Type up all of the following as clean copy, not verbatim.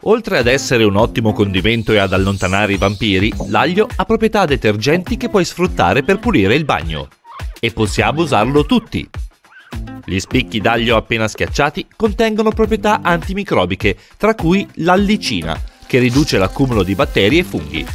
Oltre ad essere un ottimo condimento e ad allontanare i vampiri, l'aglio ha proprietà detergenti che puoi sfruttare per pulire il bagno. E possiamo usarlo tutti! Gli spicchi d'aglio appena schiacciati contengono proprietà antimicrobiche, tra cui l'allicina, che riduce l'accumulo di batteri e funghi.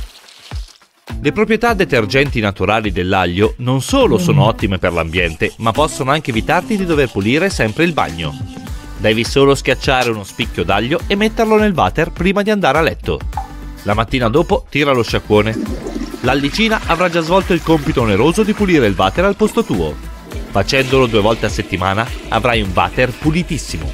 Le proprietà detergenti naturali dell'aglio non solo sono ottime per l'ambiente, ma possono anche evitarti di dover pulire sempre il bagno. Devi solo schiacciare uno spicchio d'aglio e metterlo nel water prima di andare a letto. La mattina dopo tira lo sciacquone. L'allicina avrà già svolto il compito oneroso di pulire il water al posto tuo. Facendolo 2 volte a settimana avrai un water pulitissimo.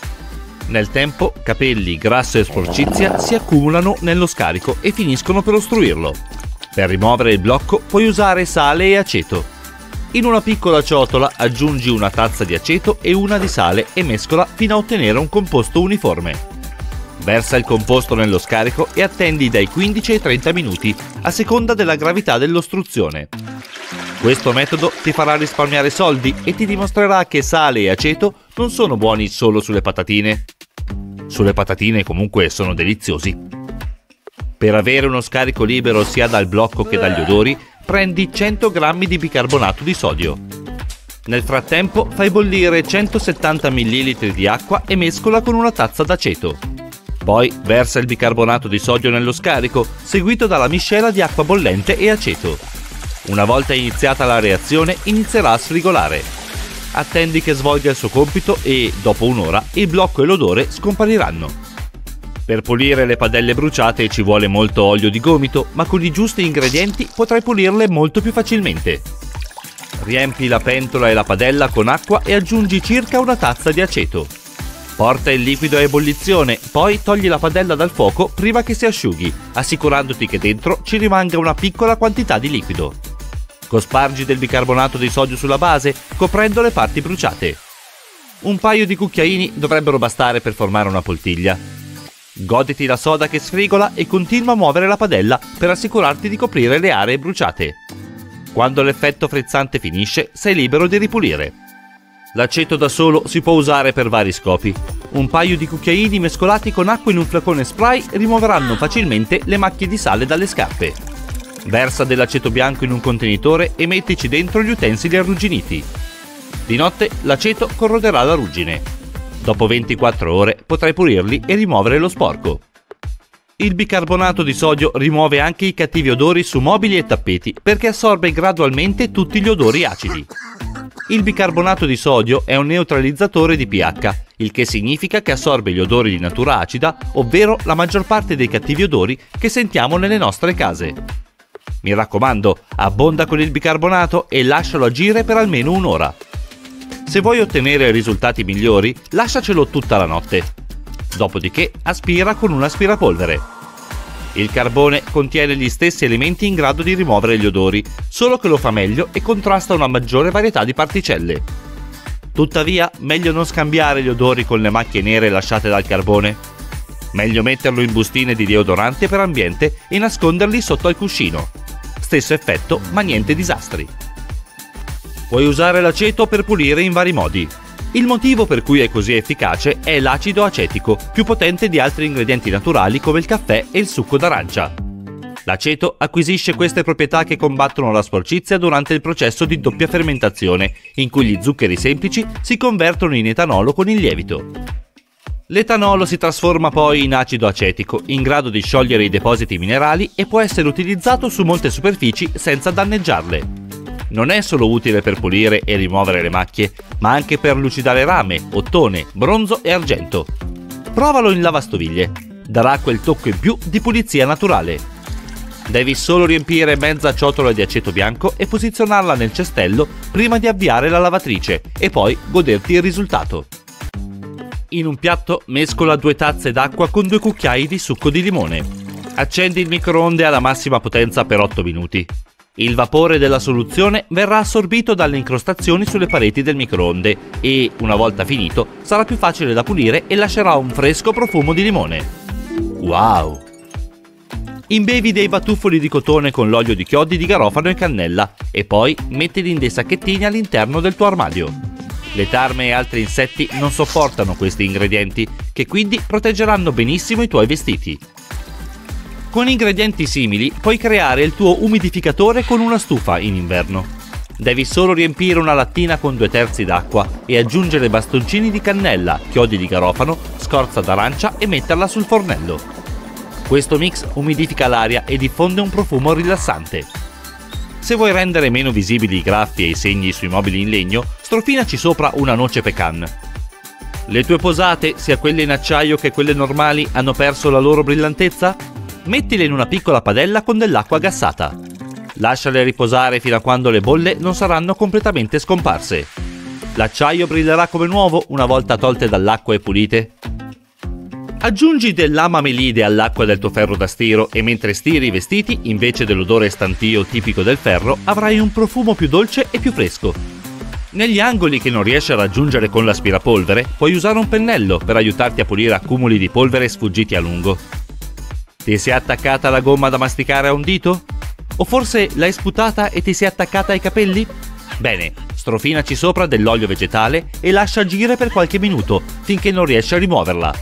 Nel tempo, capelli, grasso e sporcizia si accumulano nello scarico e finiscono per ostruirlo. Per rimuovere il blocco puoi usare sale e aceto. In una piccola ciotola aggiungi una tazza di aceto e una di sale e mescola fino a ottenere un composto uniforme. Versa il composto nello scarico e attendi dai 15 ai 30 minuti, a seconda della gravità dell'ostruzione. Questo metodo ti farà risparmiare soldi e ti dimostrerà che sale e aceto non sono buoni solo sulle patatine. Sulle patatine comunque sono deliziosi. Per avere uno scarico libero sia dal blocco che dagli odori, prendi 100 g di bicarbonato di sodio. Nel frattempo fai bollire 170 ml di acqua e mescola con una tazza d'aceto. Poi versa il bicarbonato di sodio nello scarico, seguito dalla miscela di acqua bollente e aceto. Una volta iniziata la reazione inizierà a sfrigolare. Attendi che svolga il suo compito e, dopo un'ora, il blocco e l'odore scompariranno. Per pulire le padelle bruciate ci vuole molto olio di gomito, ma con i giusti ingredienti potrai pulirle molto più facilmente. Riempi la pentola e la padella con acqua e aggiungi circa una tazza di aceto. Porta il liquido a ebollizione, poi togli la padella dal fuoco prima che si asciughi, assicurandoti che dentro ci rimanga una piccola quantità di liquido. Cospargi del bicarbonato di sodio sulla base, coprendo le parti bruciate. Un paio di cucchiaini dovrebbero bastare per formare una poltiglia. Goditi la soda che sfrigola e continua a muovere la padella per assicurarti di coprire le aree bruciate. Quando l'effetto frizzante finisce, sei libero di ripulire. L'aceto da solo si può usare per vari scopi. Un paio di cucchiaini mescolati con acqua in un flacone spray rimuoveranno facilmente le macchie di sale dalle scarpe. Versa dell'aceto bianco in un contenitore e mettici dentro gli utensili arrugginiti. Di notte l'aceto corroderà la ruggine. Dopo 24 ore potrai pulirli e rimuovere lo sporco. Il bicarbonato di sodio rimuove anche i cattivi odori su mobili e tappeti perché assorbe gradualmente tutti gli odori acidi. Il bicarbonato di sodio è un neutralizzatore di pH, il che significa che assorbe gli odori di natura acida, ovvero la maggior parte dei cattivi odori che sentiamo nelle nostre case. Mi raccomando, abbonda con il bicarbonato e lascialo agire per almeno un'ora. Se vuoi ottenere risultati migliori, lasciacelo tutta la notte. Dopodiché aspira con un aspirapolvere. Il carbone contiene gli stessi elementi in grado di rimuovere gli odori, solo che lo fa meglio e contrasta una maggiore varietà di particelle. Tuttavia, meglio non scambiare gli odori con le macchie nere lasciate dal carbone. Meglio metterlo in bustine di deodorante per ambiente e nasconderli sotto al cuscino. Stesso effetto, ma niente disastri. Puoi usare l'aceto per pulire in vari modi. Il motivo per cui è così efficace è l'acido acetico, più potente di altri ingredienti naturali come il caffè e il succo d'arancia. L'aceto acquisisce queste proprietà che combattono la sporcizia durante il processo di doppia fermentazione, in cui gli zuccheri semplici si convertono in etanolo con il lievito. L'etanolo si trasforma poi in acido acetico, in grado di sciogliere i depositi minerali e può essere utilizzato su molte superfici senza danneggiarle. Non è solo utile per pulire e rimuovere le macchie, ma anche per lucidare rame, ottone, bronzo e argento. Provalo in lavastoviglie. Darà quel tocco in più di pulizia naturale. Devi solo riempire mezza ciotola di aceto bianco e posizionarla nel cestello prima di avviare la lavatrice e poi goderti il risultato. In un piatto mescola 2 tazze d'acqua con 2 cucchiai di succo di limone. Accendi il microonde alla massima potenza per 8 minuti. Il vapore della soluzione verrà assorbito dalle incrostazioni sulle pareti del microonde e, una volta finito, sarà più facile da pulire e lascerà un fresco profumo di limone. Wow! Imbevi dei batuffoli di cotone con l'olio di chiodi di garofano e cannella e poi mettili in dei sacchettini all'interno del tuo armadio. Le tarme e altri insetti non sopportano questi ingredienti, che quindi proteggeranno benissimo i tuoi vestiti. Con ingredienti simili puoi creare il tuo umidificatore con una stufa in inverno. Devi solo riempire una lattina con 2/3 d'acqua e aggiungere bastoncini di cannella, chiodi di garofano, scorza d'arancia e metterla sul fornello. Questo mix umidifica l'aria e diffonde un profumo rilassante. Se vuoi rendere meno visibili i graffi e i segni sui mobili in legno, strofinaci sopra una noce pecan. Le tue posate, sia quelle in acciaio che quelle normali, hanno perso la loro brillantezza? Mettile in una piccola padella con dell'acqua gassata. Lasciale riposare fino a quando le bolle non saranno completamente scomparse. L'acciaio brillerà come nuovo una volta tolte dall'acqua e pulite. Aggiungi dell'amamelide all'acqua del tuo ferro da stiro e mentre stiri i vestiti, invece dell'odore stantio tipico del ferro, avrai un profumo più dolce e più fresco. Negli angoli che non riesci a raggiungere con l'aspirapolvere, puoi usare un pennello per aiutarti a pulire accumuli di polvere sfuggiti a lungo. Ti si è attaccata la gomma da masticare a un dito? O forse l'hai sputata e ti si è attaccata ai capelli? Bene, strofinaci sopra dell'olio vegetale e lascia agire per qualche minuto, finché non riesci a rimuoverla.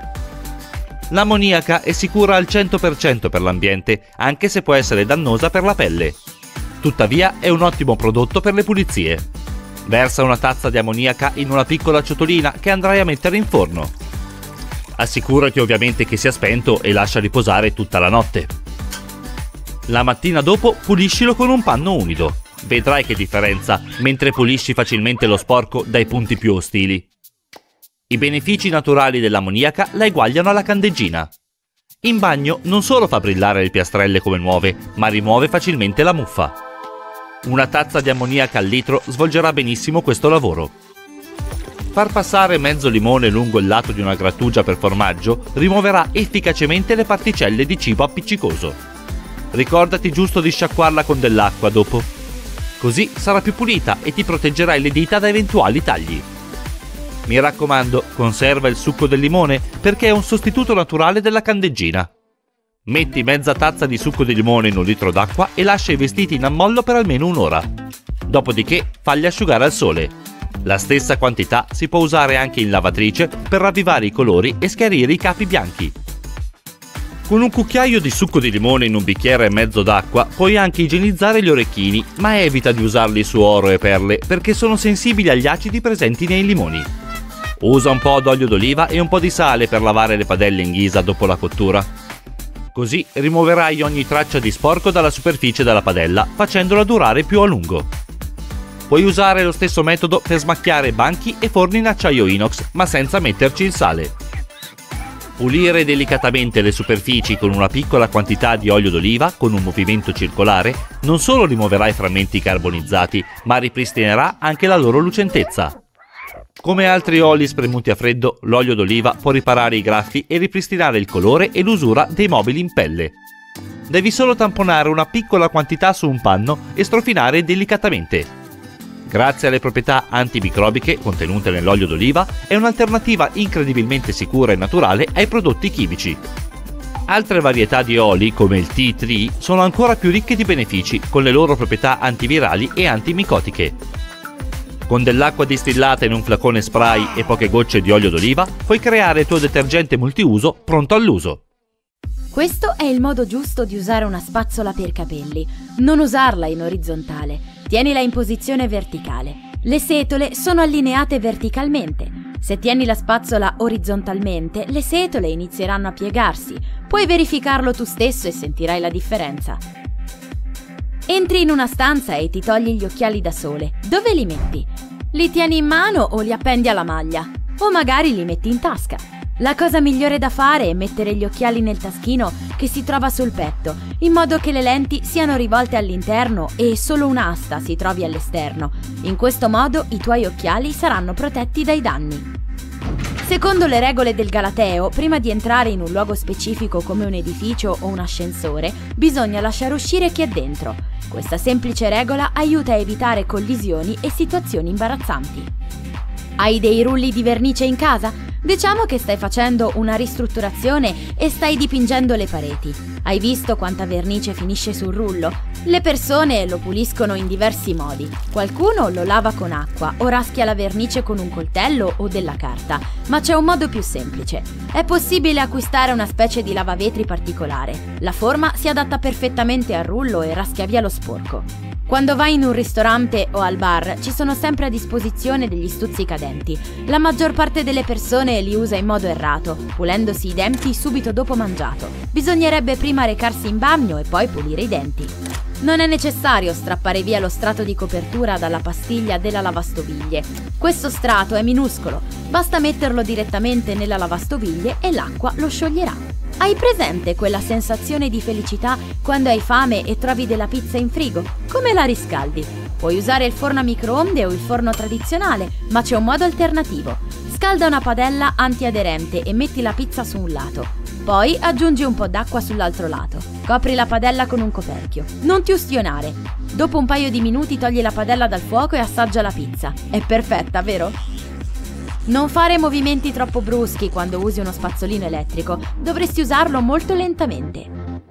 L'ammoniaca è sicura al 100% per l'ambiente, anche se può essere dannosa per la pelle. Tuttavia è un ottimo prodotto per le pulizie. Versa una tazza di ammoniaca in una piccola ciotolina che andrai a mettere in forno. Assicurati ovviamente che sia spento e lascia riposare tutta la notte. La mattina dopo puliscilo con un panno umido. Vedrai che differenza mentre pulisci facilmente lo sporco dai punti più ostili. I benefici naturali dell'ammoniaca la eguagliano alla candeggina. In bagno non solo fa brillare le piastrelle come nuove, ma rimuove facilmente la muffa. Una tazza di ammoniaca al litro svolgerà benissimo questo lavoro. Far passare mezzo limone lungo il lato di una grattugia per formaggio rimuoverà efficacemente le particelle di cibo appiccicoso. Ricordati giusto di sciacquarla con dell'acqua dopo. Così sarà più pulita e ti proteggerai le dita da eventuali tagli. Mi raccomando, conserva il succo del limone perché è un sostituto naturale della candeggina. Metti mezza tazza di succo di limone in un litro d'acqua e lascia i vestiti in ammollo per almeno un'ora. Dopodiché falli asciugare al sole. La stessa quantità si può usare anche in lavatrice per ravvivare i colori e schiarire i capi bianchi. Con un cucchiaio di succo di limone in un bicchiere e mezzo d'acqua puoi anche igienizzare gli orecchini, ma evita di usarli su oro e perle perché sono sensibili agli acidi presenti nei limoni. Usa un po' d'olio d'oliva e un po' di sale per lavare le padelle in ghisa dopo la cottura. Così rimuoverai ogni traccia di sporco dalla superficie della padella, facendola durare più a lungo. Puoi usare lo stesso metodo per smacchiare banchi e forni in acciaio inox, ma senza metterci il sale. Pulire delicatamente le superfici con una piccola quantità di olio d'oliva con un movimento circolare non solo rimuoverà i frammenti carbonizzati, ma ripristinerà anche la loro lucentezza. Come altri oli spremuti a freddo, l'olio d'oliva può riparare i graffi e ripristinare il colore e l'usura dei mobili in pelle. Devi solo tamponare una piccola quantità su un panno e strofinare delicatamente. Grazie alle proprietà antimicrobiche contenute nell'olio d'oliva, è un'alternativa incredibilmente sicura e naturale ai prodotti chimici. Altre varietà di oli, come il tea tree, sono ancora più ricche di benefici, con le loro proprietà antivirali e antimicotiche. Con dell'acqua distillata in un flacone spray e poche gocce di olio d'oliva, puoi creare il tuo detergente multiuso pronto all'uso. Questo è il modo giusto di usare una spazzola per capelli. Non usarla in orizzontale. Tienila in posizione verticale. Le setole sono allineate verticalmente. Se tieni la spazzola orizzontalmente, le setole inizieranno a piegarsi. Puoi verificarlo tu stesso e sentirai la differenza. Entri in una stanza e ti togli gli occhiali da sole. Dove li metti? Li tieni in mano o li appendi alla maglia? O magari li metti in tasca. La cosa migliore da fare è mettere gli occhiali nel taschino che si trova sul petto, in modo che le lenti siano rivolte all'interno e solo un'asta si trovi all'esterno. In questo modo i tuoi occhiali saranno protetti dai danni. Secondo le regole del Galateo, prima di entrare in un luogo specifico come un edificio o un ascensore, bisogna lasciare uscire chi è dentro. Questa semplice regola aiuta a evitare collisioni e situazioni imbarazzanti. Hai dei rulli di vernice in casa? Diciamo che stai facendo una ristrutturazione e stai dipingendo le pareti. Hai visto quanta vernice finisce sul rullo? Le persone lo puliscono in diversi modi. Qualcuno lo lava con acqua o raschia la vernice con un coltello o della carta, ma c'è un modo più semplice. È possibile acquistare una specie di lavavetri particolare. La forma si adatta perfettamente al rullo e raschia via lo sporco. Quando vai in un ristorante o al bar ci sono sempre a disposizione degli stuzzicadenti. La maggior parte delle persone li usa in modo errato, pulendosi i denti subito dopo mangiato. Bisognerebbe prima recarsi in bagno e poi pulire i denti. Non è necessario strappare via lo strato di copertura dalla pastiglia della lavastoviglie. Questo strato è minuscolo, basta metterlo direttamente nella lavastoviglie e l'acqua lo scioglierà. Hai presente quella sensazione di felicità quando hai fame e trovi della pizza in frigo? Come la riscaldi? Puoi usare il forno a microonde o il forno tradizionale, ma c'è un modo alternativo. Scalda una padella antiaderente e metti la pizza su un lato. Poi aggiungi un po' d'acqua sull'altro lato. Copri la padella con un coperchio. Non ti ustionare. Dopo un paio di minuti togli la padella dal fuoco e assaggia la pizza. È perfetta, vero? Non fare movimenti troppo bruschi quando usi uno spazzolino elettrico, dovresti usarlo molto lentamente.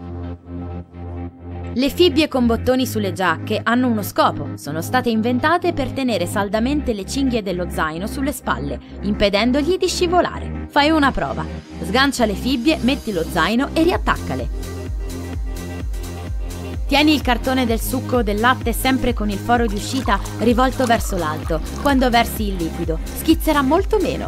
Le fibbie con bottoni sulle giacche hanno uno scopo, sono state inventate per tenere saldamente le cinghie dello zaino sulle spalle, impedendogli di scivolare. Fai una prova, sgancia le fibbie, metti lo zaino e riattaccale. Tieni il cartone del succo o del latte sempre con il foro di uscita rivolto verso l'alto. Quando versi il liquido, schizzerà molto meno.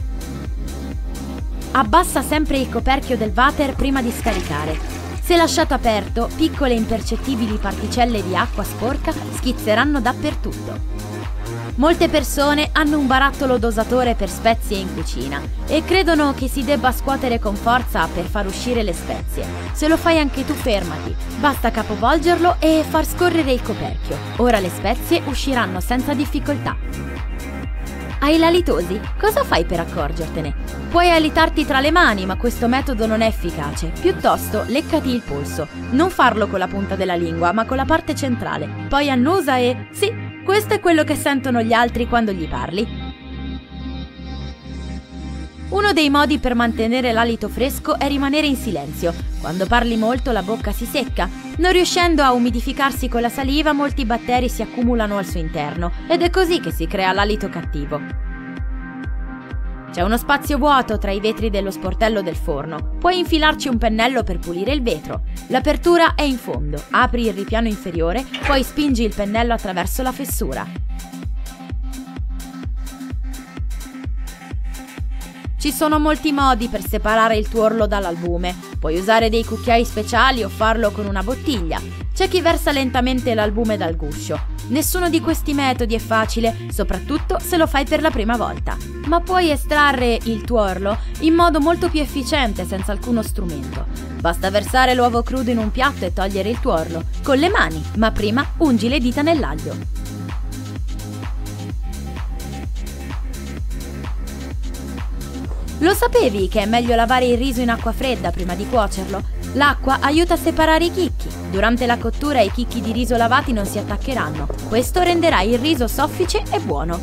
Abbassa sempre il coperchio del water prima di scaricare. Se lasciato aperto, piccole impercettibili particelle di acqua sporca schizzeranno dappertutto. Molte persone hanno un barattolo dosatore per spezie in cucina e credono che si debba scuotere con forza per far uscire le spezie. Se lo fai anche tu, fermati. Basta capovolgerlo e far scorrere il coperchio. Ora le spezie usciranno senza difficoltà. Hai la litosi? Cosa fai per accorgertene? Puoi alitarti tra le mani, ma questo metodo non è efficace. Piuttosto, leccati il polso. Non farlo con la punta della lingua, ma con la parte centrale. Poi annusa e... sì! Questo è quello che sentono gli altri quando gli parli. Uno dei modi per mantenere l'alito fresco è rimanere in silenzio. Quando parli molto la bocca si secca. Non riuscendo a umidificarsi con la saliva, molti batteri si accumulano al suo interno ed è così che si crea l'alito cattivo. C'è uno spazio vuoto tra i vetri dello sportello del forno. Puoi infilarci un pennello per pulire il vetro. L'apertura è in fondo. Apri il ripiano inferiore, poi spingi il pennello attraverso la fessura. Ci sono molti modi per separare il tuorlo dall'albume. Puoi usare dei cucchiai speciali o farlo con una bottiglia. C'è chi versa lentamente l'albume dal guscio. Nessuno di questi metodi è facile, soprattutto se lo fai per la prima volta. Ma puoi estrarre il tuorlo in modo molto più efficiente senza alcuno strumento. Basta versare l'uovo crudo in un piatto e togliere il tuorlo con le mani, ma prima ungi le dita nell'aglio. Lo sapevi che è meglio lavare il riso in acqua fredda prima di cuocerlo? L'acqua aiuta a separare i chicchi. Durante la cottura i chicchi di riso lavati non si attaccheranno. Questo renderà il riso soffice e buono.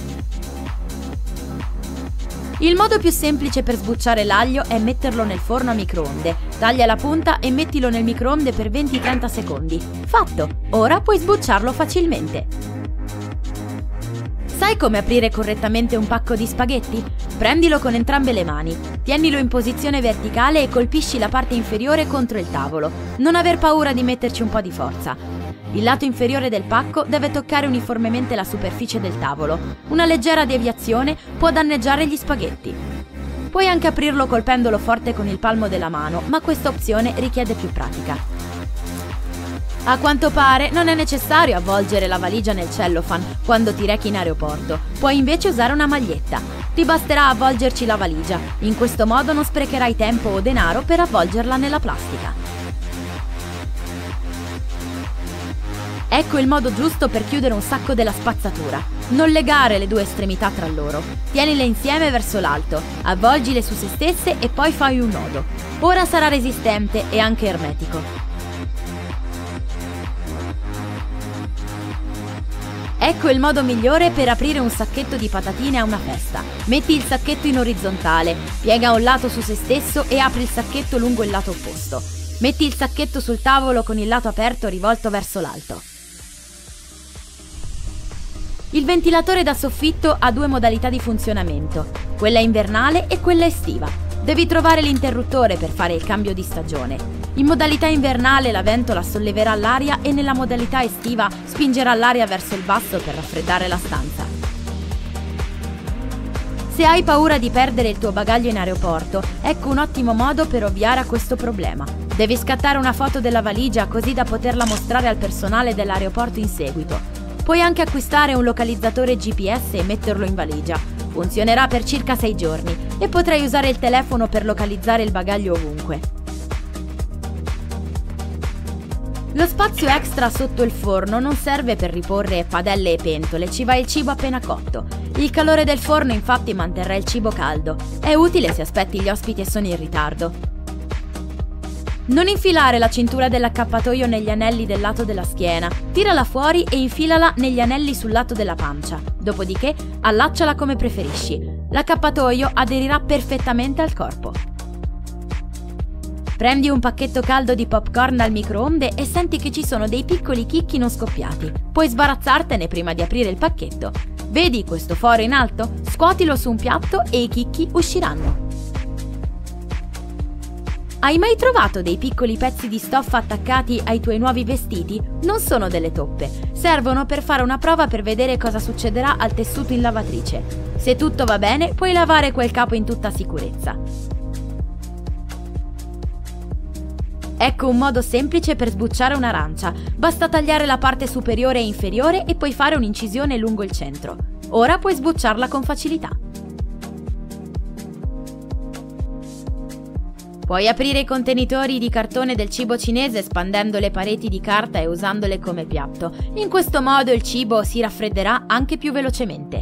Il modo più semplice per sbucciare l'aglio è metterlo nel forno a microonde. Taglia la punta e mettilo nel microonde per 20-30 secondi. Fatto! Ora puoi sbucciarlo facilmente. Sai come aprire correttamente un pacco di spaghetti? Prendilo con entrambe le mani, tienilo in posizione verticale e colpisci la parte inferiore contro il tavolo. Non aver paura di metterci un po' di forza. Il lato inferiore del pacco deve toccare uniformemente la superficie del tavolo. Una leggera deviazione può danneggiare gli spaghetti. Puoi anche aprirlo colpendolo forte con il palmo della mano, ma questa opzione richiede più pratica. A quanto pare non è necessario avvolgere la valigia nel cellophane quando ti rechi in aeroporto. Puoi invece usare una maglietta. Ti basterà avvolgerci la valigia. In questo modo non sprecherai tempo o denaro per avvolgerla nella plastica. Ecco il modo giusto per chiudere un sacco della spazzatura. Non legare le due estremità tra loro. Tienile insieme verso l'alto, avvolgile su se stesse e poi fai un nodo. Ora sarà resistente e anche ermetico. Ecco il modo migliore per aprire un sacchetto di patatine a una festa. Metti il sacchetto in orizzontale, piega un lato su se stesso e apri il sacchetto lungo il lato opposto. Metti il sacchetto sul tavolo con il lato aperto rivolto verso l'alto. Il ventilatore da soffitto ha due modalità di funzionamento, quella invernale e quella estiva. Devi trovare l'interruttore per fare il cambio di stagione. In modalità invernale la ventola solleverà l'aria e nella modalità estiva spingerà l'aria verso il basso per raffreddare la stanza. Se hai paura di perdere il tuo bagaglio in aeroporto, ecco un ottimo modo per ovviare a questo problema. Devi scattare una foto della valigia così da poterla mostrare al personale dell'aeroporto in seguito. Puoi anche acquistare un localizzatore GPS e metterlo in valigia. Funzionerà per circa 6 giorni e potrai usare il telefono per localizzare il bagaglio ovunque. Lo spazio extra sotto il forno non serve per riporre padelle e pentole, ci va il cibo appena cotto. Il calore del forno infatti manterrà il cibo caldo. È utile se aspetti gli ospiti e sono in ritardo. Non infilare la cintura dell'accappatoio negli anelli del lato della schiena, tirala fuori e infilala negli anelli sul lato della pancia, dopodiché allacciala come preferisci. L'accappatoio aderirà perfettamente al corpo. Prendi un pacchetto caldo di popcorn dal microonde e senti che ci sono dei piccoli chicchi non scoppiati. Puoi sbarazzartene prima di aprire il pacchetto. Vedi questo foro in alto? Scuotilo su un piatto e i chicchi usciranno. Hai mai trovato dei piccoli pezzi di stoffa attaccati ai tuoi nuovi vestiti? Non sono delle toppe, servono per fare una prova per vedere cosa succederà al tessuto in lavatrice. Se tutto va bene, puoi lavare quel capo in tutta sicurezza. Ecco un modo semplice per sbucciare un'arancia. Basta tagliare la parte superiore e inferiore e poi fare un'incisione lungo il centro. Ora puoi sbucciarla con facilità. Puoi aprire i contenitori di cartone del cibo cinese spandendo le pareti di carta e usandole come piatto. In questo modo il cibo si raffredderà anche più velocemente.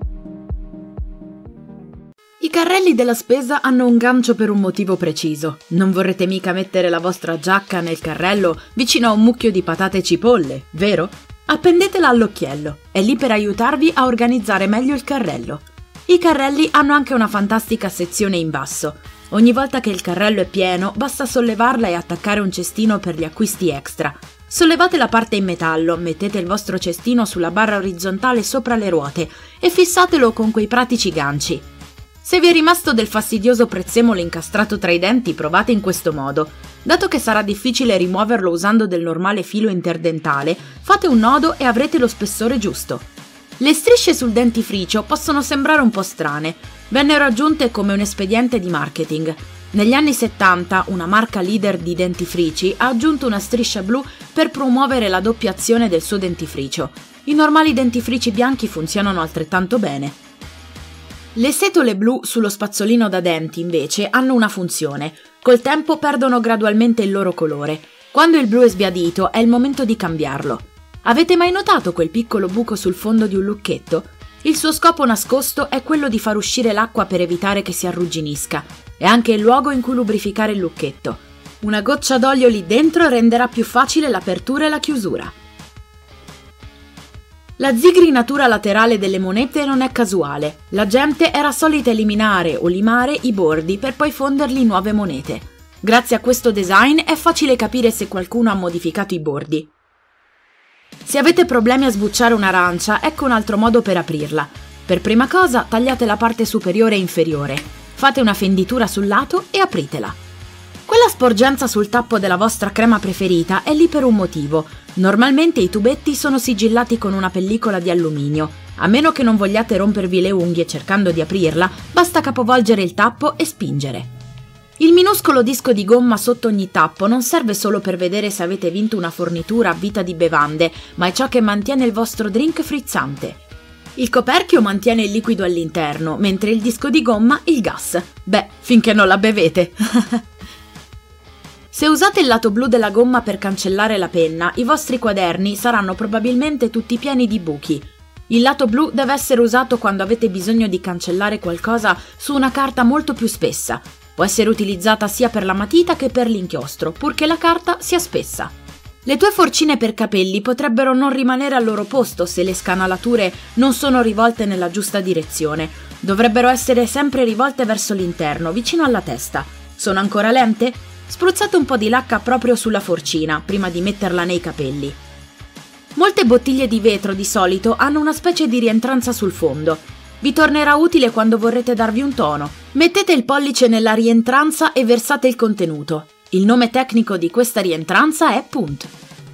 I carrelli della spesa hanno un gancio per un motivo preciso. Non vorrete mica mettere la vostra giacca nel carrello vicino a un mucchio di patate e cipolle, vero? Appendetela all'occhiello, è lì per aiutarvi a organizzare meglio il carrello. I carrelli hanno anche una fantastica sezione in basso. Ogni volta che il carrello è pieno, basta sollevarla e attaccare un cestino per gli acquisti extra. Sollevate la parte in metallo, mettete il vostro cestino sulla barra orizzontale sopra le ruote e fissatelo con quei pratici ganci. Se vi è rimasto del fastidioso prezzemolo incastrato tra i denti, provate in questo modo. Dato che sarà difficile rimuoverlo usando del normale filo interdentale, fate un nodo e avrete lo spessore giusto. Le strisce sul dentifricio possono sembrare un po' strane. Vennero aggiunte come un espediente di marketing. Negli anni 70 una marca leader di dentifrici ha aggiunto una striscia blu per promuovere la doppia azione del suo dentifricio. I normali dentifrici bianchi funzionano altrettanto bene. Le setole blu sullo spazzolino da denti invece hanno una funzione. Col tempo perdono gradualmente il loro colore. Quando il blu è sbiadito è il momento di cambiarlo. Avete mai notato quel piccolo buco sul fondo di un lucchetto? Il suo scopo nascosto è quello di far uscire l'acqua per evitare che si arrugginisca. È anche il luogo in cui lubrificare il lucchetto. Una goccia d'olio lì dentro renderà più facile l'apertura e la chiusura. La zigrinatura laterale delle monete non è casuale. La gente era solita eliminare o limare i bordi per poi fonderli in nuove monete. Grazie a questo design è facile capire se qualcuno ha modificato i bordi. Se avete problemi a sbucciare un'arancia, ecco un altro modo per aprirla. Per prima cosa tagliate la parte superiore e inferiore, fate una fenditura sul lato e apritela. Quella sporgenza sul tappo della vostra crema preferita è lì per un motivo. Normalmente i tubetti sono sigillati con una pellicola di alluminio. A meno che non vogliate rompervi le unghie cercando di aprirla, basta capovolgere il tappo e spingere. Il minuscolo disco di gomma sotto ogni tappo non serve solo per vedere se avete vinto una fornitura a vita di bevande, ma è ciò che mantiene il vostro drink frizzante. Il coperchio mantiene il liquido all'interno, mentre il disco di gomma il gas. Beh, finché non la bevete. Se usate il lato blu della gomma per cancellare la penna, i vostri quaderni saranno probabilmente tutti pieni di buchi. Il lato blu deve essere usato quando avete bisogno di cancellare qualcosa su una carta molto più spessa. Può essere utilizzata sia per la matita che per l'inchiostro, purché la carta sia spessa. Le tue forcine per capelli potrebbero non rimanere al loro posto se le scanalature non sono rivolte nella giusta direzione. Dovrebbero essere sempre rivolte verso l'interno, vicino alla testa. Sono ancora lente? Spruzzate un po' di lacca proprio sulla forcina, prima di metterla nei capelli. Molte bottiglie di vetro di solito hanno una specie di rientranza sul fondo. Vi tornerà utile quando vorrete darvi un tono. Mettete il pollice nella rientranza e versate il contenuto. Il nome tecnico di questa rientranza è punt.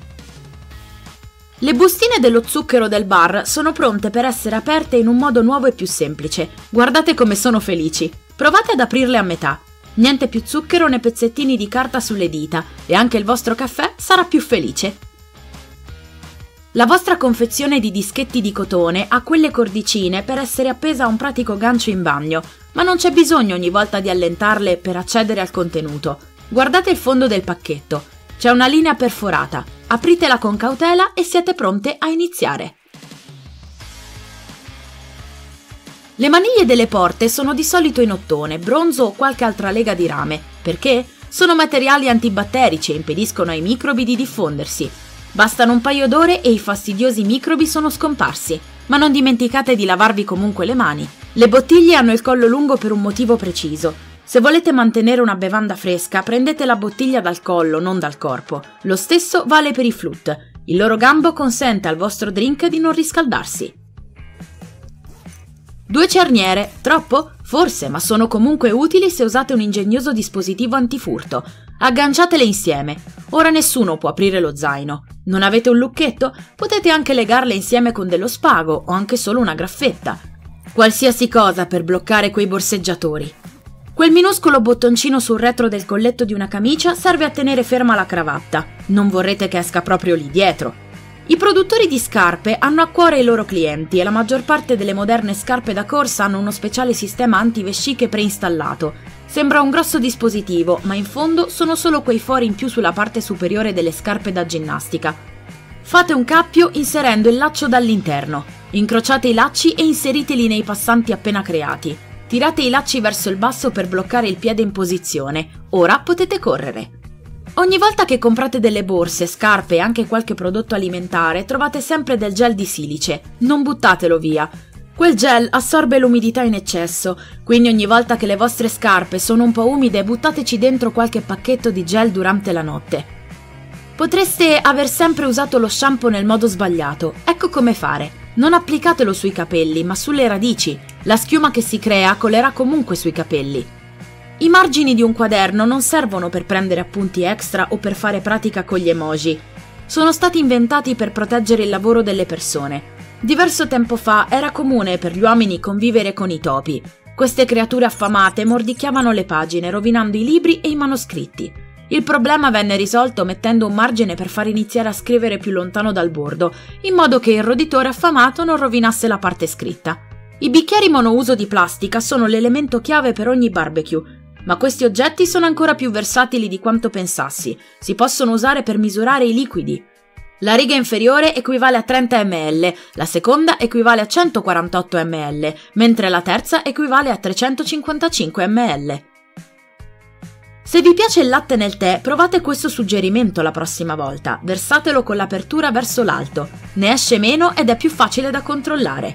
Le bustine dello zucchero del bar sono pronte per essere aperte in un modo nuovo e più semplice. Guardate come sono felici. Provate ad aprirle a metà. Niente più zucchero né pezzettini di carta sulle dita e anche il vostro caffè sarà più felice. La vostra confezione di dischetti di cotone ha quelle cordicine per essere appesa a un pratico gancio in bagno, ma non c'è bisogno ogni volta di allentarle per accedere al contenuto. Guardate il fondo del pacchetto. C'è una linea perforata. Apritela con cautela e siete pronte a iniziare. Le maniglie delle porte sono di solito in ottone, bronzo o qualche altra lega di rame. Perché? Sono materiali antibatterici e impediscono ai microbi di diffondersi. Bastano un paio d'ore e i fastidiosi microbi sono scomparsi. Ma non dimenticate di lavarvi comunque le mani. Le bottiglie hanno il collo lungo per un motivo preciso. Se volete mantenere una bevanda fresca, prendete la bottiglia dal collo, non dal corpo. Lo stesso vale per i flute. Il loro gambo consente al vostro drink di non riscaldarsi. 2 cerniere, troppo? Forse, ma sono comunque utili se usate un ingegnoso dispositivo antifurto. Agganciatele insieme. Ora nessuno può aprire lo zaino. Non avete un lucchetto? Potete anche legarle insieme con dello spago o anche solo una graffetta. Qualsiasi cosa per bloccare quei borseggiatori. Quel minuscolo bottoncino sul retro del colletto di una camicia serve a tenere ferma la cravatta. Non vorrete che esca proprio lì dietro. I produttori di scarpe hanno a cuore i loro clienti e la maggior parte delle moderne scarpe da corsa hanno uno speciale sistema antivesciche preinstallato. Sembra un grosso dispositivo, ma in fondo sono solo quei fori in più sulla parte superiore delle scarpe da ginnastica. Fate un cappio inserendo il laccio dall'interno. Incrociate i lacci e inseriteli nei passanti appena creati. Tirate i lacci verso il basso per bloccare il piede in posizione. Ora potete correre. Ogni volta che comprate delle borse, scarpe e anche qualche prodotto alimentare, trovate sempre del gel di silice. Non buttatelo via. Quel gel assorbe l'umidità in eccesso, quindi ogni volta che le vostre scarpe sono un po' umide, buttateci dentro qualche pacchetto di gel durante la notte. Potreste aver sempre usato lo shampoo nel modo sbagliato. Ecco come fare. Non applicatelo sui capelli, ma sulle radici. La schiuma che si crea colerà comunque sui capelli. I margini di un quaderno non servono per prendere appunti extra o per fare pratica con gli emoji. Sono stati inventati per proteggere il lavoro delle persone. Diverso tempo fa era comune per gli uomini convivere con i topi. Queste creature affamate mordicchiavano le pagine, rovinando i libri e i manoscritti. Il problema venne risolto mettendo un margine per far iniziare a scrivere più lontano dal bordo, in modo che il roditore affamato non rovinasse la parte scritta. I bicchieri monouso di plastica sono l'elemento chiave per ogni barbecue, ma questi oggetti sono ancora più versatili di quanto pensassi. Si possono usare per misurare i liquidi. La riga inferiore equivale a 30 ml, la seconda equivale a 148 ml, mentre la terza equivale a 355 ml. Se vi piace il latte nel tè, provate questo suggerimento la prossima volta. Versatelo con l'apertura verso l'alto. Ne esce meno ed è più facile da controllare.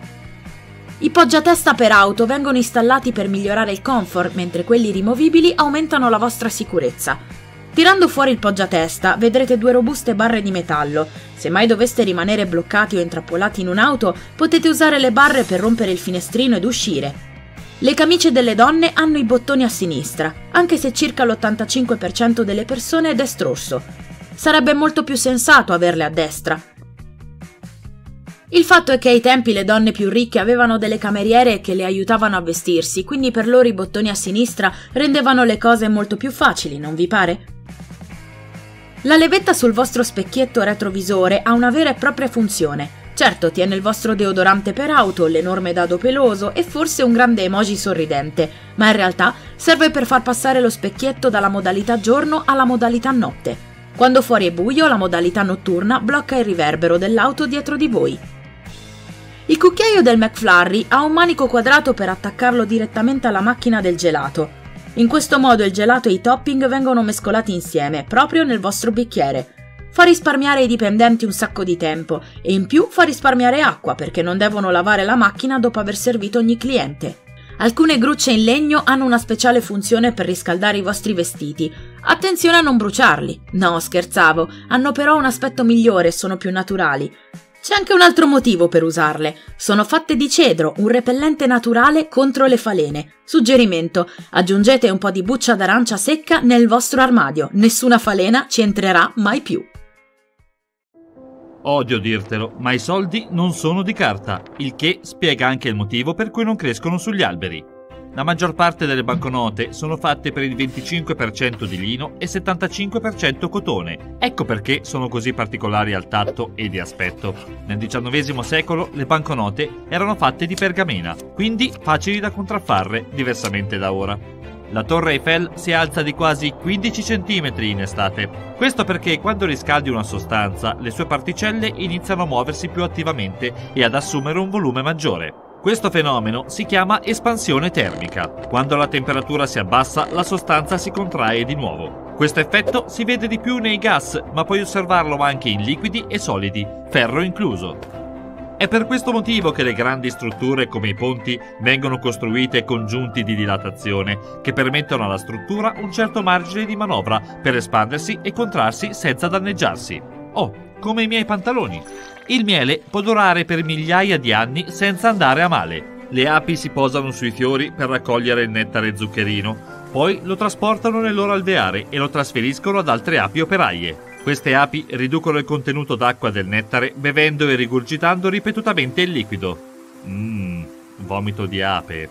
I poggiatesta per auto vengono installati per migliorare il comfort, mentre quelli rimovibili aumentano la vostra sicurezza. Tirando fuori il poggiatesta vedrete 2 robuste barre di metallo. Se mai doveste rimanere bloccati o intrappolati in un'auto, potete usare le barre per rompere il finestrino ed uscire. Le camicie delle donne hanno i bottoni a sinistra, anche se circa l'85% delle persone è destrorso. Sarebbe molto più sensato averle a destra. Il fatto è che ai tempi le donne più ricche avevano delle cameriere che le aiutavano a vestirsi, quindi per loro i bottoni a sinistra rendevano le cose molto più facili, non vi pare? La levetta sul vostro specchietto retrovisore ha una vera e propria funzione. Certo, tiene il vostro deodorante per auto, l'enorme dado peloso e forse un grande emoji sorridente, ma in realtà serve per far passare lo specchietto dalla modalità giorno alla modalità notte. Quando fuori è buio, la modalità notturna blocca il riverbero dell'auto dietro di voi. Il cucchiaio del McFlurry ha un manico quadrato per attaccarlo direttamente alla macchina del gelato. In questo modo il gelato e i topping vengono mescolati insieme, proprio nel vostro bicchiere. Fa risparmiare ai dipendenti un sacco di tempo e in più fa risparmiare acqua perché non devono lavare la macchina dopo aver servito ogni cliente. Alcune grucce in legno hanno una speciale funzione per riscaldare i vostri vestiti. Attenzione a non bruciarli. No, scherzavo, hanno però un aspetto migliore e sono più naturali. C'è anche un altro motivo per usarle. Sono fatte di cedro, un repellente naturale contro le falene. Suggerimento: aggiungete un po' di buccia d'arancia secca nel vostro armadio. Nessuna falena ci entrerà mai più. Odio dirtelo, ma i soldi non sono di carta, il che spiega anche il motivo per cui non crescono sugli alberi. La maggior parte delle banconote sono fatte per il 25% di lino e 75% cotone. Ecco perché sono così particolari al tatto e di aspetto. Nel XIX secolo le banconote erano fatte di pergamena, quindi facili da contraffare, diversamente da ora. La Torre Eiffel si alza di quasi 15 cm in estate. Questo perché quando riscaldi una sostanza, le sue particelle iniziano a muoversi più attivamente e ad assumere un volume maggiore. Questo fenomeno si chiama espansione termica. Quando la temperatura si abbassa, la sostanza si contrae di nuovo. Questo effetto si vede di più nei gas, ma puoi osservarlo anche in liquidi e solidi, ferro incluso. È per questo motivo che le grandi strutture come i ponti vengono costruite con giunti di dilatazione che permettono alla struttura un certo margine di manovra per espandersi e contrarsi senza danneggiarsi. Oh, come i miei pantaloni. Il miele può durare per migliaia di anni senza andare a male. Le api si posano sui fiori per raccogliere il nettare zuccherino, poi lo trasportano nel loro alveare e lo trasferiscono ad altre api operaie. Queste api riducono il contenuto d'acqua del nettare bevendo e rigurgitando ripetutamente il liquido. Vomito di ape.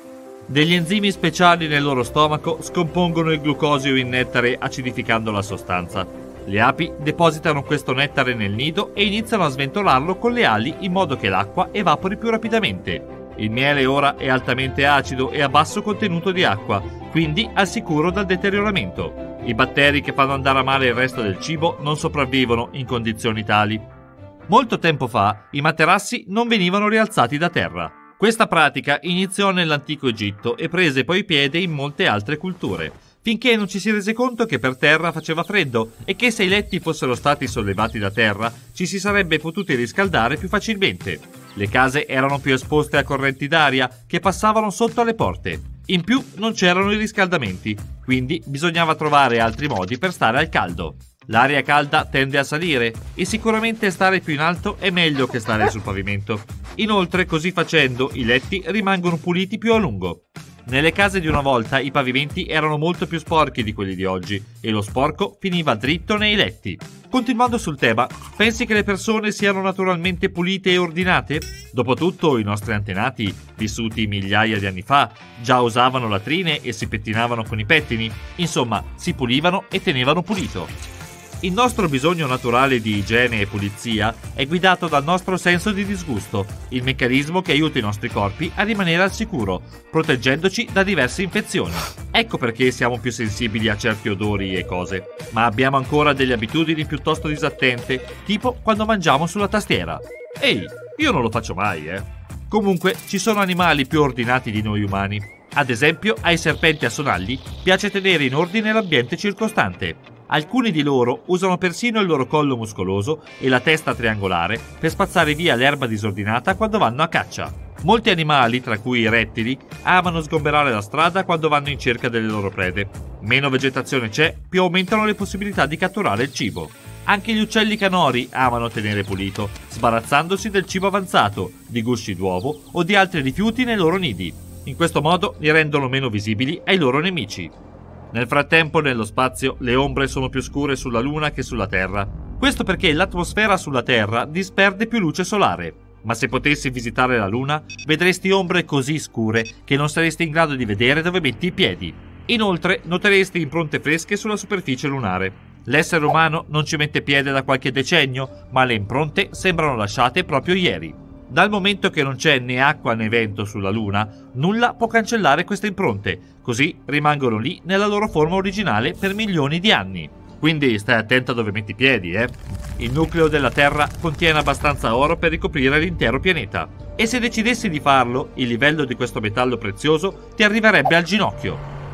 Degli enzimi speciali nel loro stomaco scompongono il glucosio in nettare acidificando la sostanza. Le api depositano questo nettare nel nido e iniziano a sventolarlo con le ali in modo che l'acqua evapori più rapidamente. Il miele ora è altamente acido e a basso contenuto di acqua, quindi al sicuro dal deterioramento. I batteri che fanno andare a male il resto del cibo non sopravvivono in condizioni tali. Molto tempo fa i materassi non venivano rialzati da terra. Questa pratica iniziò nell'antico Egitto e prese poi piede in molte altre culture, finché non ci si rese conto che per terra faceva freddo e che se i letti fossero stati sollevati da terra ci si sarebbe potuti riscaldare più facilmente. Le case erano più esposte a correnti d'aria che passavano sotto alle porte. In più non c'erano i riscaldamenti, quindi bisognava trovare altri modi per stare al caldo. L'aria calda tende a salire e sicuramente stare più in alto è meglio che stare sul pavimento. Inoltre, così facendo, i letti rimangono puliti più a lungo. Nelle case di una volta i pavimenti erano molto più sporchi di quelli di oggi e lo sporco finiva dritto nei letti. Continuando sul tema, pensi che le persone siano naturalmente pulite e ordinate? Dopotutto i nostri antenati, vissuti migliaia di anni fa, già usavano latrine e si pettinavano con i pettini, insomma si pulivano e tenevano pulito. Il nostro bisogno naturale di igiene e pulizia è guidato dal nostro senso di disgusto, il meccanismo che aiuta i nostri corpi a rimanere al sicuro, proteggendoci da diverse infezioni. Ecco perché siamo più sensibili a certi odori e cose, ma abbiamo ancora delle abitudini piuttosto disattente, tipo quando mangiamo sulla tastiera. Ehi, io non lo faccio mai, Comunque, ci sono animali più ordinati di noi umani. Ad esempio, ai serpenti a sonagli piace tenere in ordine l'ambiente circostante. Alcuni di loro usano persino il loro collo muscoloso e la testa triangolare per spazzare via l'erba disordinata quando vanno a caccia. Molti animali, tra cui i rettili, amano sgomberare la strada quando vanno in cerca delle loro prede. Meno vegetazione c'è, più aumentano le possibilità di catturare il cibo. Anche gli uccelli canori amano tenere pulito, sbarazzandosi del cibo avanzato, di gusci d'uovo o di altri rifiuti nei loro nidi. In questo modo li rendono meno visibili ai loro nemici. Nel frattempo, nello spazio, le ombre sono più scure sulla Luna che sulla Terra. Questo perché l'atmosfera sulla Terra disperde più luce solare. Ma se potessi visitare la Luna, vedresti ombre così scure che non saresti in grado di vedere dove metti i piedi. Inoltre, noteresti impronte fresche sulla superficie lunare. L'essere umano non ci mette piede da qualche decennio, ma le impronte sembrano lasciate proprio ieri. Dal momento che non c'è né acqua né vento sulla Luna, nulla può cancellare queste impronte, così rimangono lì nella loro forma originale per milioni di anni. Quindi stai attento a dove metti i piedi, Il nucleo della Terra contiene abbastanza oro per ricoprire l'intero pianeta. E se decidessi di farlo, il livello di questo metallo prezioso ti arriverebbe al ginocchio.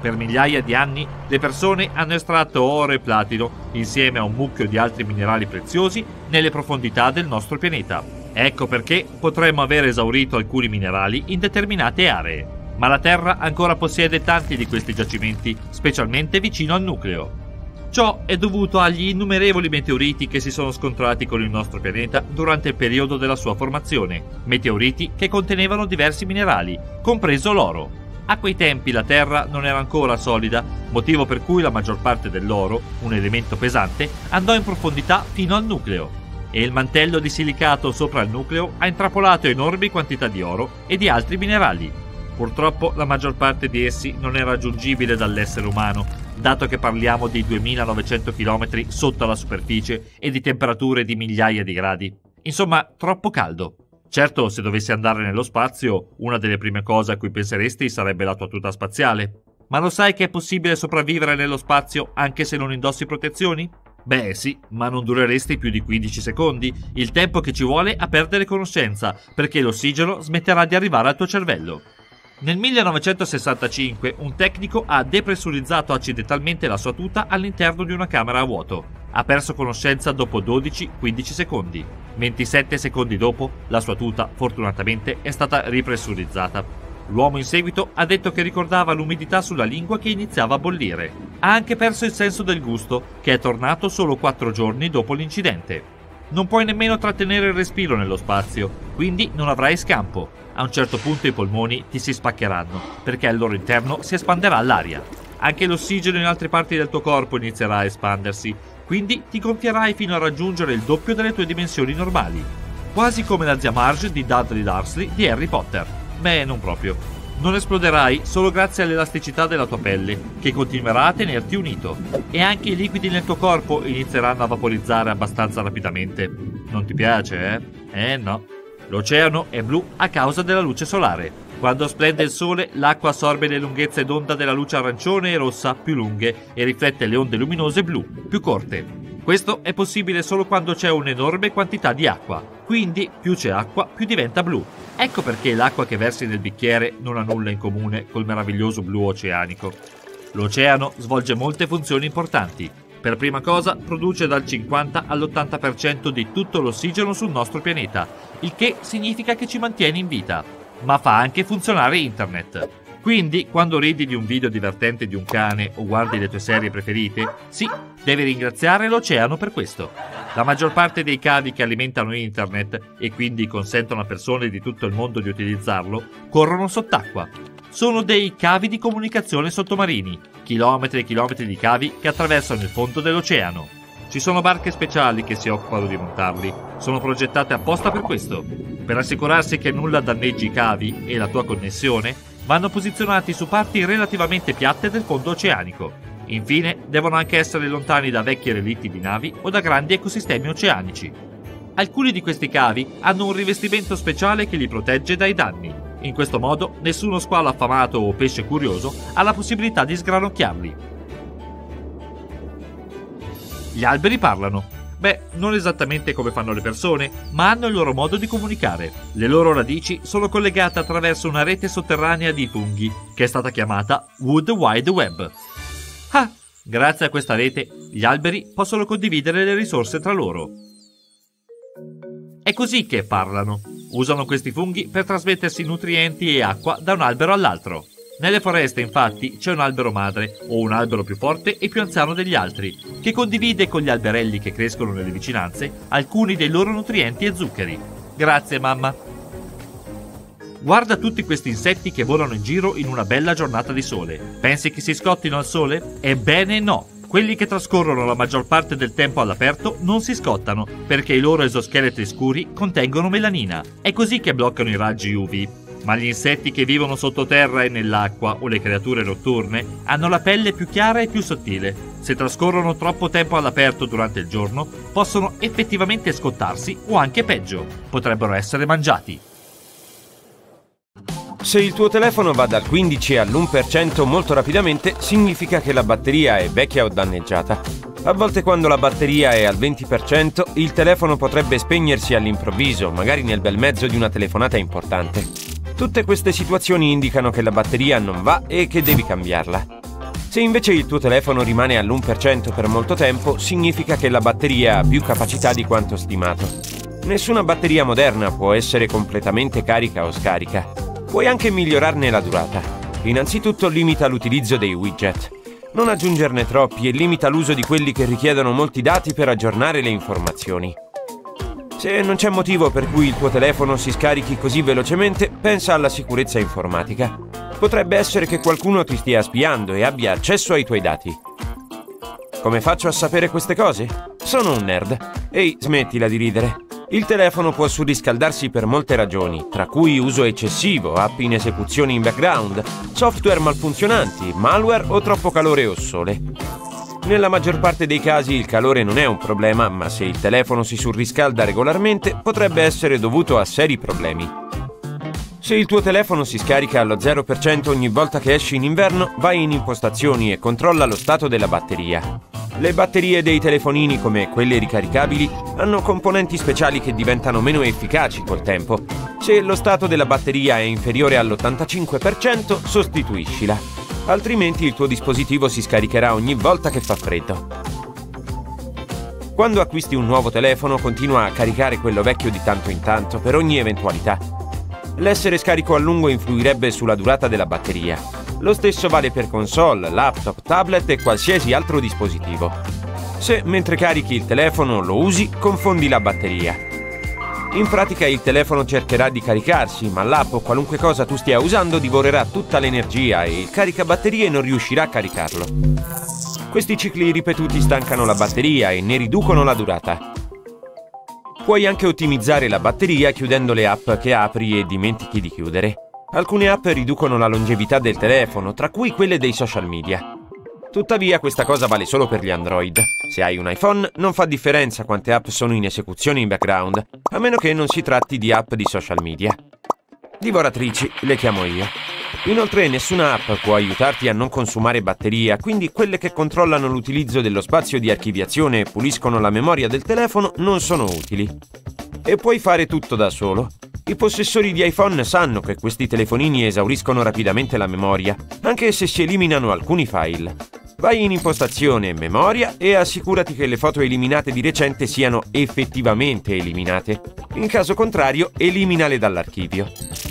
Per migliaia di anni le persone hanno estratto oro e platino insieme a un mucchio di altri minerali preziosi nelle profondità del nostro pianeta. Ecco perché potremmo aver esaurito alcuni minerali in determinate aree. Ma la Terra ancora possiede tanti di questi giacimenti, specialmente vicino al nucleo. Ciò è dovuto agli innumerevoli meteoriti che si sono scontrati con il nostro pianeta durante il periodo della sua formazione, meteoriti che contenevano diversi minerali, compreso l'oro. A quei tempi la Terra non era ancora solida, motivo per cui la maggior parte dell'oro, un elemento pesante, andò in profondità fino al nucleo. E il mantello di silicato sopra il nucleo ha intrappolato enormi quantità di oro e di altri minerali. Purtroppo la maggior parte di essi non è raggiungibile dall'essere umano, dato che parliamo di 2900 km sotto la superficie e di temperature di migliaia di gradi. Insomma, troppo caldo. Certo, se dovessi andare nello spazio, una delle prime cose a cui penseresti sarebbe la tua tuta spaziale. Ma lo sai che è possibile sopravvivere nello spazio anche se non indossi protezioni? Beh sì, ma non dureresti più di 15 secondi, il tempo che ci vuole a perdere conoscenza, perché l'ossigeno smetterà di arrivare al tuo cervello. Nel 1965 un tecnico ha depressurizzato accidentalmente la sua tuta all'interno di una camera a vuoto. Ha perso conoscenza dopo 12-15 secondi. 27 secondi dopo, la sua tuta, fortunatamente, è stata ripressurizzata. L'uomo in seguito ha detto che ricordava l'umidità sulla lingua che iniziava a bollire. Ha anche perso il senso del gusto, che è tornato solo 4 giorni dopo l'incidente. Non puoi nemmeno trattenere il respiro nello spazio, quindi non avrai scampo. A un certo punto i polmoni ti si spaccheranno, perché al loro interno si espanderà l'aria. Anche l'ossigeno in altre parti del tuo corpo inizierà a espandersi, quindi ti gonfierai fino a raggiungere il doppio delle tue dimensioni normali. Quasi come la zia Marge di Dudley Dursley di Harry Potter. Beh, non proprio. Non esploderai solo grazie all'elasticità della tua pelle, che continuerà a tenerti unito. E anche i liquidi nel tuo corpo inizieranno a vaporizzare abbastanza rapidamente. Non ti piace, eh? No. L'oceano è blu a causa della luce solare. Quando splende il sole, l'acqua assorbe le lunghezze d'onda della luce arancione e rossa più lunghe e riflette le onde luminose blu, più corte. Questo è possibile solo quando c'è un'enorme quantità di acqua. Quindi, più c'è acqua, più diventa blu. Ecco perché l'acqua che versi nel bicchiere non ha nulla in comune col meraviglioso blu oceanico. L'oceano svolge molte funzioni importanti. Per prima cosa, produce dal 50 all'80% di tutto l'ossigeno sul nostro pianeta, il che significa che ci mantiene in vita. Ma fa anche funzionare internet. Quindi, quando ridi di un video divertente di un cane o guardi le tue serie preferite, sì, devi ringraziare l'oceano per questo. La maggior parte dei cavi che alimentano internet e quindi consentono a persone di tutto il mondo di utilizzarlo, corrono sott'acqua. Sono dei cavi di comunicazione sottomarini, chilometri e chilometri di cavi che attraversano il fondo dell'oceano. Ci sono barche speciali che si occupano di montarli, sono progettate apposta per questo. Per assicurarsi che nulla danneggi i cavi e la tua connessione, vanno posizionati su parti relativamente piatte del fondo oceanico. Infine, devono anche essere lontani da vecchi relitti di navi o da grandi ecosistemi oceanici. Alcuni di questi cavi hanno un rivestimento speciale che li protegge dai danni. In questo modo, nessuno squalo affamato o pesce curioso ha la possibilità di sgranocchiarli. Gli alberi parlano. Beh, non esattamente come fanno le persone, ma hanno il loro modo di comunicare. Le loro radici sono collegate attraverso una rete sotterranea di funghi, che è stata chiamata Wood Wide Web. Ah! Grazie a questa rete, gli alberi possono condividere le risorse tra loro. È così che parlano. Usano questi funghi per trasmettersi nutrienti e acqua da un albero all'altro. Nelle foreste, infatti, c'è un albero madre, o un albero più forte e più anziano degli altri, che condivide con gli alberelli che crescono nelle vicinanze alcuni dei loro nutrienti e zuccheri. Grazie, mamma. Guarda tutti questi insetti che volano in giro in una bella giornata di sole. Pensi che si scottino al sole? Ebbene no! Quelli che trascorrono la maggior parte del tempo all'aperto non si scottano, perché i loro esoscheletri scuri contengono melanina. È così che bloccano i raggi UV. Ma gli insetti che vivono sottoterra e nell'acqua o le creature notturne hanno la pelle più chiara e più sottile. Se trascorrono troppo tempo all'aperto durante il giorno, possono effettivamente scottarsi o anche peggio, potrebbero essere mangiati. Se il tuo telefono va dal 15 all'1% molto rapidamente, significa che la batteria è vecchia o danneggiata. A volte quando la batteria è al 20%, il telefono potrebbe spegnersi all'improvviso, magari nel bel mezzo di una telefonata importante. Tutte queste situazioni indicano che la batteria non va e che devi cambiarla. Se invece il tuo telefono rimane all'1% per molto tempo, significa che la batteria ha più capacità di quanto stimato. Nessuna batteria moderna può essere completamente carica o scarica. Puoi anche migliorarne la durata. Innanzitutto limita l'utilizzo dei widget. Non aggiungerne troppi e limita l'uso di quelli che richiedono molti dati per aggiornare le informazioni. Se non c'è motivo per cui il tuo telefono si scarichi così velocemente, pensa alla sicurezza informatica. Potrebbe essere che qualcuno ti stia spiando e abbia accesso ai tuoi dati. Come faccio a sapere queste cose? Sono un nerd. Ehi, smettila di ridere. Il telefono può surriscaldarsi per molte ragioni, tra cui uso eccessivo, app in esecuzione in background, software malfunzionanti, malware o troppo calore o sole. Nella maggior parte dei casi il calore non è un problema, ma se il telefono si surriscalda regolarmente potrebbe essere dovuto a seri problemi. Se il tuo telefono si scarica allo 0% ogni volta che esci in inverno, vai in impostazioni e controlla lo stato della batteria. Le batterie dei telefonini, come quelle ricaricabili, hanno componenti speciali che diventano meno efficaci col tempo. Se lo stato della batteria è inferiore all'85%, sostituiscila. Altrimenti il tuo dispositivo si scaricherà ogni volta che fa freddo. Quando acquisti un nuovo telefono, continua a caricare quello vecchio di tanto in tanto per ogni eventualità. L'essere scarico a lungo influirebbe sulla durata della batteria. Lo stesso vale per console, laptop, tablet e qualsiasi altro dispositivo. Se mentre carichi il telefono lo usi, confondi la batteria. In pratica il telefono cercherà di caricarsi, ma l'app o qualunque cosa tu stia usando divorerà tutta l'energia e il caricabatterie non riuscirà a caricarlo. Questi cicli ripetuti stancano la batteria e ne riducono la durata. Puoi anche ottimizzare la batteria chiudendo le app che apri e dimentichi di chiudere. Alcune app riducono la longevità del telefono, tra cui quelle dei social media. Tuttavia questa cosa vale solo per gli Android. Se hai un iPhone non fa differenza quante app sono in esecuzione in background, a meno che non si tratti di app di social media. Divoratrici, le chiamo io. Inoltre nessuna app può aiutarti a non consumare batteria, quindi quelle che controllano l'utilizzo dello spazio di archiviazione e puliscono la memoria del telefono non sono utili. E puoi fare tutto da solo. I possessori di iPhone sanno che questi telefonini esauriscono rapidamente la memoria, anche se si eliminano alcuni file. Vai in impostazione memoria e assicurati che le foto eliminate di recente siano effettivamente eliminate. In caso contrario, eliminale dall'archivio.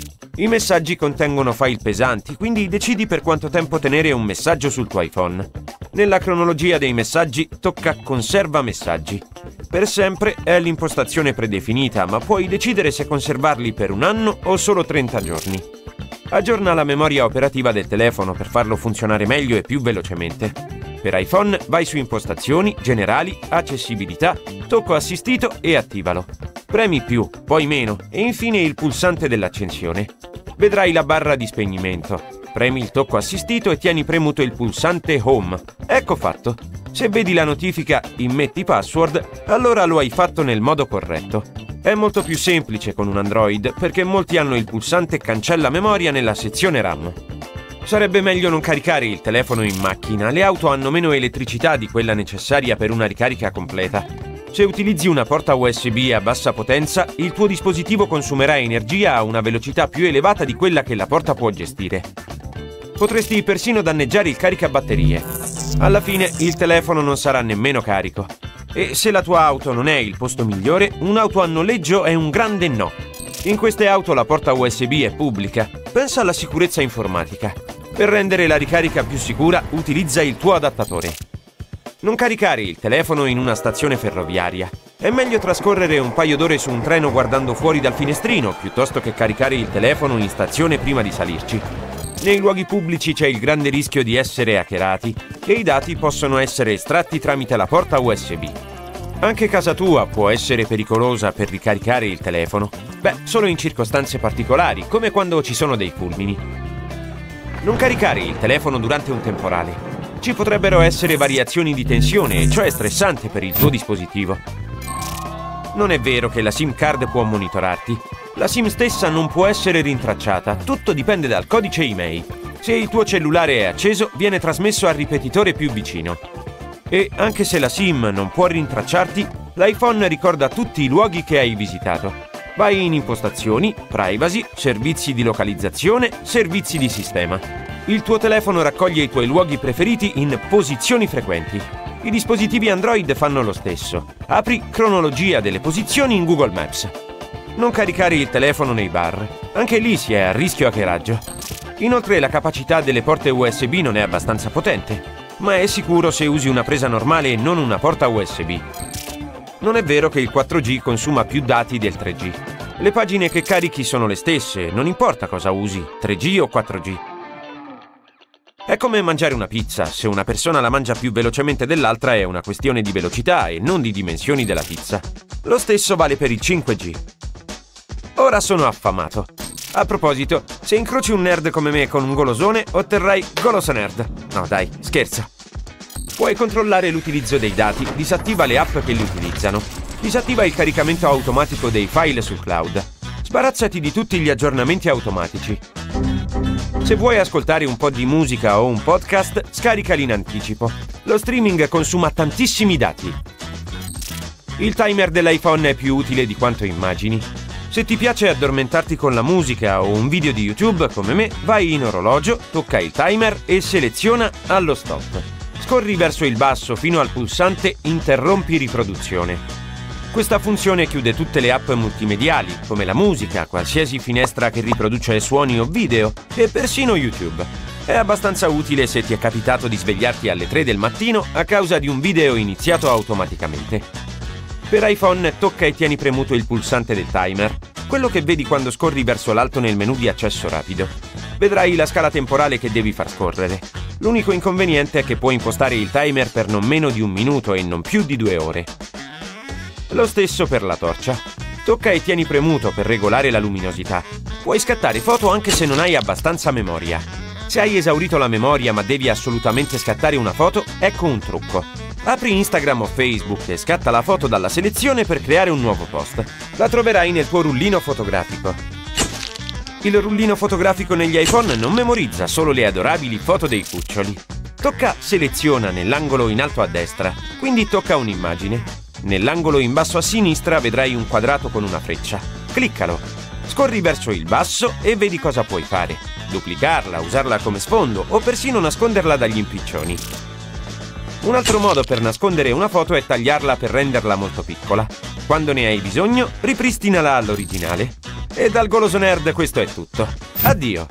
I messaggi contengono file pesanti, quindi decidi per quanto tempo tenere un messaggio sul tuo iPhone. Nella cronologia dei messaggi tocca Conserva messaggi. Per sempre è l'impostazione predefinita, ma puoi decidere se conservarli per un anno o solo 30 giorni. Aggiorna la memoria operativa del telefono per farlo funzionare meglio e più velocemente. Per iPhone vai su Impostazioni, Generali, Accessibilità, Tocco assistito e attivalo. Premi più, poi meno e infine il pulsante dell'accensione. Vedrai la barra di spegnimento. Premi il tocco assistito e tieni premuto il pulsante Home. Ecco fatto. Se vedi la notifica Immetti password, allora lo hai fatto nel modo corretto. È molto più semplice con un Android perché molti hanno il pulsante Cancella memoria nella sezione RAM. Sarebbe meglio non caricare il telefono in macchina, le auto hanno meno elettricità di quella necessaria per una ricarica completa. Se utilizzi una porta USB a bassa potenza, il tuo dispositivo consumerà energia a una velocità più elevata di quella che la porta può gestire. Potresti persino danneggiare il caricabatterie. Alla fine il telefono non sarà nemmeno carico. E se la tua auto non è il posto migliore, un'auto a noleggio è un grande no. In queste auto la porta USB è pubblica. Pensa alla sicurezza informatica. Per rendere la ricarica più sicura, utilizza il tuo adattatore. Non caricare il telefono in una stazione ferroviaria. È meglio trascorrere un paio d'ore su un treno guardando fuori dal finestrino, piuttosto che caricare il telefono in stazione prima di salirci. Nei luoghi pubblici c'è il grande rischio di essere hackerati e i dati possono essere estratti tramite la porta USB. Anche casa tua può essere pericolosa per ricaricare il telefono. Beh, solo in circostanze particolari, come quando ci sono dei fulmini. Non caricare il telefono durante un temporale. Ci potrebbero essere variazioni di tensione, cioè stressante per il tuo dispositivo. Non è vero che la SIM card può monitorarti. La SIM stessa non può essere rintracciata, tutto dipende dal codice email. Se il tuo cellulare è acceso, viene trasmesso al ripetitore più vicino. E anche se la SIM non può rintracciarti, l'iPhone ricorda tutti i luoghi che hai visitato. Vai in Impostazioni, Privacy, Servizi di localizzazione, Servizi di sistema. Il tuo telefono raccoglie i tuoi luoghi preferiti in posizioni frequenti. I dispositivi Android fanno lo stesso. Apri cronologia delle posizioni in Google Maps. Non caricare il telefono nei bar. Anche lì si è a rischio hackeraggio. Inoltre la capacità delle porte USB non è abbastanza potente, ma è sicuro se usi una presa normale e non una porta USB. Non è vero che il 4G consuma più dati del 3G. Le pagine che carichi sono le stesse, non importa cosa usi, 3G o 4G. È come mangiare una pizza, se una persona la mangia più velocemente dell'altra è una questione di velocità e non di dimensioni della pizza. Lo stesso vale per il 5G. Ora sono affamato. A proposito, se incroci un nerd come me con un golosone, otterrai Goloso Nerd. No dai, scherzo. Puoi controllare l'utilizzo dei dati, disattiva le app che li utilizzano. Disattiva il caricamento automatico dei file sul cloud. Sbarazzati di tutti gli aggiornamenti automatici. Se vuoi ascoltare un po' di musica o un podcast, scaricali in anticipo. Lo streaming consuma tantissimi dati. Il timer dell'iPhone è più utile di quanto immagini. Se ti piace addormentarti con la musica o un video di YouTube come me, vai in orologio, tocca il timer e seleziona allo stop. Scorri verso il basso fino al pulsante Interrompi riproduzione. Questa funzione chiude tutte le app multimediali, come la musica, qualsiasi finestra che riproduce suoni o video, e persino YouTube. È abbastanza utile se ti è capitato di svegliarti alle 3 del mattino a causa di un video iniziato automaticamente. Per iPhone tocca e tieni premuto il pulsante del timer, quello che vedi quando scorri verso l'alto nel menu di accesso rapido. Vedrai la scala temporale che devi far scorrere. L'unico inconveniente è che puoi impostare il timer per non meno di 1 minuto e non più di 2 ore. Lo stesso per la torcia. Tocca e tieni premuto per regolare la luminosità. Puoi scattare foto anche se non hai abbastanza memoria. Se hai esaurito la memoria ma devi assolutamente scattare una foto, ecco un trucco. Apri Instagram o Facebook e scatta la foto dalla selezione per creare un nuovo post. La troverai nel tuo rullino fotografico. Il rullino fotografico negli iPhone non memorizza solo le adorabili foto dei cuccioli. Tocca Seleziona nell'angolo in alto a destra, quindi tocca un'immagine. Nell'angolo in basso a sinistra vedrai un quadrato con una freccia. Cliccalo. Scorri verso il basso e vedi cosa puoi fare. Duplicarla, usarla come sfondo o persino nasconderla dagli impiccioni. Un altro modo per nascondere una foto è tagliarla per renderla molto piccola. Quando ne hai bisogno, ripristinala all'originale. E dal Goloso Nerd questo è tutto. Addio!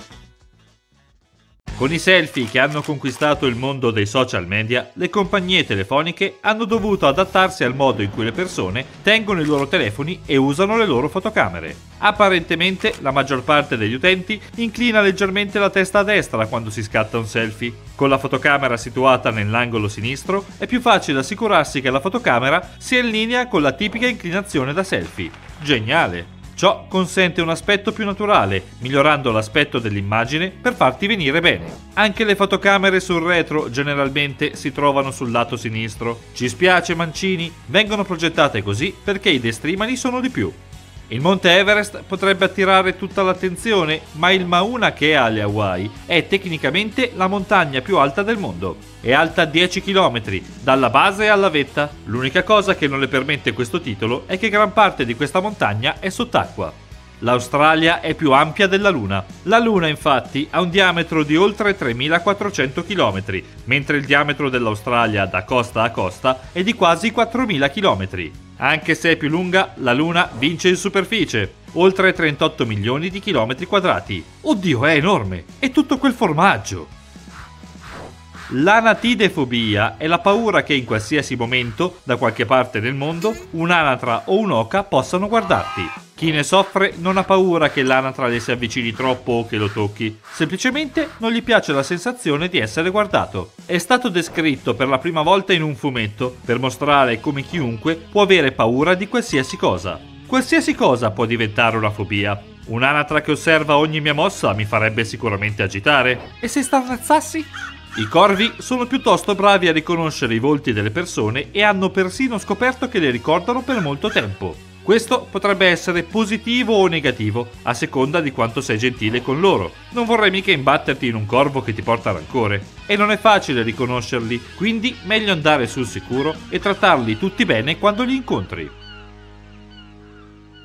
Con i selfie che hanno conquistato il mondo dei social media, le compagnie telefoniche hanno dovuto adattarsi al modo in cui le persone tengono i loro telefoni e usano le loro fotocamere. Apparentemente, la maggior parte degli utenti inclina leggermente la testa a destra quando si scatta un selfie. Con la fotocamera situata nell'angolo sinistro, è più facile assicurarsi che la fotocamera sia in linea con la tipica inclinazione da selfie. Geniale! Ciò consente un aspetto più naturale, migliorando l'aspetto dell'immagine per farti venire bene. Anche le fotocamere sul retro generalmente si trovano sul lato sinistro. Ci spiace mancini, vengono progettate così perché i destrimali sono di più. Il Monte Everest potrebbe attirare tutta l'attenzione, ma il Mauna Kea alle Hawaii è tecnicamente la montagna più alta del mondo. È alta 10 km, dalla base alla vetta. L'unica cosa che non le permette questo titolo è che gran parte di questa montagna è sott'acqua. L'Australia è più ampia della Luna. La Luna, infatti, ha un diametro di oltre 3.400 km, mentre il diametro dell'Australia da costa a costa è di quasi 4.000 km. Anche se è più lunga, la Luna vince in superficie, oltre 38 milioni di chilometri quadrati. Oddio, è enorme! E tutto quel formaggio! L'anatidefobia è la paura che in qualsiasi momento, da qualche parte del mondo, un'anatra o un'oca possano guardarti. Chi ne soffre non ha paura che l'anatra le si avvicini troppo o che lo tocchi, semplicemente non gli piace la sensazione di essere guardato. È stato descritto per la prima volta in un fumetto, per mostrare come chiunque può avere paura di qualsiasi cosa. Qualsiasi cosa può diventare una fobia. Un'anatra che osserva ogni mia mossa mi farebbe sicuramente agitare. E se starnazzassi? I corvi sono piuttosto bravi a riconoscere i volti delle persone e hanno persino scoperto che le ricordano per molto tempo. Questo potrebbe essere positivo o negativo, a seconda di quanto sei gentile con loro. Non vorrei mica imbatterti in un corvo che ti porta rancore. E non è facile riconoscerli, quindi meglio andare sul sicuro e trattarli tutti bene quando li incontri.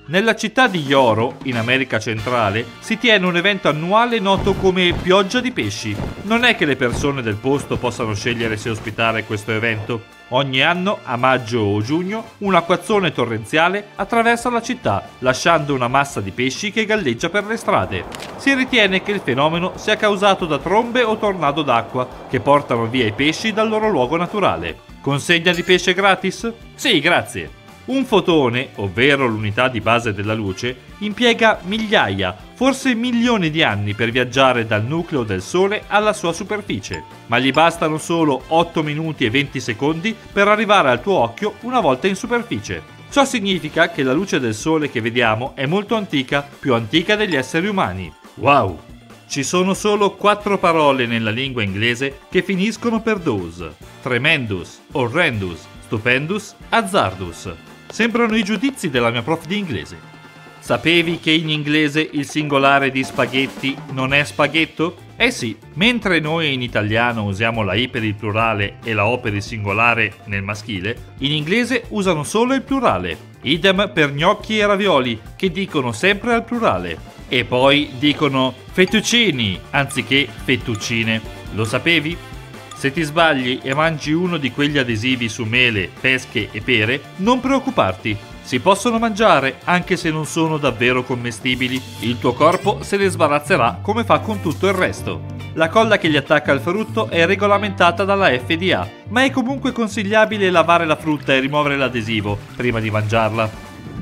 Nella città di Yoro, in America centrale, si tiene un evento annuale noto come Pioggia di Pesci. Non è che le persone del posto possano scegliere se ospitare questo evento. Ogni anno, a maggio o giugno, un acquazzone torrenziale attraversa la città, lasciando una massa di pesci che galleggia per le strade. Si ritiene che il fenomeno sia causato da trombe o tornado d'acqua, che portano via i pesci dal loro luogo naturale. Consegna di pesce gratis? Sì, grazie. Un fotone, ovvero l'unità di base della luce, impiega migliaia, forse milioni di anni per viaggiare dal nucleo del Sole alla sua superficie, ma gli bastano solo 8 minuti e 20 secondi per arrivare al tuo occhio una volta in superficie. Ciò significa che la luce del Sole che vediamo è molto antica, più antica degli esseri umani. Wow! Ci sono solo 4 parole nella lingua inglese che finiscono per those: tremendous, horrendous, stupendous, azzardous. Sembrano i giudizi della mia prof di inglese. Sapevi che in inglese il singolare di spaghetti non è spaghetto? Eh sì, mentre noi in italiano usiamo la I per il plurale e la O per il singolare nel maschile, in inglese usano solo il plurale. Idem per gnocchi e ravioli, che dicono sempre al plurale. E poi dicono fettuccini anziché fettuccine. Lo sapevi? Se ti sbagli e mangi uno di quegli adesivi su mele, pesche e pere, non preoccuparti. Si possono mangiare anche se non sono davvero commestibili. Il tuo corpo se ne sbarazzerà come fa con tutto il resto. La colla che gli attacca al frutto è regolamentata dalla FDA, ma è comunque consigliabile lavare la frutta e rimuovere l'adesivo prima di mangiarla.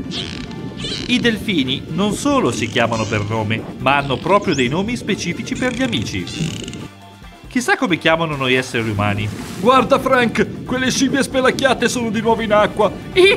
I delfini non solo si chiamano per nome, ma hanno proprio dei nomi specifici per gli amici. Chissà come chiamano noi esseri umani. Guarda Frank, quelle scimmie spelacchiate sono di nuovo in acqua.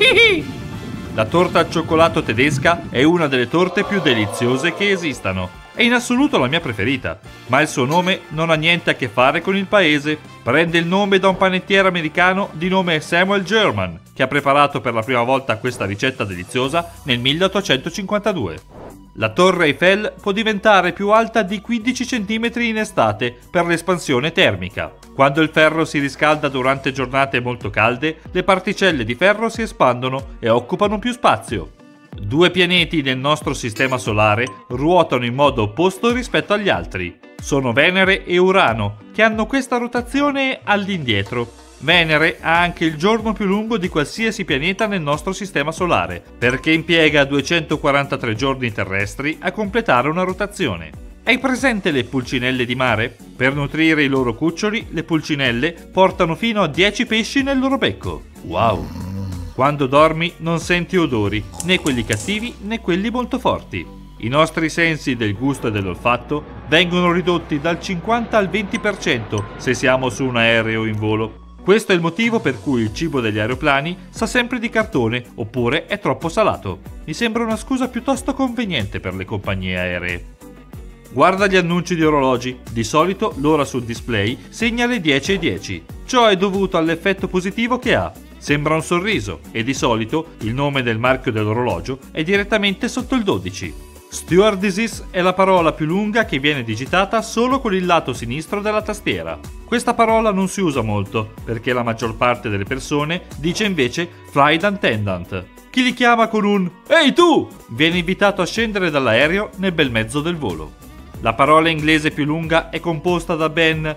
La torta al cioccolato tedesca è una delle torte più deliziose che esistano. È in assoluto la mia preferita, ma il suo nome non ha niente a che fare con il paese. Prende il nome da un panettiere americano di nome Samuel German, che ha preparato per la prima volta questa ricetta deliziosa nel 1852. La Torre Eiffel può diventare più alta di 15 cm in estate per l'espansione termica. Quando il ferro si riscalda durante giornate molto calde, le particelle di ferro si espandono e occupano più spazio. 2 pianeti nel nostro sistema solare ruotano in modo opposto rispetto agli altri. Sono Venere e Urano, che hanno questa rotazione all'indietro. Venere ha anche il giorno più lungo di qualsiasi pianeta nel nostro sistema solare, perché impiega 243 giorni terrestri a completare una rotazione. Hai presente le pulcinelle di mare? Per nutrire i loro cuccioli, le pulcinelle portano fino a 10 pesci nel loro becco. Wow! Quando dormi non senti odori, né quelli cattivi né quelli molto forti. I nostri sensi del gusto e dell'olfatto vengono ridotti dal 50 al 20% se siamo su un aereo in volo. Questo è il motivo per cui il cibo degli aeroplani sa sempre di cartone oppure è troppo salato. Mi sembra una scusa piuttosto conveniente per le compagnie aeree. Guarda gli annunci di orologi. Di solito l'ora sul display segna le 10:10. Ciò è dovuto all'effetto positivo che ha. Sembra un sorriso e di solito il nome del marchio dell'orologio è direttamente sotto il 12. Stewardesses è la parola più lunga che viene digitata solo con il lato sinistro della tastiera. Questa parola non si usa molto, perché la maggior parte delle persone dice invece flight attendant. Chi li chiama con un "Ehi tu!" viene invitato a scendere dall'aereo nel bel mezzo del volo. La parola inglese più lunga è composta da ben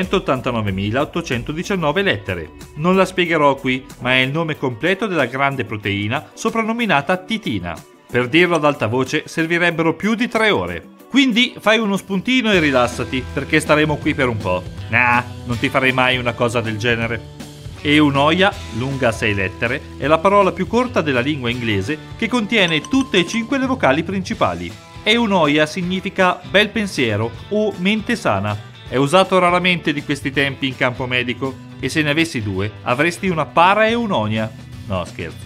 189.819 lettere. Non la spiegherò qui, ma è il nome completo della grande proteina soprannominata titina. Per dirlo ad alta voce servirebbero più di 3 ore. Quindi fai uno spuntino e rilassati, perché staremo qui per un po'. Nah, non ti farei mai una cosa del genere. Eunoia, lunga 6 lettere, è la parola più corta della lingua inglese che contiene tutte e 5 le vocali principali. Eunoia significa bel pensiero o mente sana. È usato raramente di questi tempi in campo medico e se ne avessi 2 avresti una paraeunonia. No, scherzo.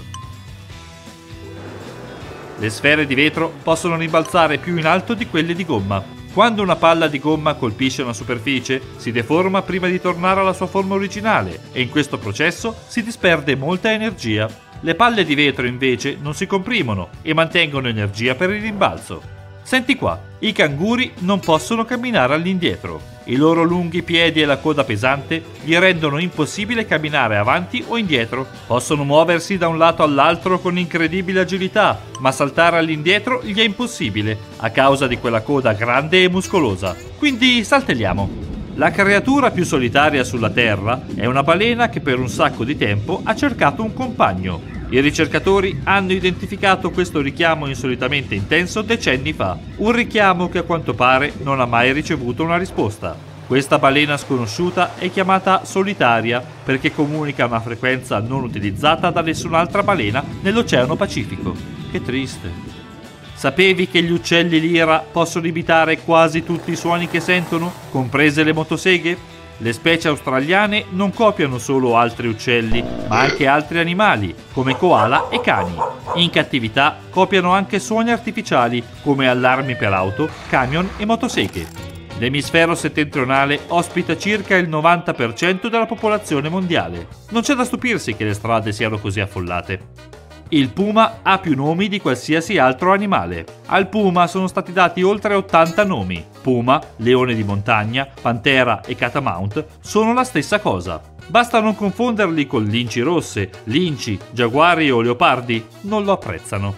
Le sfere di vetro possono rimbalzare più in alto di quelle di gomma. Quando una palla di gomma colpisce una superficie, si deforma prima di tornare alla sua forma originale e in questo processo si disperde molta energia. Le palle di vetro invece non si comprimono e mantengono energia per il rimbalzo. Senti qua, i canguri non possono camminare all'indietro. I loro lunghi piedi e la coda pesante gli rendono impossibile camminare avanti o indietro. Possono muoversi da un lato all'altro con incredibile agilità, ma saltare all'indietro gli è impossibile a causa di quella coda grande e muscolosa. Quindi saltelliamo. La creatura più solitaria sulla Terra è una balena che per un sacco di tempo ha cercato un compagno. I ricercatori hanno identificato questo richiamo insolitamente intenso decenni fa, un richiamo che a quanto pare non ha mai ricevuto una risposta. Questa balena sconosciuta è chiamata solitaria perché comunica una frequenza non utilizzata da nessun'altra balena nell'Oceano Pacifico. Che triste. Sapevi che gli uccelli lira possono imitare quasi tutti i suoni che sentono, comprese le motoseghe? Le specie australiane non copiano solo altri uccelli, ma anche altri animali, come koala e cani. In cattività copiano anche suoni artificiali, come allarmi per auto, camion e motoseghe. L'emisfero settentrionale ospita circa il 90% della popolazione mondiale. Non c'è da stupirsi che le strade siano così affollate. Il puma ha più nomi di qualsiasi altro animale. Al puma sono stati dati oltre 80 nomi. Puma, leone di montagna, pantera e catamount sono la stessa cosa. Basta non confonderli con linci rosse, linci, giaguari o leopardi, non lo apprezzano.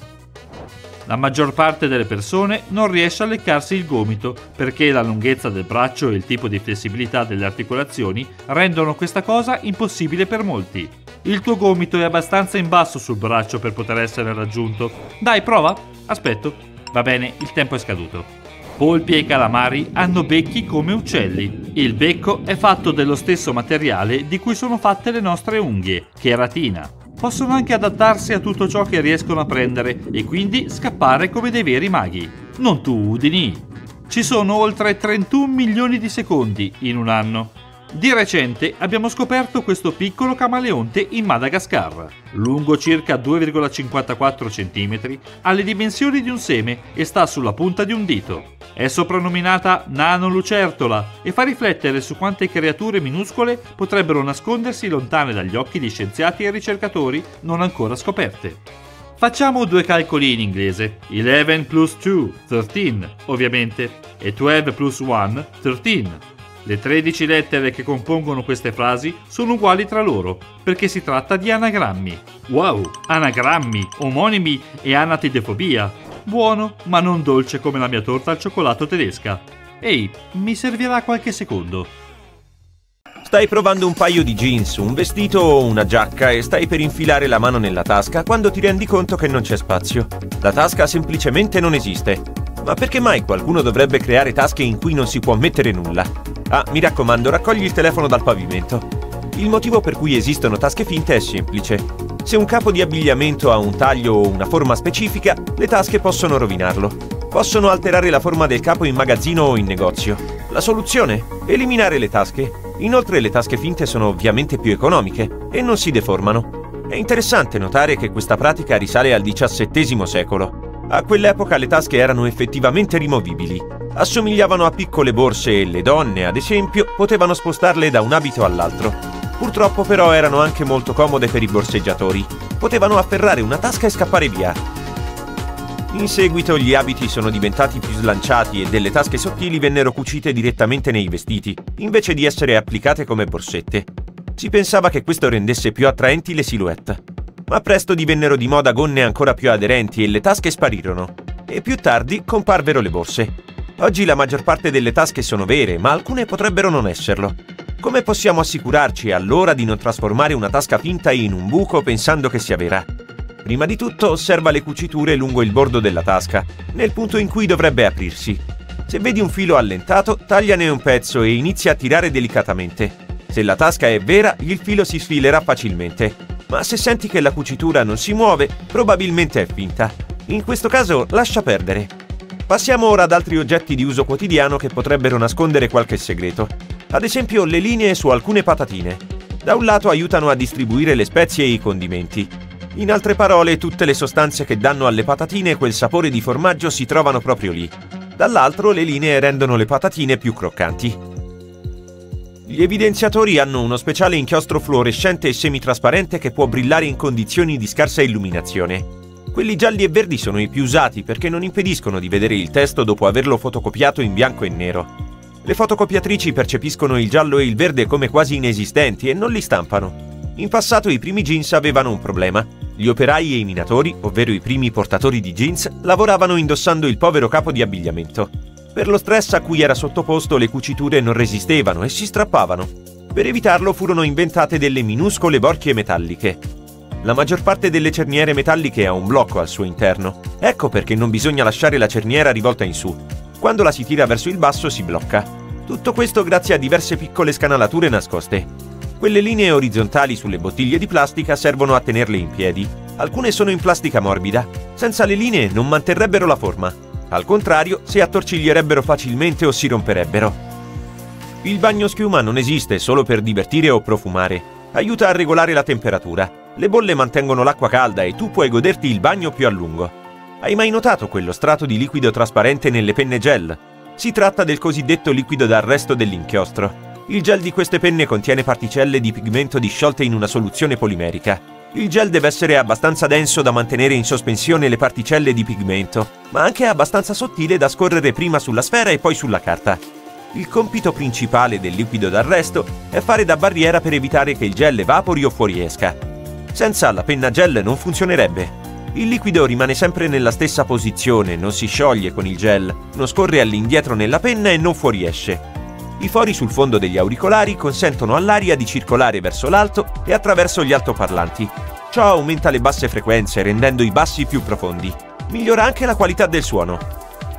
La maggior parte delle persone non riesce a leccarsi il gomito perché la lunghezza del braccio e il tipo di flessibilità delle articolazioni rendono questa cosa impossibile per molti. Il tuo gomito è abbastanza in basso sul braccio per poter essere raggiunto. Dai, prova. Aspetto. Va bene, il tempo è scaduto. Polpi e calamari hanno becchi come uccelli. Il becco è fatto dello stesso materiale di cui sono fatte le nostre unghie, cheratina. Possono anche adattarsi a tutto ciò che riescono a prendere e quindi scappare come dei veri maghi. Non tu, Udini. Ci sono oltre 31 milioni di secondi in un anno. Di recente abbiamo scoperto questo piccolo camaleonte in Madagascar, lungo circa 2,54 cm, ha le dimensioni di un seme e sta sulla punta di un dito. È soprannominata nanolucertola e fa riflettere su quante creature minuscole potrebbero nascondersi lontane dagli occhi di scienziati e ricercatori non ancora scoperte. Facciamo due calcoli in inglese. 11 plus 2, 13, ovviamente, e 12 plus 1, 13. Le 13 lettere che compongono queste frasi sono uguali tra loro, perché si tratta di anagrammi. Wow, anagrammi, omonimi e anatidefobia. Buono, ma non dolce come la mia torta al cioccolato tedesca. Ehi, mi servirà qualche secondo. Stai provando un paio di jeans, un vestito o una giacca e stai per infilare la mano nella tasca quando ti rendi conto che non c'è spazio. La tasca semplicemente non esiste. Ma perché mai qualcuno dovrebbe creare tasche in cui non si può mettere nulla? Ah, mi raccomando, raccogli il telefono dal pavimento. Il motivo per cui esistono tasche finte è semplice. Se un capo di abbigliamento ha un taglio o una forma specifica, le tasche possono rovinarlo. Possono alterare la forma del capo in magazzino o in negozio. La soluzione? Eliminare le tasche. Inoltre le tasche finte sono ovviamente più economiche e non si deformano. È interessante notare che questa pratica risale al XVII secolo. A quell'epoca le tasche erano effettivamente rimovibili. Assomigliavano a piccole borse e le donne, ad esempio, potevano spostarle da un abito all'altro. Purtroppo però erano anche molto comode per i borseggiatori. Potevano afferrare una tasca e scappare via. In seguito gli abiti sono diventati più slanciati e delle tasche sottili vennero cucite direttamente nei vestiti, invece di essere applicate come borsette. Si pensava che questo rendesse più attraenti le silhouette. Ma presto divennero di moda gonne ancora più aderenti e le tasche sparirono. E più tardi comparvero le borse. Oggi la maggior parte delle tasche sono vere, ma alcune potrebbero non esserlo. Come possiamo assicurarci allora di non trasformare una tasca finta in un buco pensando che sia vera? Prima di tutto osserva le cuciture lungo il bordo della tasca, nel punto in cui dovrebbe aprirsi. Se vedi un filo allentato, tagliane un pezzo e inizia a tirare delicatamente. Se la tasca è vera, il filo si sfilerà facilmente. Ma se senti che la cucitura non si muove, probabilmente è finta. In questo caso lascia perdere. Passiamo ora ad altri oggetti di uso quotidiano che potrebbero nascondere qualche segreto. Ad esempio le linee su alcune patatine. Da un lato aiutano a distribuire le spezie e i condimenti. In altre parole, tutte le sostanze che danno alle patatine quel sapore di formaggio si trovano proprio lì. Dall'altro le linee rendono le patatine più croccanti. Gli evidenziatori hanno uno speciale inchiostro fluorescente e semitrasparente che può brillare in condizioni di scarsa illuminazione. Quelli gialli e verdi sono i più usati perché non impediscono di vedere il testo dopo averlo fotocopiato in bianco e nero. Le fotocopiatrici percepiscono il giallo e il verde come quasi inesistenti e non li stampano. In passato i primi jeans avevano un problema. Gli operai e i minatori, ovvero i primi portatori di jeans, lavoravano indossando il povero capo di abbigliamento. Per lo stress a cui era sottoposto, le cuciture non resistevano e si strappavano. Per evitarlo furono inventate delle minuscole borchie metalliche. La maggior parte delle cerniere metalliche ha un blocco al suo interno. Ecco perché non bisogna lasciare la cerniera rivolta in su. Quando la si tira verso il basso si blocca. Tutto questo grazie a diverse piccole scanalature nascoste. Quelle linee orizzontali sulle bottiglie di plastica servono a tenerle in piedi. Alcune sono in plastica morbida. Senza le linee non manterrebbero la forma. Al contrario, si attorciglierebbero facilmente o si romperebbero. Il bagno schiuma non esiste solo per divertire o profumare. Aiuta a regolare la temperatura. Le bolle mantengono l'acqua calda e tu puoi goderti il bagno più a lungo. Hai mai notato quello strato di liquido trasparente nelle penne gel? Si tratta del cosiddetto liquido d'arresto dell'inchiostro. Il gel di queste penne contiene particelle di pigmento disciolte in una soluzione polimerica. Il gel deve essere abbastanza denso da mantenere in sospensione le particelle di pigmento, ma anche abbastanza sottile da scorrere prima sulla sfera e poi sulla carta. Il compito principale del liquido d'arresto è fare da barriera per evitare che il gel evapori o fuoriesca. Senza la penna gel non funzionerebbe. Il liquido rimane sempre nella stessa posizione, non si scioglie con il gel, non scorre all'indietro nella penna e non fuoriesce. I fori sul fondo degli auricolari consentono all'aria di circolare verso l'alto e attraverso gli altoparlanti. Ciò aumenta le basse frequenze, rendendo i bassi più profondi. Migliora anche la qualità del suono.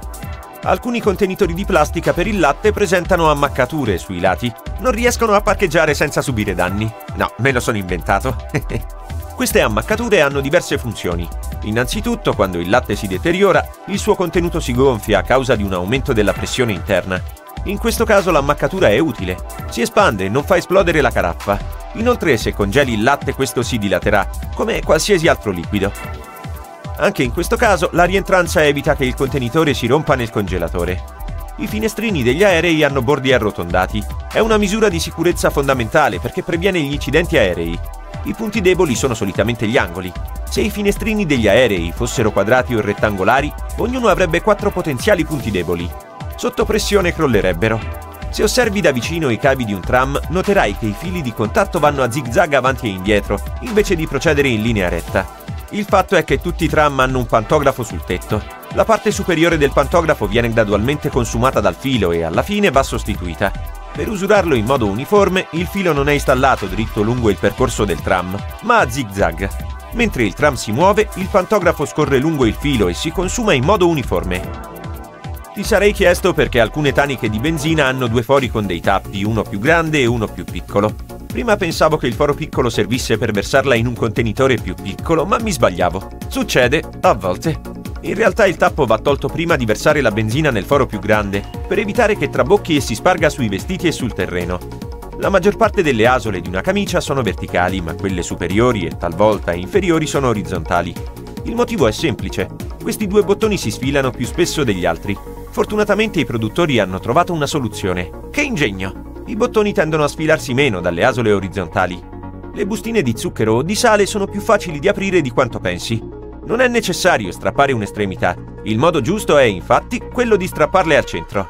Alcuni contenitori di plastica per il latte presentano ammaccature sui lati. Non riescono a parcheggiare senza subire danni. No, me lo sono inventato. Queste ammaccature hanno diverse funzioni. Innanzitutto, quando il latte si deteriora, il suo contenuto si gonfia a causa di un aumento della pressione interna. In questo caso l'ammaccatura è utile. Si espande e non fa esplodere la caraffa. Inoltre, se congeli il latte, questo si dilaterà, come qualsiasi altro liquido. Anche in questo caso, la rientranza evita che il contenitore si rompa nel congelatore. I finestrini degli aerei hanno bordi arrotondati. È una misura di sicurezza fondamentale perché previene gli incidenti aerei. I punti deboli sono solitamente gli angoli. Se i finestrini degli aerei fossero quadrati o rettangolari, ognuno avrebbe 4 potenziali punti deboli. Sotto pressione crollerebbero. Se osservi da vicino i cavi di un tram, noterai che i fili di contatto vanno a zig-zag avanti e indietro, invece di procedere in linea retta. Il fatto è che tutti i tram hanno un pantografo sul tetto. La parte superiore del pantografo viene gradualmente consumata dal filo e alla fine va sostituita. Per usurarlo in modo uniforme, il filo non è installato dritto lungo il percorso del tram, ma a zig-zag. Mentre il tram si muove, il pantografo scorre lungo il filo e si consuma in modo uniforme. Ti sarei chiesto perché alcune taniche di benzina hanno 2 fori con dei tappi, uno più grande e uno più piccolo. Prima pensavo che il foro piccolo servisse per versarla in un contenitore più piccolo, ma mi sbagliavo. Succede, a volte. In realtà il tappo va tolto prima di versare la benzina nel foro più grande, per evitare che trabocchi e si sparga sui vestiti e sul terreno. La maggior parte delle asole di una camicia sono verticali, ma quelle superiori e talvolta inferiori sono orizzontali. Il motivo è semplice. Questi 2 bottoni si sfilano più spesso degli altri. Fortunatamente i produttori hanno trovato una soluzione. Che ingegno! I bottoni tendono a sfilarsi meno dalle asole orizzontali. Le bustine di zucchero o di sale sono più facili di aprire di quanto pensi. Non è necessario strappare un'estremità. Il modo giusto è, infatti, quello di strapparle al centro.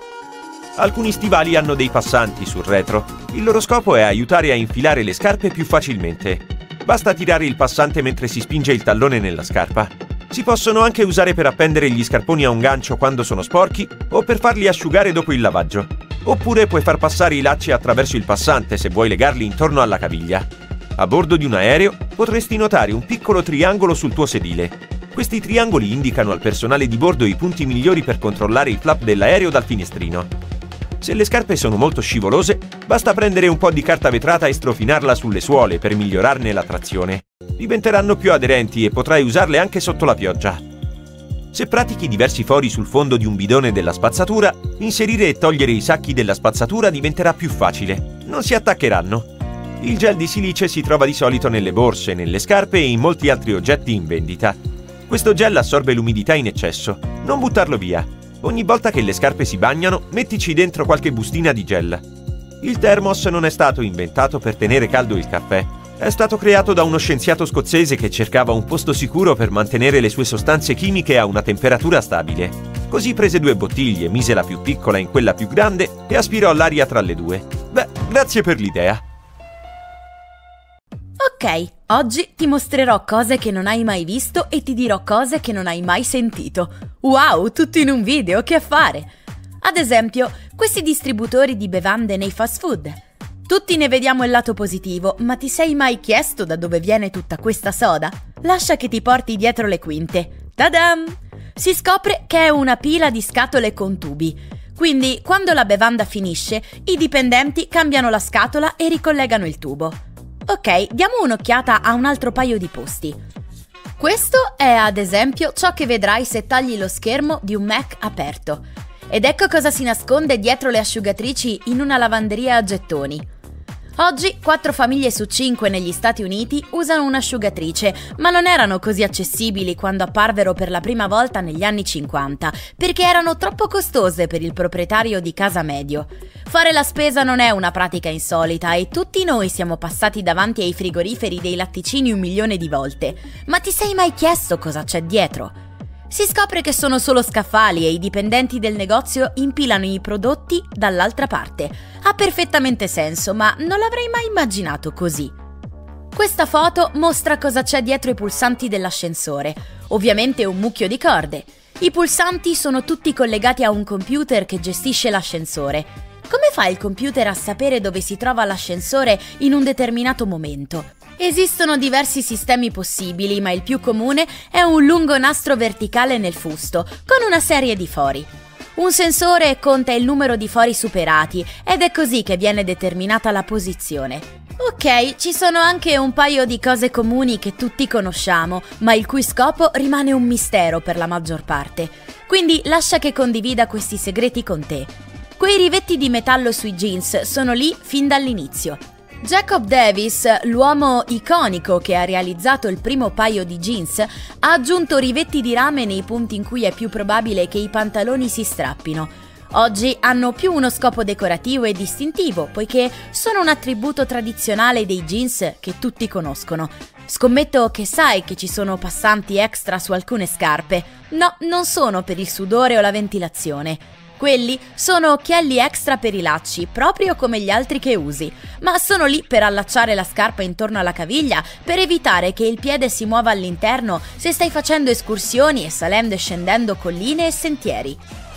Alcuni stivali hanno dei passanti sul retro. Il loro scopo è aiutare a infilare le scarpe più facilmente. Basta tirare il passante mentre si spinge il tallone nella scarpa. Si possono anche usare per appendere gli scarponi a un gancio quando sono sporchi o per farli asciugare dopo il lavaggio. Oppure puoi far passare i lacci attraverso il passante se vuoi legarli intorno alla caviglia. A bordo di un aereo potresti notare un piccolo triangolo sul tuo sedile. Questi triangoli indicano al personale di bordo i punti migliori per controllare i flap dell'aereo dal finestrino. Se le scarpe sono molto scivolose, basta prendere un po' di carta vetrata e strofinarla sulle suole per migliorarne la trazione. Diventeranno più aderenti e potrai usarle anche sotto la pioggia. Se pratichi diversi fori sul fondo di un bidone della spazzatura, inserire e togliere i sacchi della spazzatura diventerà più facile. Non si attaccheranno. Il gel di silice si trova di solito nelle borse, nelle scarpe e in molti altri oggetti in vendita. Questo gel assorbe l'umidità in eccesso. Non buttarlo via. Ogni volta che le scarpe si bagnano, mettici dentro qualche bustina di gel. Il thermos non è stato inventato per tenere caldo il caffè. È stato creato da uno scienziato scozzese che cercava un posto sicuro per mantenere le sue sostanze chimiche a una temperatura stabile. Così prese 2 bottiglie, mise la più piccola in quella più grande e aspirò l'aria tra le 2. Beh, grazie per l'idea. Ok, oggi ti mostrerò cose che non hai mai visto e ti dirò cose che non hai mai sentito. Wow, tutto in un video, che affare! Ad esempio, questi distributori di bevande nei fast food. Tutti ne vediamo il lato positivo, ma ti sei mai chiesto da dove viene tutta questa soda? Lascia che ti porti dietro le quinte. Tadam! Si scopre che è una pila di scatole con tubi. Quindi, quando la bevanda finisce, i dipendenti cambiano la scatola e ricollegano il tubo. Ok, diamo un'occhiata a un altro paio di posti. Questo è ad esempio ciò che vedrai se tagli lo schermo di un Mac aperto. Ed ecco cosa si nasconde dietro le asciugatrici in una lavanderia a gettoni. Oggi 4 famiglie su 5 negli Stati Uniti usano un'asciugatrice, ma non erano così accessibili quando apparvero per la prima volta negli anni 50, perché erano troppo costose per il proprietario di casa medio. Fare la spesa non è una pratica insolita e tutti noi siamo passati davanti ai frigoriferi dei latticini 1 milione di volte. Ma ti sei mai chiesto cosa c'è dietro? Si scopre che sono solo scaffali e i dipendenti del negozio impilano i prodotti dall'altra parte. Ha perfettamente senso, ma non l'avrei mai immaginato così. Questa foto mostra cosa c'è dietro i pulsanti dell'ascensore. Ovviamente un mucchio di corde. I pulsanti sono tutti collegati a un computer che gestisce l'ascensore. Come fa il computer a sapere dove si trova l'ascensore in un determinato momento? Esistono diversi sistemi possibili, ma il più comune è un lungo nastro verticale nel fusto, con una serie di fori. Un sensore conta il numero di fori superati ed è così che viene determinata la posizione. Ok, ci sono anche un paio di cose comuni che tutti conosciamo, ma il cui scopo rimane un mistero per la maggior parte. Quindi lascia che condivida questi segreti con te. Quei rivetti di metallo sui jeans sono lì fin dall'inizio. Jacob Davis, l'uomo iconico che ha realizzato il primo paio di jeans, ha aggiunto rivetti di rame nei punti in cui è più probabile che i pantaloni si strappino. Oggi hanno più uno scopo decorativo e distintivo, poiché sono un attributo tradizionale dei jeans che tutti conoscono. Scommetto che sai che ci sono passanti extra su alcune scarpe. No, non sono per il sudore o la ventilazione. Quelli sono occhielli extra per i lacci, proprio come gli altri che usi, ma sono lì per allacciare la scarpa intorno alla caviglia per evitare che il piede si muova all'interno se stai facendo escursioni e salendo e scendendo colline e sentieri.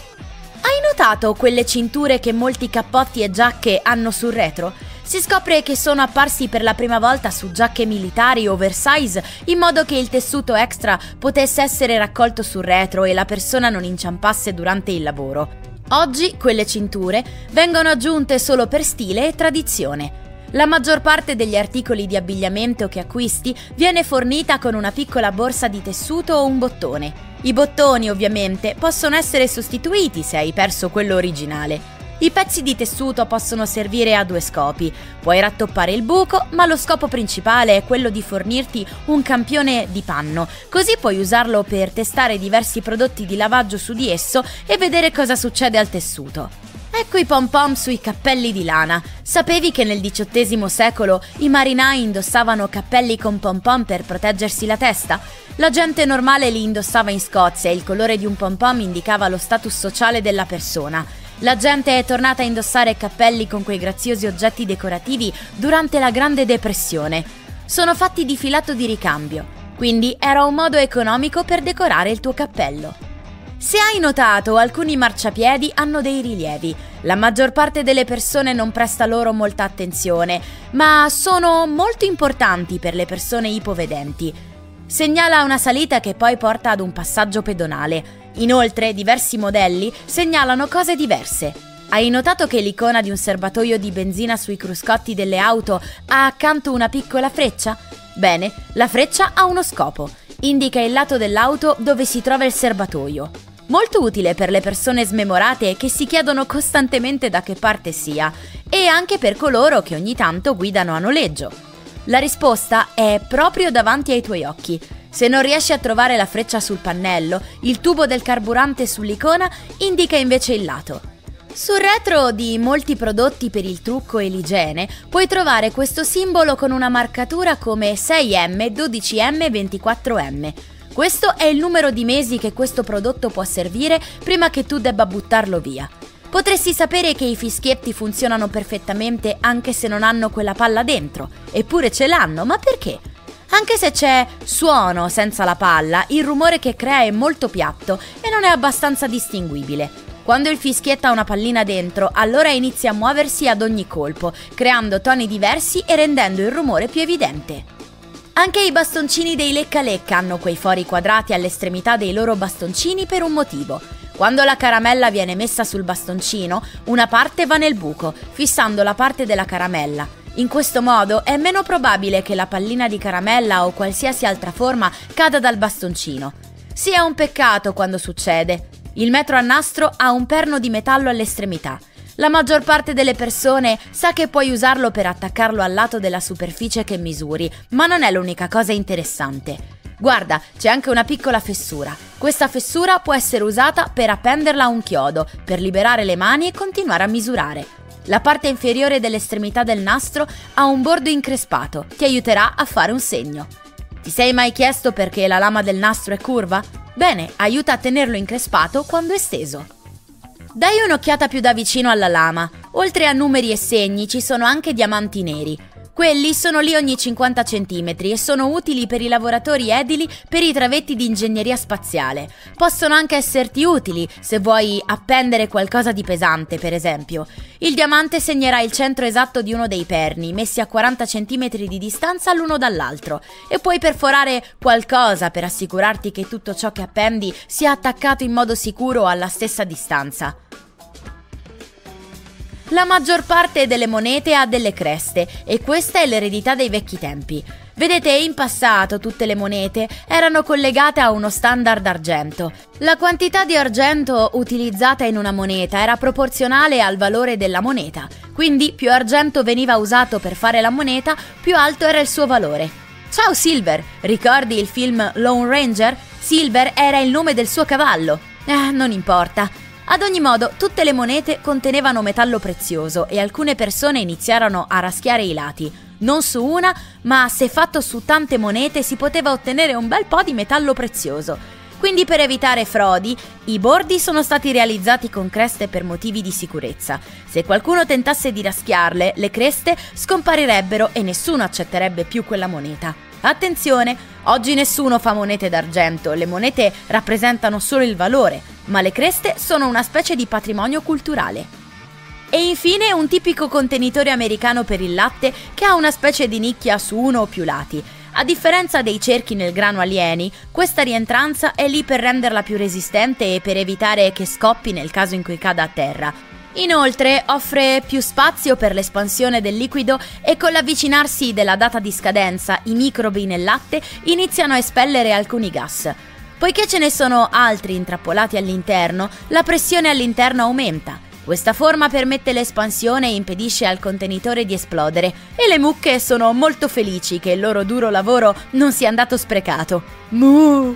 Hai notato quelle cinture che molti cappotti e giacche hanno sul retro? Si scopre che sono apparsi per la prima volta su giacche militari oversize in modo che il tessuto extra potesse essere raccolto sul retro e la persona non inciampasse durante il lavoro. Oggi quelle cinture vengono aggiunte solo per stile e tradizione. La maggior parte degli articoli di abbigliamento che acquisti viene fornita con una piccola borsa di tessuto o un bottone. I bottoni, ovviamente, possono essere sostituiti se hai perso quello originale. I pezzi di tessuto possono servire a 2 scopi. Puoi rattoppare il buco, ma lo scopo principale è quello di fornirti un campione di panno, così puoi usarlo per testare diversi prodotti di lavaggio su di esso e vedere cosa succede al tessuto. Ecco i pom-pom sui cappelli di lana. Sapevi che nel XVIII secolo i marinai indossavano cappelli con pom-pom per proteggersi la testa? La gente normale li indossava in Scozia e il colore di un pom-pom indicava lo status sociale della persona. La gente è tornata a indossare cappelli con quei graziosi oggetti decorativi durante la Grande Depressione. Sono fatti di filato di ricambio, quindi era un modo economico per decorare il tuo cappello. Se hai notato, alcuni marciapiedi hanno dei rilievi. La maggior parte delle persone non presta loro molta attenzione, ma sono molto importanti per le persone ipovedenti. Segnala una salita che poi porta ad un passaggio pedonale. Inoltre, diversi modelli segnalano cose diverse. Hai notato che l'icona di un serbatoio di benzina sui cruscotti delle auto ha accanto una piccola freccia? Bene, la freccia ha uno scopo. Indica il lato dell'auto dove si trova il serbatoio. Molto utile per le persone smemorate che si chiedono costantemente da che parte sia, e anche per coloro che ogni tanto guidano a noleggio. La risposta è proprio davanti ai tuoi occhi. Se non riesci a trovare la freccia sul pannello, il tubo del carburante sull'icona indica invece il lato. Sul retro di molti prodotti per il trucco e l'igiene puoi trovare questo simbolo con una marcatura come 6M, 12M, 24M. Questo è il numero di mesi che questo prodotto può servire prima che tu debba buttarlo via. Potresti sapere che i fischietti funzionano perfettamente anche se non hanno quella palla dentro, eppure ce l'hanno, ma perché? Anche se c'è suono senza la palla, il rumore che crea è molto piatto e non è abbastanza distinguibile. Quando il fischietto ha una pallina dentro, allora inizia a muoversi ad ogni colpo, creando toni diversi e rendendo il rumore più evidente. Anche i bastoncini dei lecca-lecca hanno quei fori quadrati all'estremità dei loro bastoncini per un motivo. Quando la caramella viene messa sul bastoncino, una parte va nel buco, fissando la parte della caramella. In questo modo è meno probabile che la pallina di caramella o qualsiasi altra forma cada dal bastoncino. Sì, è un peccato quando succede. Il metro a nastro ha un perno di metallo all'estremità. La maggior parte delle persone sa che puoi usarlo per attaccarlo al lato della superficie che misuri, ma non è l'unica cosa interessante. Guarda, c'è anche una piccola fessura. Questa fessura può essere usata per appenderla a un chiodo, per liberare le mani e continuare a misurare. La parte inferiore dell'estremità del nastro ha un bordo increspato, ti aiuterà a fare un segno. Ti sei mai chiesto perché la lama del nastro è curva? Bene, aiuta a tenerlo increspato quando è steso. Dai un'occhiata più da vicino alla lama. Oltre a numeri e segni ci sono anche diamanti neri. Quelli sono lì ogni 50 cm e sono utili per i lavoratori edili per i travetti di ingegneria spaziale. Possono anche esserti utili se vuoi appendere qualcosa di pesante, per esempio. Il diamante segnerà il centro esatto di uno dei perni, messi a 40 cm di distanza l'uno dall'altro, e puoi perforare qualcosa per assicurarti che tutto ciò che appendi sia attaccato in modo sicuro alla stessa distanza. La maggior parte delle monete ha delle creste e questa è l'eredità dei vecchi tempi. Vedete, in passato tutte le monete erano collegate a uno standard argento. La quantità di argento utilizzata in una moneta era proporzionale al valore della moneta, quindi più argento veniva usato per fare la moneta, più alto era il suo valore. Ciao Silver, ricordi il film Lone Ranger? Silver era il nome del suo cavallo. Non importa. Ad ogni modo, tutte le monete contenevano metallo prezioso e alcune persone iniziarono a raschiare i lati. Non su una, ma se fatto su tante monete si poteva ottenere un bel po' di metallo prezioso. Quindi per evitare frodi, i bordi sono stati realizzati con creste per motivi di sicurezza. Se qualcuno tentasse di raschiarle, le creste scomparirebbero e nessuno accetterebbe più quella moneta. Attenzione, oggi nessuno fa monete d'argento, le monete rappresentano solo il valore, ma le creste sono una specie di patrimonio culturale. E infine un tipico contenitore americano per il latte che ha una specie di nicchia su uno o più lati. A differenza dei cerchi nel grano alieni, questa rientranza è lì per renderla più resistente e per evitare che scoppi nel caso in cui cada a terra. Inoltre offre più spazio per l'espansione del liquido e con l'avvicinarsi della data di scadenza i microbi nel latte iniziano a espellere alcuni gas. Poiché ce ne sono altri intrappolati all'interno, la pressione all'interno aumenta. Questa forma permette l'espansione e impedisce al contenitore di esplodere e le mucche sono molto felici che il loro duro lavoro non sia andato sprecato. Mu!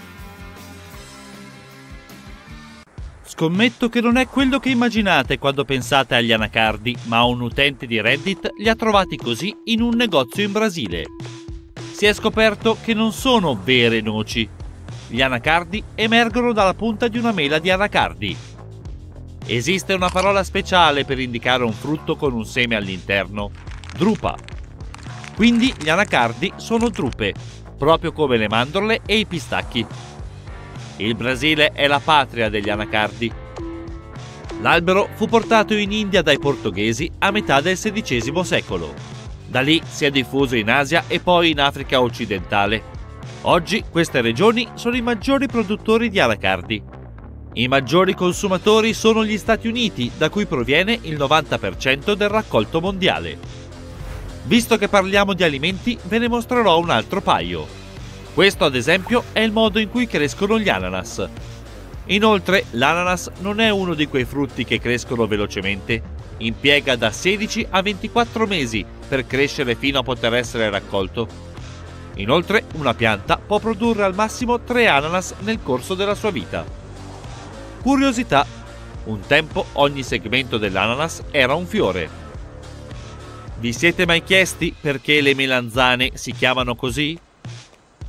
Scommetto che non è quello che immaginate quando pensate agli anacardi, ma un utente di Reddit li ha trovati così in un negozio in Brasile. Si è scoperto che non sono vere noci. Gli anacardi emergono dalla punta di una mela di anacardi. Esiste una parola speciale per indicare un frutto con un seme all'interno: drupa. Quindi gli anacardi sono drupe, proprio come le mandorle e i pistacchi. Il Brasile è la patria degli anacardi. L'albero fu portato in India dai portoghesi a metà del XVI secolo. Da lì si è diffuso in Asia e poi in Africa occidentale. Oggi queste regioni sono i maggiori produttori di anacardi. I maggiori consumatori sono gli Stati Uniti, da cui proviene il 90% del raccolto mondiale. Visto che parliamo di alimenti, ve ne mostrerò un altro paio. Questo, ad esempio, è il modo in cui crescono gli ananas. Inoltre, l'ananas non è uno di quei frutti che crescono velocemente. Impiega da 16 a 24 mesi per crescere fino a poter essere raccolto. Inoltre, una pianta può produrre al massimo 3 ananas nel corso della sua vita. Curiosità: un tempo ogni segmento dell'ananas era un fiore. Vi siete mai chiesti perché le melanzane si chiamano così?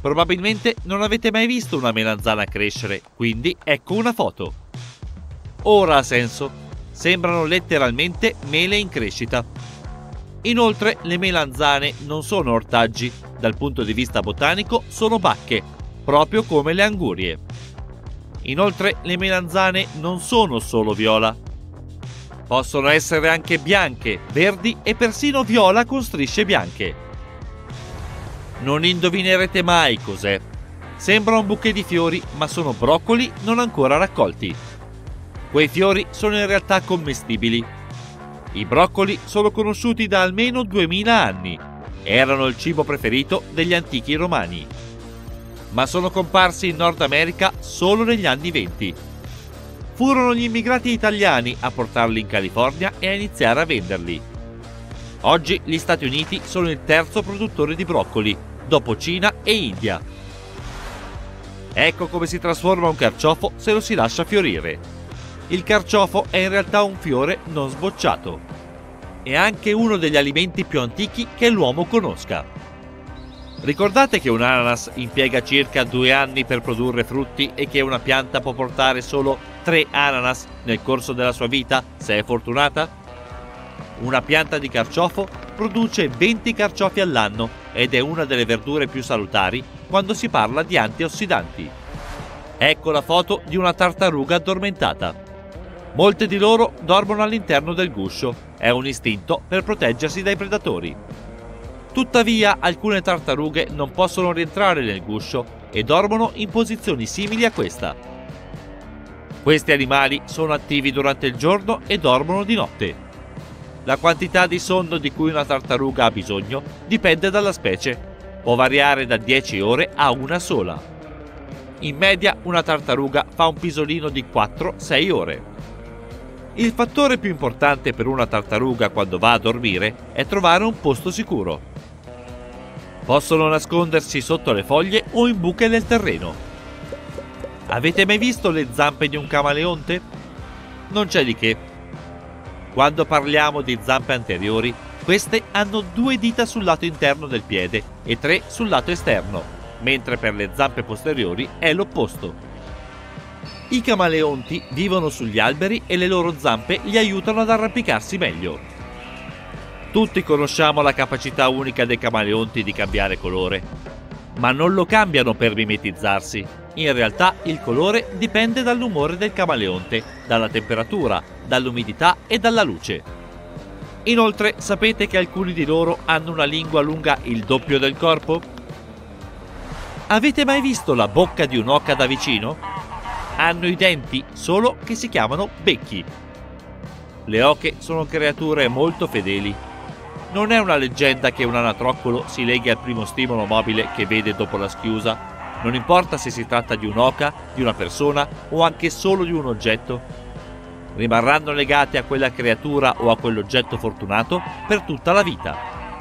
Probabilmente non avete mai visto una melanzana crescere, quindi ecco una foto. Ora ha senso. Sembrano letteralmente mele in crescita. Inoltre le melanzane non sono ortaggi, dal punto di vista botanico sono bacche, proprio come le angurie. Inoltre le melanzane non sono solo viola. Possono essere anche bianche, verdi e persino viola con strisce bianche. Non indovinerete mai cos'è. Sembra un bouquet di fiori, ma sono broccoli non ancora raccolti. Quei fiori sono in realtà commestibili. I broccoli sono conosciuti da almeno 2000 anni. Erano il cibo preferito degli antichi romani. Ma sono comparsi in Nord America solo negli anni '20. Furono gli immigrati italiani a portarli in California e a iniziare a venderli. Oggi gli Stati Uniti sono il terzo produttore di broccoli, dopo Cina e India. Ecco come si trasforma un carciofo se lo si lascia fiorire. Il carciofo è in realtà un fiore non sbocciato. È anche uno degli alimenti più antichi che l'uomo conosca. Ricordate che un ananas impiega circa 2 anni per produrre frutti e che una pianta può portare solo 3 ananas nel corso della sua vita, se è fortunata? Una pianta di carciofo produce 20 carciofi all'anno ed è una delle verdure più salutari quando si parla di antiossidanti. Ecco la foto di una tartaruga addormentata. Molte di loro dormono all'interno del guscio, è un istinto per proteggersi dai predatori. Tuttavia, alcune tartarughe non possono rientrare nel guscio e dormono in posizioni simili a questa. Questi animali sono attivi durante il giorno e dormono di notte. La quantità di sonno di cui una tartaruga ha bisogno dipende dalla specie. Può variare da 10 ore a una sola. In media una tartaruga fa un pisolino di 4-6 ore. Il fattore più importante per una tartaruga quando va a dormire è trovare un posto sicuro. Possono nascondersi sotto le foglie o in buche nel terreno. Avete mai visto le zampe di un camaleonte? Non c'è di che. Quando parliamo di zampe anteriori, queste hanno 2 dita sul lato interno del piede e 3 sul lato esterno, mentre per le zampe posteriori è l'opposto. I camaleonti vivono sugli alberi e le loro zampe li aiutano ad arrampicarsi meglio. Tutti conosciamo la capacità unica dei camaleonti di cambiare colore, ma non lo cambiano per mimetizzarsi. In realtà il colore dipende dall'umore del camaleonte, dalla temperatura, dall'umidità e dalla luce. Inoltre, sapete che alcuni di loro hanno una lingua lunga il doppio del corpo? Avete mai visto la bocca di un'oca da vicino? Hanno i denti, solo che si chiamano becchi. Le oche sono creature molto fedeli. Non è una leggenda che un anatroccolo si leghi al primo stimolo mobile che vede dopo la schiusa. Non importa se si tratta di un'oca, di una persona o anche solo di un oggetto. Rimarranno legati a quella creatura o a quell'oggetto fortunato per tutta la vita.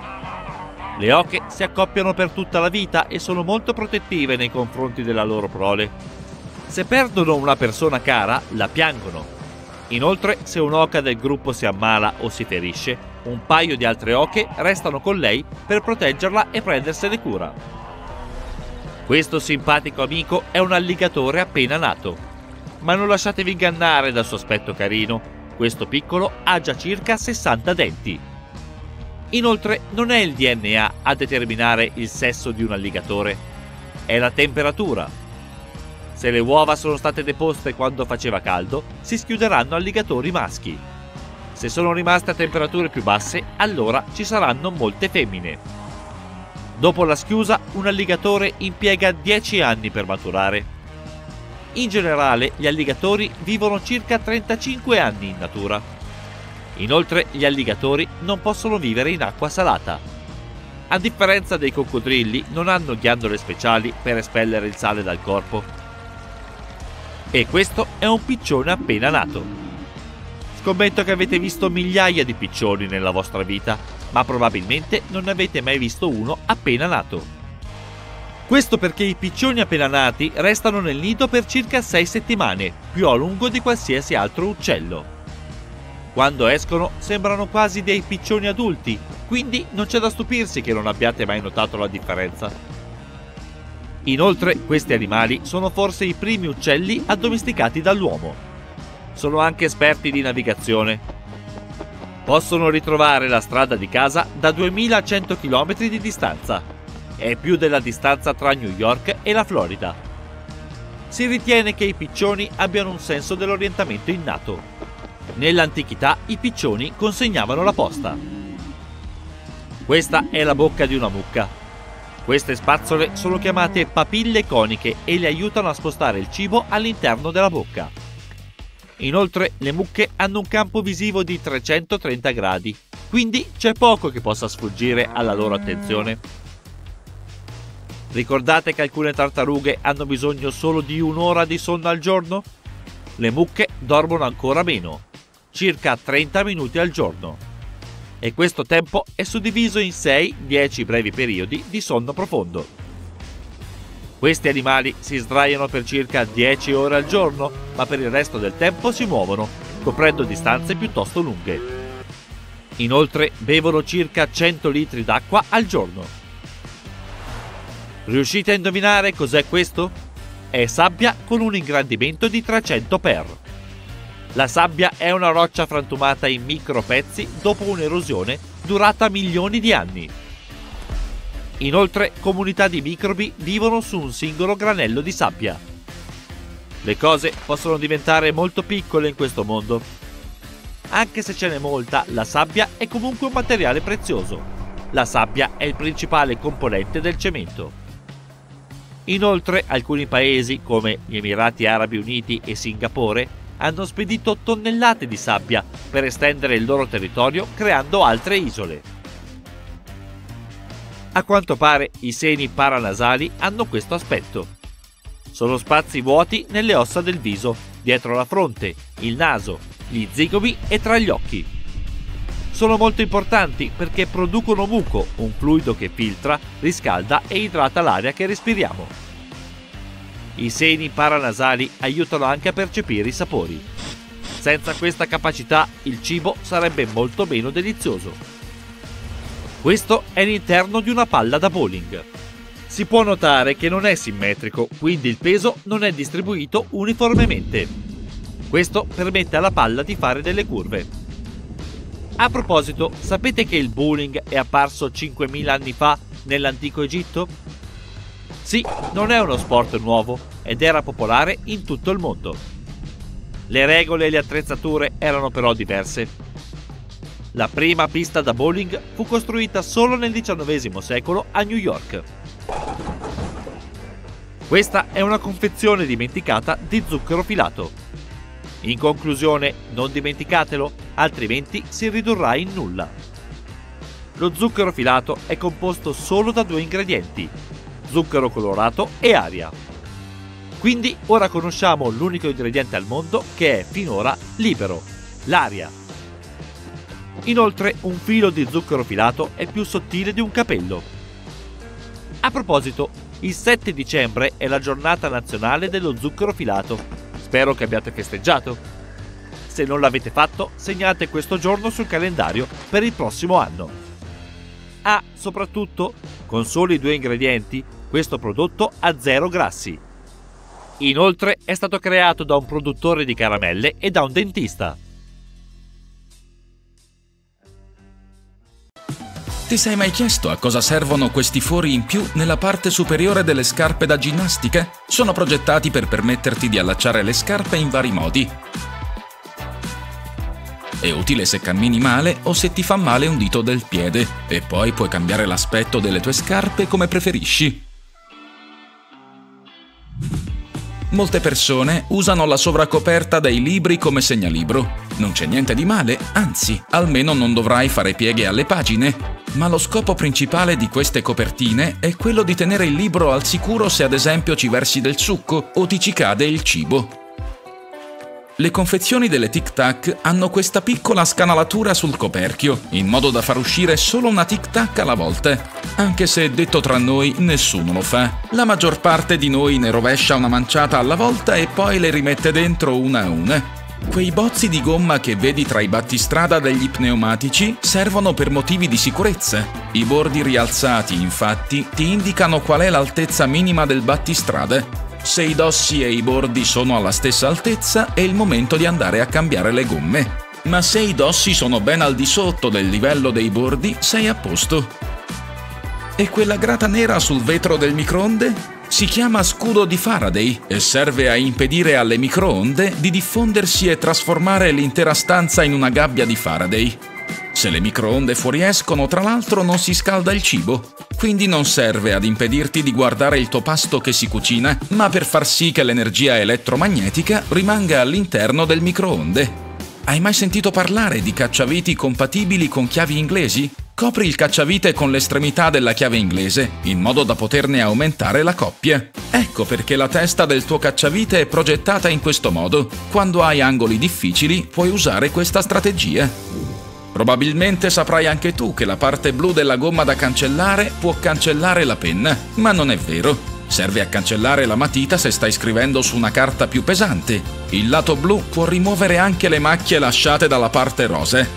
Le oche si accoppiano per tutta la vita e sono molto protettive nei confronti della loro prole. Se perdono una persona cara, la piangono. Inoltre, se un'oca del gruppo si ammala o si ferisce, un paio di altre oche restano con lei per proteggerla e prendersene cura. Questo simpatico amico è un alligatore appena nato. Ma non lasciatevi ingannare dal suo aspetto carino, questo piccolo ha già circa 60 denti. Inoltre non è il DNA a determinare il sesso di un alligatore, è la temperatura. Se le uova sono state deposte quando faceva caldo, si schiuderanno alligatori maschi. Se sono rimaste a temperature più basse, allora ci saranno molte femmine. Dopo la schiusa, un alligatore impiega 10 anni per maturare. In generale, gli alligatori vivono circa 35 anni in natura. Inoltre, gli alligatori non possono vivere in acqua salata. A differenza dei coccodrilli, non hanno ghiandole speciali per espellere il sale dal corpo. E questo è un piccione appena nato. Scommetto che avete visto migliaia di piccioni nella vostra vita, ma probabilmente non ne avete mai visto uno appena nato. Questo perché i piccioni appena nati restano nel nido per circa 6 settimane, più a lungo di qualsiasi altro uccello. Quando escono sembrano quasi dei piccioni adulti, quindi non c'è da stupirsi che non abbiate mai notato la differenza. Inoltre, questi animali sono forse i primi uccelli addomesticati dall'uomo. Sono anche esperti di navigazione. Possono ritrovare la strada di casa da 2100 km di distanza. È più della distanza tra New York e la Florida. Si ritiene che i piccioni abbiano un senso dell'orientamento innato. Nell'antichità i piccioni consegnavano la posta. Questa è la bocca di una mucca. Queste spazzole sono chiamate papille coniche e le aiutano a spostare il cibo all'interno della bocca. Inoltre, le mucche hanno un campo visivo di 330 gradi, quindi c'è poco che possa sfuggire alla loro attenzione. Ricordate che alcune tartarughe hanno bisogno solo di un'ora di sonno al giorno? Le mucche dormono ancora meno, circa 30 minuti al giorno. E questo tempo è suddiviso in 6-10 brevi periodi di sonno profondo. Questi animali si sdraiano per circa 10 ore al giorno, ma per il resto del tempo si muovono, coprendo distanze piuttosto lunghe. Inoltre bevono circa 100 litri d'acqua al giorno. Riuscite a indovinare cos'è questo? È sabbia con un ingrandimento di 300 per. La sabbia è una roccia frantumata in micro pezzi dopo un'erosione durata milioni di anni. Inoltre, comunità di microbi vivono su un singolo granello di sabbia. Le cose possono diventare molto piccole in questo mondo. Anche se ce n'è molta, la sabbia è comunque un materiale prezioso. La sabbia è il principale componente del cemento. Inoltre, alcuni paesi, come gli Emirati Arabi Uniti e Singapore, hanno spedito tonnellate di sabbia per estendere il loro territorio creando altre isole. A quanto pare i seni paranasali hanno questo aspetto. Sono spazi vuoti nelle ossa del viso, dietro la fronte, il naso, gli zigomi e tra gli occhi. Sono molto importanti perché producono muco, un fluido che filtra, riscalda e idrata l'aria che respiriamo. I seni paranasali aiutano anche a percepire i sapori. Senza questa capacità il cibo sarebbe molto meno delizioso. Questo è l'interno di una palla da bowling. Si può notare che non è simmetrico, quindi il peso non è distribuito uniformemente. Questo permette alla palla di fare delle curve. A proposito, sapete che il bowling è apparso 5000 anni fa nell'antico Egitto? Sì, non è uno sport nuovo ed era popolare in tutto il mondo. Le regole e le attrezzature erano però diverse. La prima pista da bowling fu costruita solo nel XIX secolo a New York. Questa è una confezione dimenticata di zucchero filato. In conclusione, non dimenticatelo, altrimenti si ridurrà in nulla. Lo zucchero filato è composto solo da 2 ingredienti: zucchero colorato e aria. Quindi ora conosciamo l'unico ingrediente al mondo che è finora libero: l'aria. Inoltre, un filo di zucchero filato è più sottile di un capello. A proposito, il 7 dicembre è la giornata nazionale dello zucchero filato. Spero che abbiate festeggiato. Se non l'avete fatto, segnate questo giorno sul calendario per il prossimo anno. Ah, soprattutto, con soli 2 ingredienti, questo prodotto ha 0 grassi. Inoltre è stato creato da un produttore di caramelle e da un dentista. Ti sei mai chiesto a cosa servono questi fori in più nella parte superiore delle scarpe da ginnastica? Sono progettati per permetterti di allacciare le scarpe in vari modi. È utile se cammini male o se ti fa male un dito del piede, e poi puoi cambiare l'aspetto delle tue scarpe come preferisci. Molte persone usano la sovracoperta dei libri come segnalibro. Non c'è niente di male, anzi, almeno non dovrai fare pieghe alle pagine. Ma lo scopo principale di queste copertine è quello di tenere il libro al sicuro se ad esempio ci versi del succo o ti ci cade il cibo. Le confezioni delle Tic Tac hanno questa piccola scanalatura sul coperchio, in modo da far uscire solo una Tic Tac alla volta. Anche se, detto tra noi, nessuno lo fa. La maggior parte di noi ne rovescia una manciata alla volta e poi le rimette dentro una a una. Quei bozzi di gomma che vedi tra i battistrada degli pneumatici servono per motivi di sicurezza. I bordi rialzati, infatti, ti indicano qual è l'altezza minima del battistrada. Se i dossi e i bordi sono alla stessa altezza, è il momento di andare a cambiare le gomme. Ma se i dossi sono ben al di sotto del livello dei bordi, sei a posto. E quella grata nera sul vetro del microonde? Si chiama scudo di Faraday e serve a impedire alle microonde di diffondersi e trasformare l'intera stanza in una gabbia di Faraday. Se le microonde fuoriescono, tra l'altro, non si scalda il cibo, quindi non serve ad impedirti di guardare il tuo pasto che si cucina, ma per far sì che l'energia elettromagnetica rimanga all'interno del microonde. Hai mai sentito parlare di cacciaviti compatibili con chiavi inglesi? Copri il cacciavite con l'estremità della chiave inglese, in modo da poterne aumentare la coppia. Ecco perché la testa del tuo cacciavite è progettata in questo modo. Quando hai angoli difficili, puoi usare questa strategia. Probabilmente saprai anche tu che la parte blu della gomma da cancellare può cancellare la penna, ma non è vero. Serve a cancellare la matita se stai scrivendo su una carta più pesante. Il lato blu può rimuovere anche le macchie lasciate dalla parte rosa.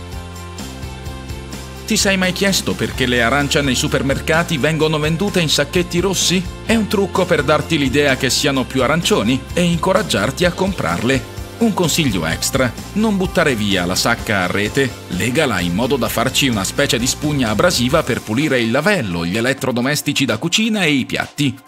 Ti sei mai chiesto perché le arance nei supermercati vengono vendute in sacchetti rossi? È un trucco per darti l'idea che siano più arancioni e incoraggiarti a comprarle. Un consiglio extra: non buttare via la sacca a rete, legala in modo da farci una specie di spugna abrasiva per pulire il lavello, gli elettrodomestici da cucina e i piatti.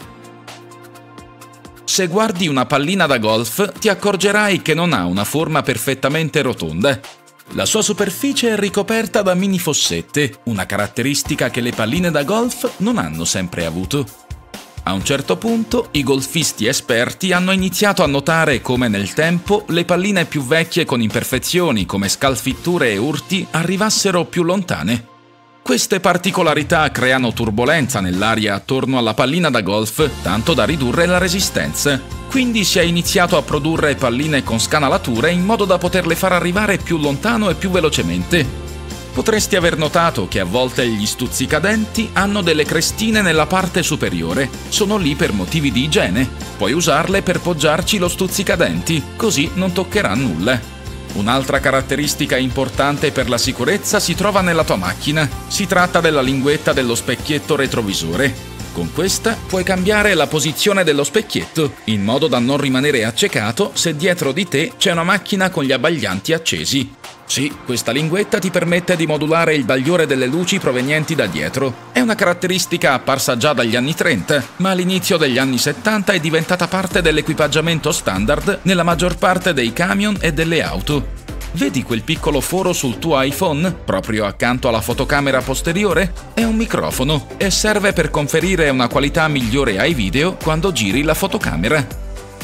Se guardi una pallina da golf, ti accorgerai che non ha una forma perfettamente rotonda. La sua superficie è ricoperta da mini fossette, una caratteristica che le palline da golf non hanno sempre avuto. A un certo punto, i golfisti esperti hanno iniziato a notare come nel tempo le palline più vecchie con imperfezioni come scalfitture e urti arrivassero più lontane. Queste particolarità creano turbolenza nell'aria attorno alla pallina da golf, tanto da ridurre la resistenza. Quindi si è iniziato a produrre palline con scanalature in modo da poterle far arrivare più lontano e più velocemente. Potresti aver notato che a volte gli stuzzicadenti hanno delle crestine nella parte superiore. Sono lì per motivi di igiene. Puoi usarle per poggiarci lo stuzzicadenti, così non toccherà nulla. Un'altra caratteristica importante per la sicurezza si trova nella tua macchina. Si tratta della linguetta dello specchietto retrovisore. Con questa puoi cambiare la posizione dello specchietto, in modo da non rimanere accecato se dietro di te c'è una macchina con gli abbaglianti accesi. Sì, questa linguetta ti permette di modulare il bagliore delle luci provenienti da dietro. È una caratteristica apparsa già dagli anni 30, ma all'inizio degli anni 70 è diventata parte dell'equipaggiamento standard nella maggior parte dei camion e delle auto. Vedi quel piccolo foro sul tuo iPhone, proprio accanto alla fotocamera posteriore? È un microfono e serve per conferire una qualità migliore ai video quando giri la fotocamera.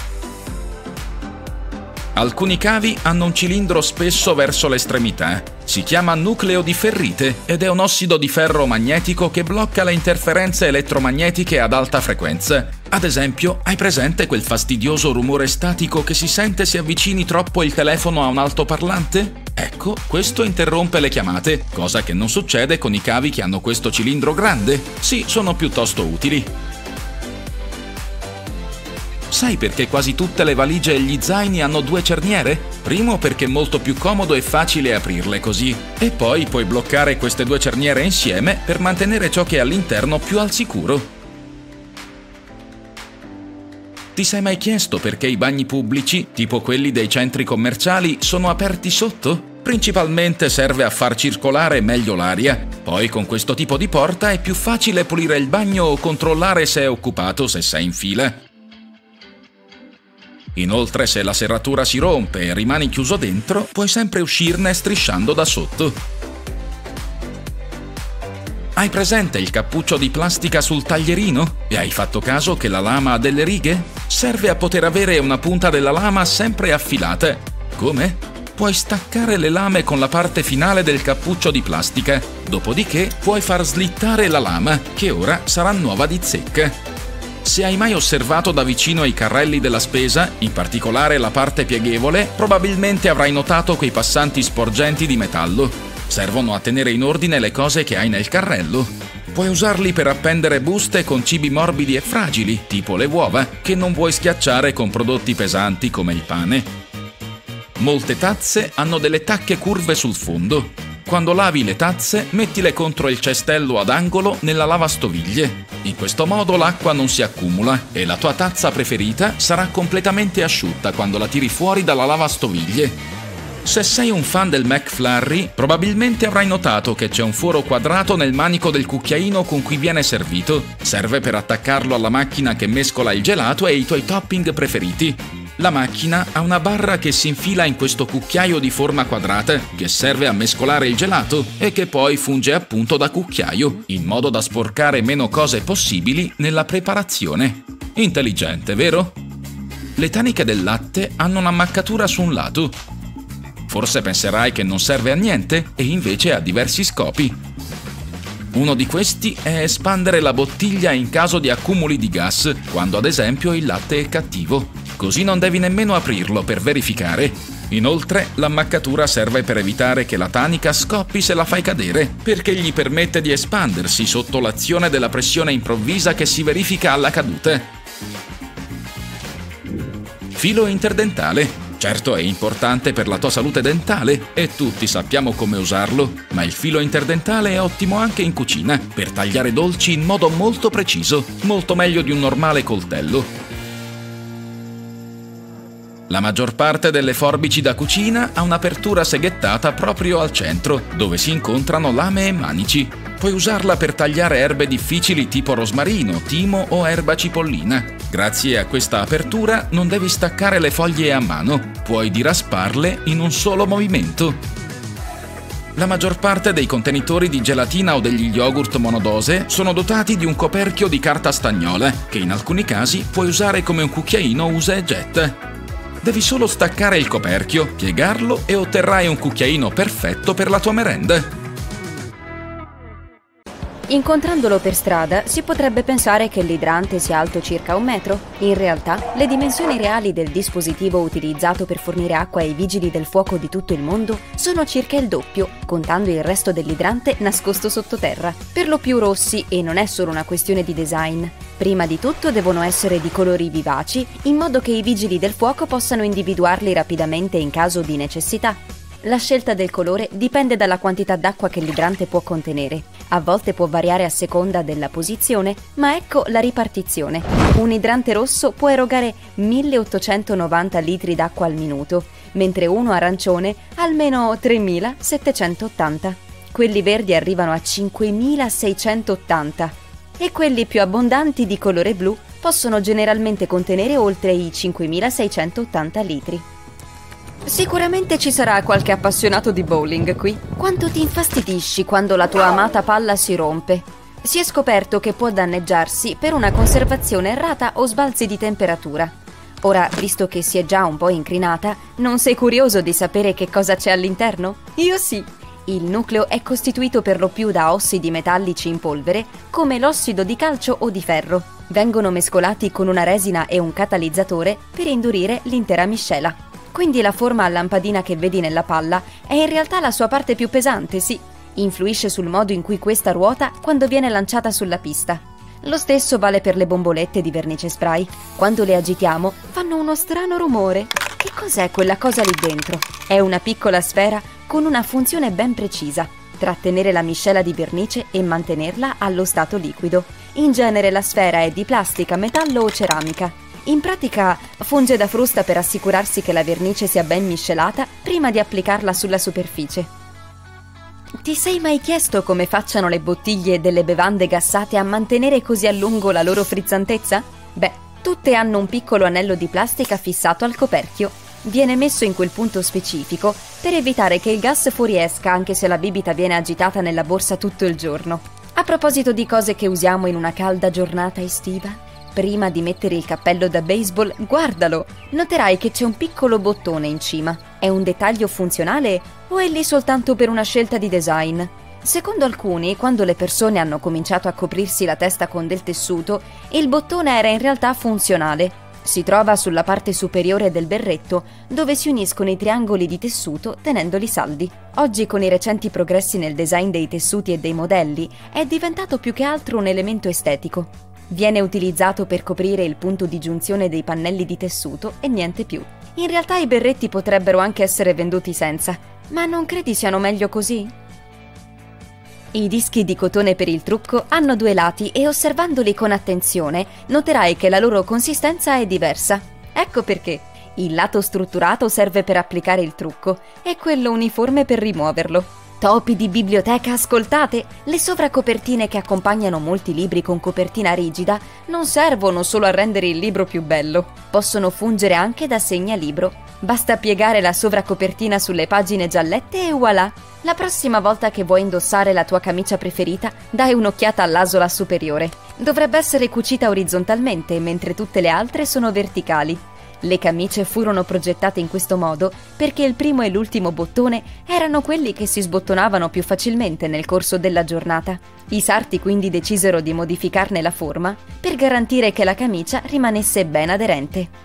Alcuni cavi hanno un cilindro spesso verso l'estremità. Si chiama nucleo di ferrite ed è un ossido di ferro magnetico che blocca le interferenze elettromagnetiche ad alta frequenza. Ad esempio, hai presente quel fastidioso rumore statico che si sente se avvicini troppo il telefono a un altoparlante? Ecco, questo interrompe le chiamate, cosa che non succede con i cavi che hanno questo cilindro grande. Sì, sono piuttosto utili. Sai perché quasi tutte le valigie e gli zaini hanno 2 cerniere? Primo perché è molto più comodo e facile aprirle così. E poi puoi bloccare queste 2 cerniere insieme per mantenere ciò che è all'interno più al sicuro. Ti sei mai chiesto perché i bagni pubblici, tipo quelli dei centri commerciali, sono aperti sotto? Principalmente serve a far circolare meglio l'aria. Poi con questo tipo di porta è più facile pulire il bagno o controllare se è occupato se sei in fila. Inoltre, se la serratura si rompe e rimani chiuso dentro, puoi sempre uscirne strisciando da sotto. Hai presente il cappuccio di plastica sul taglierino? E hai fatto caso che la lama ha delle righe? Serve a poter avere una punta della lama sempre affilata. Come? Puoi staccare le lame con la parte finale del cappuccio di plastica. Dopodiché puoi far slittare la lama, che ora sarà nuova di zecca. Se hai mai osservato da vicino i carrelli della spesa, in particolare la parte pieghevole, probabilmente avrai notato quei passanti sporgenti di metallo. Servono a tenere in ordine le cose che hai nel carrello. Puoi usarli per appendere buste con cibi morbidi e fragili, tipo le uova, che non vuoi schiacciare con prodotti pesanti come il pane. Molte tazze hanno delle tacche curve sul fondo. Quando lavi le tazze, mettile contro il cestello ad angolo nella lavastoviglie. In questo modo l'acqua non si accumula e la tua tazza preferita sarà completamente asciutta quando la tiri fuori dalla lavastoviglie. Se sei un fan del McFlurry, probabilmente avrai notato che c'è un foro quadrato nel manico del cucchiaino con cui viene servito. Serve per attaccarlo alla macchina che mescola il gelato e i tuoi topping preferiti. La macchina ha una barra che si infila in questo cucchiaio di forma quadrata, che serve a mescolare il gelato e che poi funge appunto da cucchiaio, in modo da sporcare meno cose possibili nella preparazione. Intelligente, vero? Le taniche del latte hanno un'ammaccatura su un lato. Forse penserai che non serve a niente, e invece ha diversi scopi. Uno di questi è espandere la bottiglia in caso di accumuli di gas, quando ad esempio il latte è cattivo. Così non devi nemmeno aprirlo per verificare. Inoltre, l'ammaccatura serve per evitare che la tanica scoppi se la fai cadere, perché gli permette di espandersi sotto l'azione della pressione improvvisa che si verifica alla caduta. Filo interdentale. Certo, è importante per la tua salute dentale e tutti sappiamo come usarlo, ma il filo interdentale è ottimo anche in cucina per tagliare dolci in modo molto preciso, molto meglio di un normale coltello. La maggior parte delle forbici da cucina ha un'apertura seghettata proprio al centro, dove si incontrano lame e manici. Puoi usarla per tagliare erbe difficili tipo rosmarino, timo o erba cipollina. Grazie a questa apertura non devi staccare le foglie a mano, puoi dirasparle in un solo movimento. La maggior parte dei contenitori di gelatina o degli yogurt monodose sono dotati di un coperchio di carta stagnola, che in alcuni casi puoi usare come un cucchiaino usa e getta. Devi solo staccare il coperchio, piegarlo e otterrai un cucchiaino perfetto per la tua merenda. Incontrandolo per strada si potrebbe pensare che l'idrante sia alto circa 1 metro. In realtà, le dimensioni reali del dispositivo utilizzato per fornire acqua ai vigili del fuoco di tutto il mondo sono circa il doppio, contando il resto dell'idrante nascosto sottoterra. Per lo più rossi, e non è solo una questione di design. Prima di tutto devono essere di colori vivaci, in modo che i vigili del fuoco possano individuarli rapidamente in caso di necessità. La scelta del colore dipende dalla quantità d'acqua che l'idrante può contenere. A volte può variare a seconda della posizione, ma ecco la ripartizione. Un idrante rosso può erogare 1890 litri d'acqua al minuto, mentre uno arancione almeno 3780. Quelli verdi arrivano a 5680 e quelli più abbondanti di colore blu possono generalmente contenere oltre i 5680 litri. Sicuramente ci sarà qualche appassionato di bowling qui. Quanto ti infastidisci quando la tua amata palla si rompe? Si è scoperto che può danneggiarsi per una conservazione errata o sbalzi di temperatura. Ora, visto che si è già un po' incrinata, non sei curioso di sapere che cosa c'è all'interno? Io sì! Il nucleo è costituito per lo più da ossidi metallici in polvere, come l'ossido di calcio o di ferro. Vengono mescolati con una resina e un catalizzatore per indurire l'intera miscela. Quindi la forma a lampadina che vedi nella palla è in realtà la sua parte più pesante, sì. Influisce sul modo in cui questa ruota quando viene lanciata sulla pista. Lo stesso vale per le bombolette di vernice spray. Quando le agitiamo, fanno uno strano rumore. Che cos'è quella cosa lì dentro? È una piccola sfera con una funzione ben precisa: trattenere la miscela di vernice e mantenerla allo stato liquido. In genere la sfera è di plastica, metallo o ceramica. In pratica funge da frusta per assicurarsi che la vernice sia ben miscelata prima di applicarla sulla superficie. Ti sei mai chiesto come facciano le bottiglie delle bevande gassate a mantenere così a lungo la loro frizzantezza? Beh, tutte hanno un piccolo anello di plastica fissato al coperchio. Viene messo in quel punto specifico per evitare che il gas fuoriesca anche se la bibita viene agitata nella borsa tutto il giorno. A proposito di cose che usiamo in una calda giornata estiva, prima di mettere il cappello da baseball, guardalo! Noterai che c'è un piccolo bottone in cima. È un dettaglio funzionale o è lì soltanto per una scelta di design? Secondo alcuni, quando le persone hanno cominciato a coprirsi la testa con del tessuto, il bottone era in realtà funzionale. Si trova sulla parte superiore del berretto, dove si uniscono i triangoli di tessuto tenendoli saldi. Oggi, con i recenti progressi nel design dei tessuti e dei modelli, è diventato più che altro un elemento estetico. Viene utilizzato per coprire il punto di giunzione dei pannelli di tessuto e niente più. In realtà i berretti potrebbero anche essere venduti senza, ma non credi siano meglio così? I dischi di cotone per il trucco hanno due lati e osservandoli con attenzione noterai che la loro consistenza è diversa. Ecco perché. Il lato strutturato serve per applicare il trucco e quello uniforme per rimuoverlo. Topi di biblioteca, ascoltate! Le sovracopertine che accompagnano molti libri con copertina rigida non servono solo a rendere il libro più bello, possono fungere anche da segnalibro. Basta piegare la sovracopertina sulle pagine giallette e voilà! La prossima volta che vuoi indossare la tua camicia preferita, dai un'occhiata all'asola superiore. Dovrebbe essere cucita orizzontalmente, mentre tutte le altre sono verticali. Le camicie furono progettate in questo modo perché il primo e l'ultimo bottone erano quelli che si sbottonavano più facilmente nel corso della giornata. I sarti quindi decisero di modificarne la forma per garantire che la camicia rimanesse ben aderente.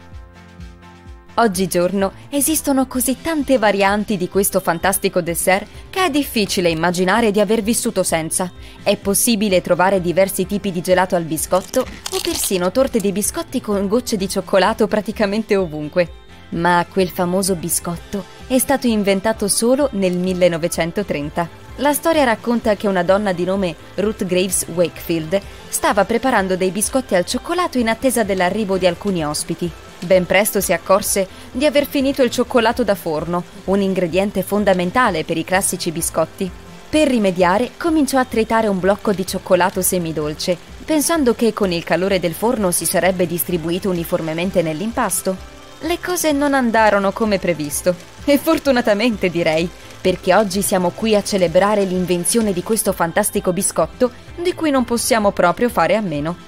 Oggigiorno esistono così tante varianti di questo fantastico dessert che è difficile immaginare di aver vissuto senza. È possibile trovare diversi tipi di gelato al biscotto o persino torte di biscotti con gocce di cioccolato praticamente ovunque. Ma quel famoso biscotto è stato inventato solo nel 1930. La storia racconta che una donna di nome Ruth Graves Wakefield stava preparando dei biscotti al cioccolato in attesa dell'arrivo di alcuni ospiti. Ben presto si accorse di aver finito il cioccolato da forno, un ingrediente fondamentale per i classici biscotti. Per rimediare, cominciò a tritare un blocco di cioccolato semidolce, pensando che con il calore del forno si sarebbe distribuito uniformemente nell'impasto. Le cose non andarono come previsto, e fortunatamente direi, perché oggi siamo qui a celebrare l'invenzione di questo fantastico biscotto di cui non possiamo proprio fare a meno.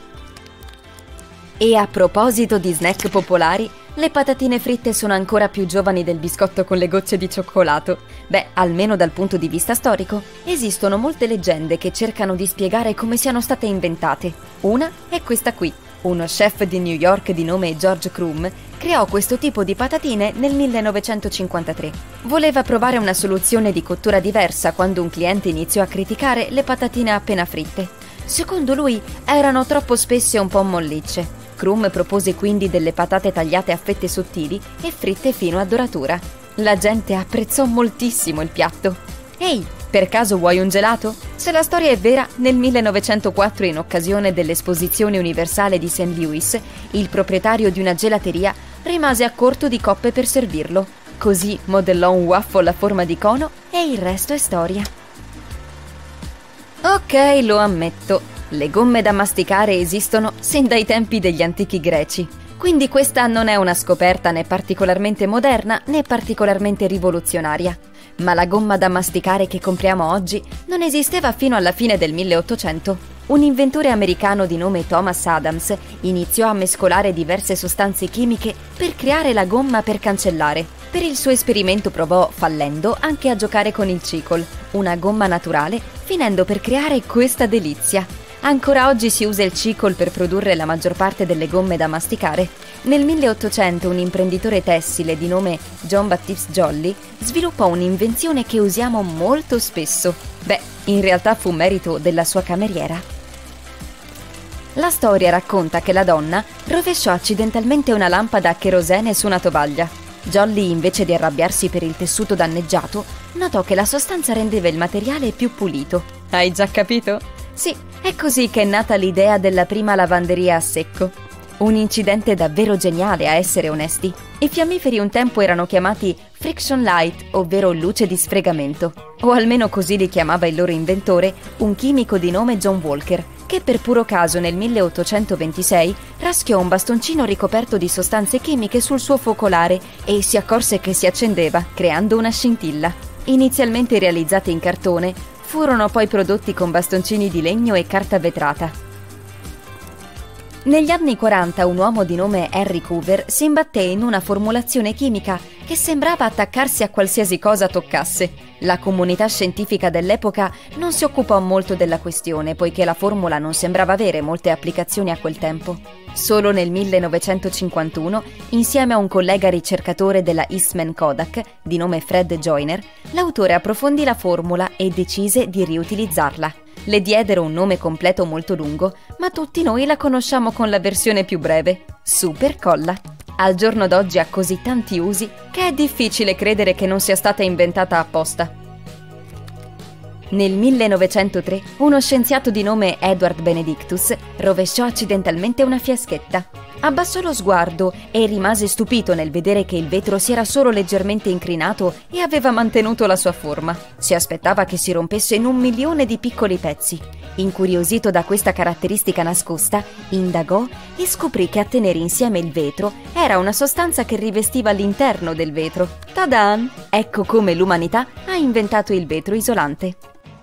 E a proposito di snack popolari, le patatine fritte sono ancora più giovani del biscotto con le gocce di cioccolato. Beh, almeno dal punto di vista storico, esistono molte leggende che cercano di spiegare come siano state inventate. Una è questa qui. Uno chef di New York di nome George Crumb creò questo tipo di patatine nel 1953. Voleva provare una soluzione di cottura diversa quando un cliente iniziò a criticare le patatine appena fritte. Secondo lui erano troppo spesse e un po' mollicce. Crumb propose quindi delle patate tagliate a fette sottili e fritte fino a doratura. La gente apprezzò moltissimo il piatto. Ehi, per caso vuoi un gelato? Se la storia è vera, nel 1904, in occasione dell'Esposizione Universale di St. Louis, il proprietario di una gelateria rimase a corto di coppe per servirlo. Così modellò un waffle a forma di cono e il resto è storia. Ok, lo ammetto. Le gomme da masticare esistono sin dai tempi degli antichi greci, quindi questa non è una scoperta né particolarmente moderna né particolarmente rivoluzionaria. Ma la gomma da masticare che compriamo oggi non esisteva fino alla fine del 1800. Un inventore americano di nome Thomas Adams iniziò a mescolare diverse sostanze chimiche per creare la gomma per cancellare. Per il suo esperimento provò, fallendo, anche a giocare con il Cicol, una gomma naturale, finendo per creare questa delizia. Ancora oggi si usa il Cicol per produrre la maggior parte delle gomme da masticare. Nel 1800 un imprenditore tessile di nome John Baptist Jolly sviluppò un'invenzione che usiamo molto spesso. Beh, in realtà fu merito della sua cameriera. La storia racconta che la donna rovesciò accidentalmente una lampada a cherosene su una tovaglia. Jolly, invece di arrabbiarsi per il tessuto danneggiato, notò che la sostanza rendeva il materiale più pulito. Hai già capito? Sì, è così che è nata l'idea della prima lavanderia a secco. Un incidente davvero geniale, a essere onesti. I fiammiferi un tempo erano chiamati friction light, ovvero luce di sfregamento. O almeno così li chiamava il loro inventore, un chimico di nome John Walker, che per puro caso nel 1826 raschiò un bastoncino ricoperto di sostanze chimiche sul suo focolare e si accorse che si accendeva, creando una scintilla. Inizialmente realizzati in cartone, furono poi prodotti con bastoncini di legno e carta vetrata. Negli anni 40 un uomo di nome Henry Coover si imbatté in una formulazione chimica che sembrava attaccarsi a qualsiasi cosa toccasse. La comunità scientifica dell'epoca non si occupò molto della questione, poiché la formula non sembrava avere molte applicazioni a quel tempo. Solo nel 1951, insieme a un collega ricercatore della Eastman Kodak, di nome Fred Joyner, l'autore approfondì la formula e decise di riutilizzarla. Le diedero un nome completo molto lungo, ma tutti noi la conosciamo con la versione più breve, Super Colla. al giorno d'oggi ha così tanti usi che è difficile credere che non sia stata inventata apposta. Nel 1903 uno scienziato di nome Edward Benedictus rovesciò accidentalmente una fiaschetta. Abbassò lo sguardo e rimase stupito nel vedere che il vetro si era solo leggermente incrinato e aveva mantenuto la sua forma. Si aspettava che si rompesse in 1 milione di piccoli pezzi. Incuriosito da questa caratteristica nascosta, indagò e scoprì che a tenere insieme il vetro era una sostanza che rivestiva l'interno del vetro. Tadan! Ecco come l'umanità ha inventato il vetro isolante.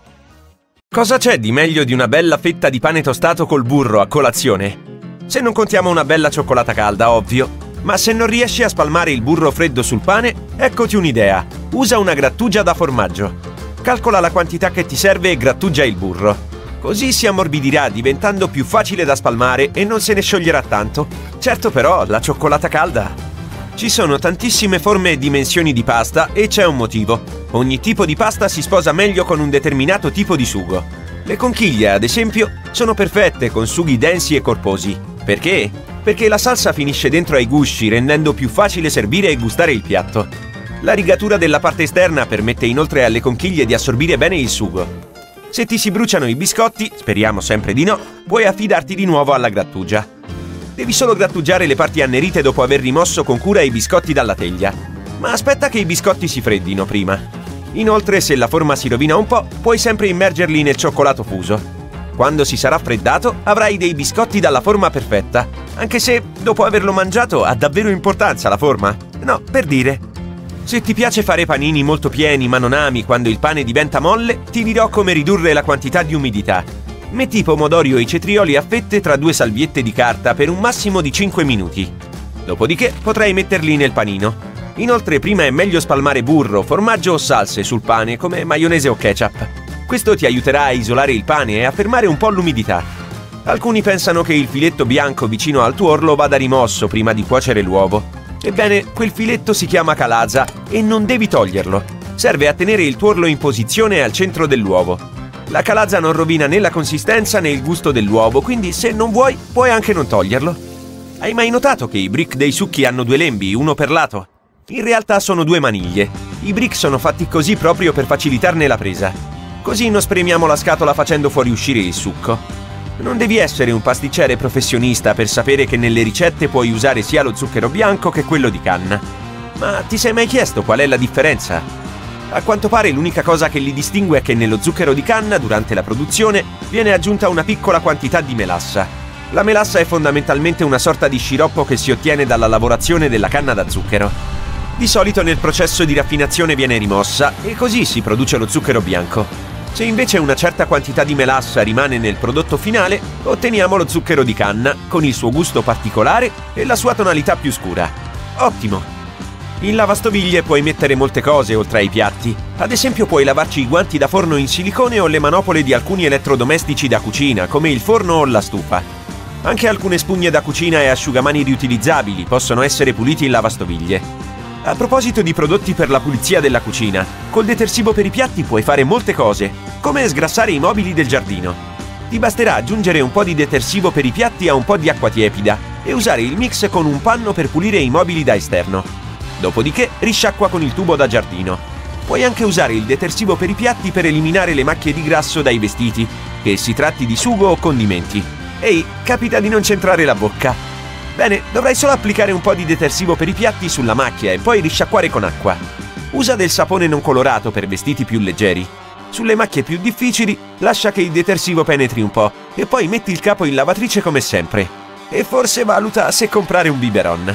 Cosa c'è di meglio di una bella fetta di pane tostato col burro a colazione? Se non contiamo una bella cioccolata calda, ovvio. Ma se non riesci a spalmare il burro freddo sul pane, eccoti un'idea. Usa una grattugia da formaggio. Calcola la quantità che ti serve e grattugia il burro. Così si ammorbidirà, diventando più facile da spalmare e non se ne scioglierà tanto. Certo però, la cioccolata calda. Ci sono tantissime forme e dimensioni di pasta e c'è un motivo. Ogni tipo di pasta si sposa meglio con un determinato tipo di sugo. Le conchiglie, ad esempio, sono perfette con sughi densi e corposi. Perché? Perché la salsa finisce dentro ai gusci, rendendo più facile servire e gustare il piatto. La rigatura della parte esterna permette inoltre alle conchiglie di assorbire bene il sugo. Se ti si bruciano i biscotti, speriamo sempre di no, puoi affidarti di nuovo alla grattugia. Devi solo grattugiare le parti annerite dopo aver rimosso con cura i biscotti dalla teglia. Ma aspetta che i biscotti si freddino prima. Inoltre, se la forma si rovina un po', puoi sempre immergerli nel cioccolato fuso. Quando si sarà freddato, avrai dei biscotti dalla forma perfetta. Anche se, dopo averlo mangiato, ha davvero importanza la forma? No, per dire. Se ti piace fare panini molto pieni ma non ami quando il pane diventa molle, ti dirò come ridurre la quantità di umidità. Metti i pomodori o i cetrioli a fette tra 2 salviette di carta per un massimo di 5 minuti. Dopodiché potrai metterli nel panino. Inoltre prima è meglio spalmare burro, formaggio o salse sul pane come maionese o ketchup. Questo ti aiuterà a isolare il pane e a fermare un po' l'umidità. Alcuni pensano che il filetto bianco vicino al tuorlo vada rimosso prima di cuocere l'uovo. Ebbene, quel filetto si chiama calaza e non devi toglierlo. Serve a tenere il tuorlo in posizione al centro dell'uovo. La calaza non rovina né la consistenza né il gusto dell'uovo, quindi se non vuoi, puoi anche non toglierlo. Hai mai notato che i brick dei succhi hanno 2 lembi, uno per lato? In realtà sono 2 maniglie. I brick sono fatti così proprio per facilitarne la presa. Così non spremiamo la scatola facendo fuoriuscire il succo. Non devi essere un pasticcere professionista per sapere che nelle ricette puoi usare sia lo zucchero bianco che quello di canna. Ma ti sei mai chiesto qual è la differenza? A quanto pare l'unica cosa che li distingue è che nello zucchero di canna, durante la produzione, viene aggiunta una piccola quantità di melassa. La melassa è fondamentalmente una sorta di sciroppo che si ottiene dalla lavorazione della canna da zucchero. Di solito nel processo di raffinazione viene rimossa e così si produce lo zucchero bianco. Se invece una certa quantità di melassa rimane nel prodotto finale, otteniamo lo zucchero di canna con il suo gusto particolare e la sua tonalità più scura. Ottimo! In lavastoviglie puoi mettere molte cose oltre ai piatti. Ad esempio puoi lavarci i guanti da forno in silicone o le manopole di alcuni elettrodomestici da cucina, come il forno o la stufa. Anche alcune spugne da cucina e asciugamani riutilizzabili possono essere puliti in lavastoviglie. A proposito di prodotti per la pulizia della cucina, col detersivo per i piatti puoi fare molte cose, come sgrassare i mobili del giardino. Ti basterà aggiungere un po' di detersivo per i piatti a un po' di acqua tiepida e usare il mix con un panno per pulire i mobili da esterno. Dopodiché risciacqua con il tubo da giardino. Puoi anche usare il detersivo per i piatti per eliminare le macchie di grasso dai vestiti, che si tratti di sugo o condimenti. Ehi, capita di non centrare la bocca. Bene, dovrai solo applicare un po' di detersivo per i piatti sulla macchia e poi risciacquare con acqua. Usa del sapone non colorato per vestiti più leggeri. Sulle macchie più difficili, lascia che il detersivo penetri un po' e poi metti il capo in lavatrice come sempre. E forse valuta se comprare un biberon.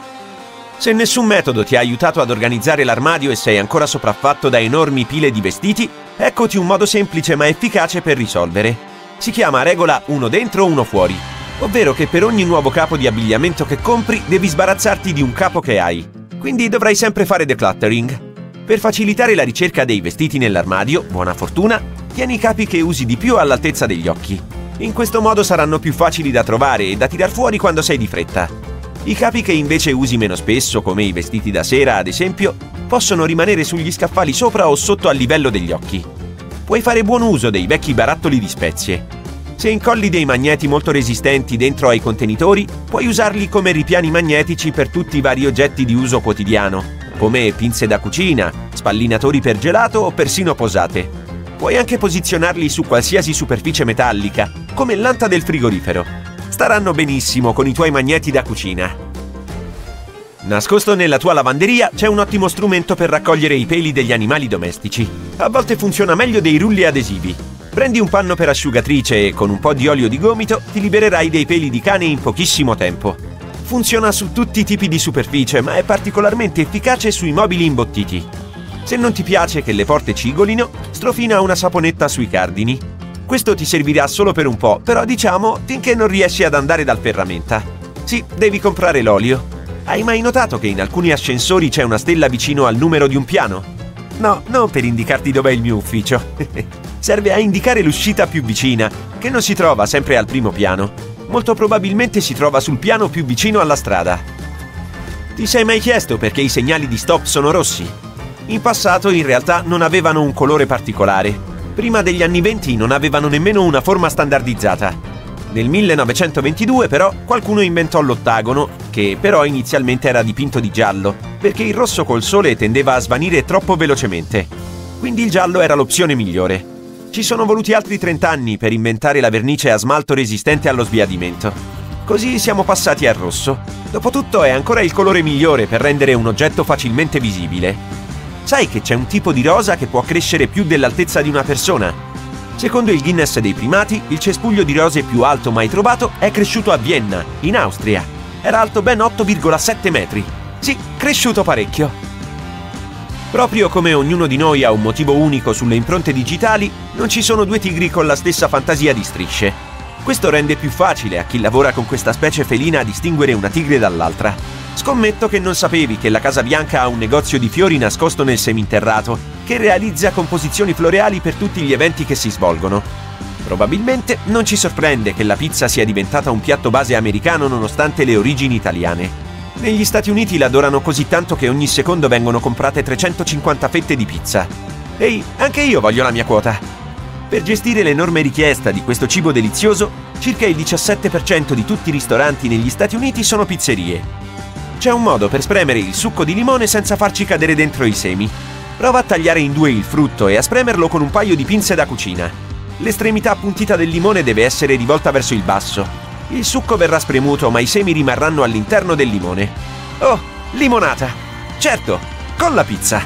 Se nessun metodo ti ha aiutato ad organizzare l'armadio e sei ancora sopraffatto da enormi pile di vestiti, eccoti un modo semplice ma efficace per risolvere. Si chiama regola 1 dentro, 1 fuori. Ovvero che per ogni nuovo capo di abbigliamento che compri devi sbarazzarti di un capo che hai. Quindi dovrai sempre fare decluttering. Per facilitare la ricerca dei vestiti nell'armadio, buona fortuna, tieni i capi che usi di più all'altezza degli occhi. In questo modo saranno più facili da trovare e da tirar fuori quando sei di fretta. I capi che invece usi meno spesso, come i vestiti da sera ad esempio, possono rimanere sugli scaffali sopra o sotto al livello degli occhi. Puoi fare buon uso dei vecchi barattoli di spezie. Se incolli dei magneti molto resistenti dentro ai contenitori, puoi usarli come ripiani magnetici per tutti i vari oggetti di uso quotidiano, come pinze da cucina, spallinatori per gelato o persino posate. Puoi anche posizionarli su qualsiasi superficie metallica, come l'anta del frigorifero. Staranno benissimo con i tuoi magneti da cucina. Nascosto nella tua lavanderia c'è un ottimo strumento per raccogliere i peli degli animali domestici. A volte funziona meglio dei rulli adesivi. Prendi un panno per asciugatrice e con un po' di olio di gomito ti libererai dei peli di cane in pochissimo tempo. Funziona su tutti i tipi di superficie, ma è particolarmente efficace sui mobili imbottiti. Se non ti piace che le porte cigolino, strofina una saponetta sui cardini. Questo ti servirà solo per un po', però diciamo finché non riesci ad andare dal ferramenta. Sì, devi comprare l'olio. Hai mai notato che in alcuni ascensori c'è una stella vicino al numero di un piano? No, non per indicarti dov'è il mio ufficio. Serve a indicare l'uscita più vicina, che non si trova sempre al primo piano. Molto probabilmente si trova sul piano più vicino alla strada. Ti sei mai chiesto perché i segnali di stop sono rossi? In passato in realtà non avevano un colore particolare. Prima degli anni 20 non avevano nemmeno una forma standardizzata. Nel 1922 però qualcuno inventò l'ottagono, che però inizialmente era dipinto di giallo, perché il rosso col sole tendeva a svanire troppo velocemente. Quindi il giallo era l'opzione migliore. Ci sono voluti altri 30 anni per inventare la vernice a smalto resistente allo sbiadimento. Così siamo passati al rosso. Dopotutto è ancora il colore migliore per rendere un oggetto facilmente visibile. Sai che c'è un tipo di rosa che può crescere più dell'altezza di una persona? Secondo il Guinness dei primati, il cespuglio di rose più alto mai trovato è cresciuto a Vienna, in Austria. Era alto ben 8,7 metri. Sì, cresciuto parecchio. Proprio come ognuno di noi ha un motivo unico sulle impronte digitali, non ci sono due tigri con la stessa fantasia di strisce. Questo rende più facile a chi lavora con questa specie felina a distinguere una tigre dall'altra. Scommetto che non sapevi che la Casa Bianca ha un negozio di fiori nascosto nel seminterrato, che realizza composizioni floreali per tutti gli eventi che si svolgono. Probabilmente non ci sorprende che la pizza sia diventata un piatto base americano nonostante le origini italiane. Negli Stati Uniti l'adorano così tanto che ogni secondo vengono comprate 350 fette di pizza. Ehi, anche io voglio la mia quota! Per gestire l'enorme richiesta di questo cibo delizioso, circa il 17% di tutti i ristoranti negli Stati Uniti sono pizzerie. C'è un modo per spremere il succo di limone senza farci cadere dentro i semi. Prova a tagliare in due il frutto e a spremerlo con un paio di pinze da cucina. L'estremità appuntita del limone deve essere rivolta verso il basso. Il succo verrà spremuto, ma i semi rimarranno all'interno del limone. Oh, limonata! Certo, con la pizza!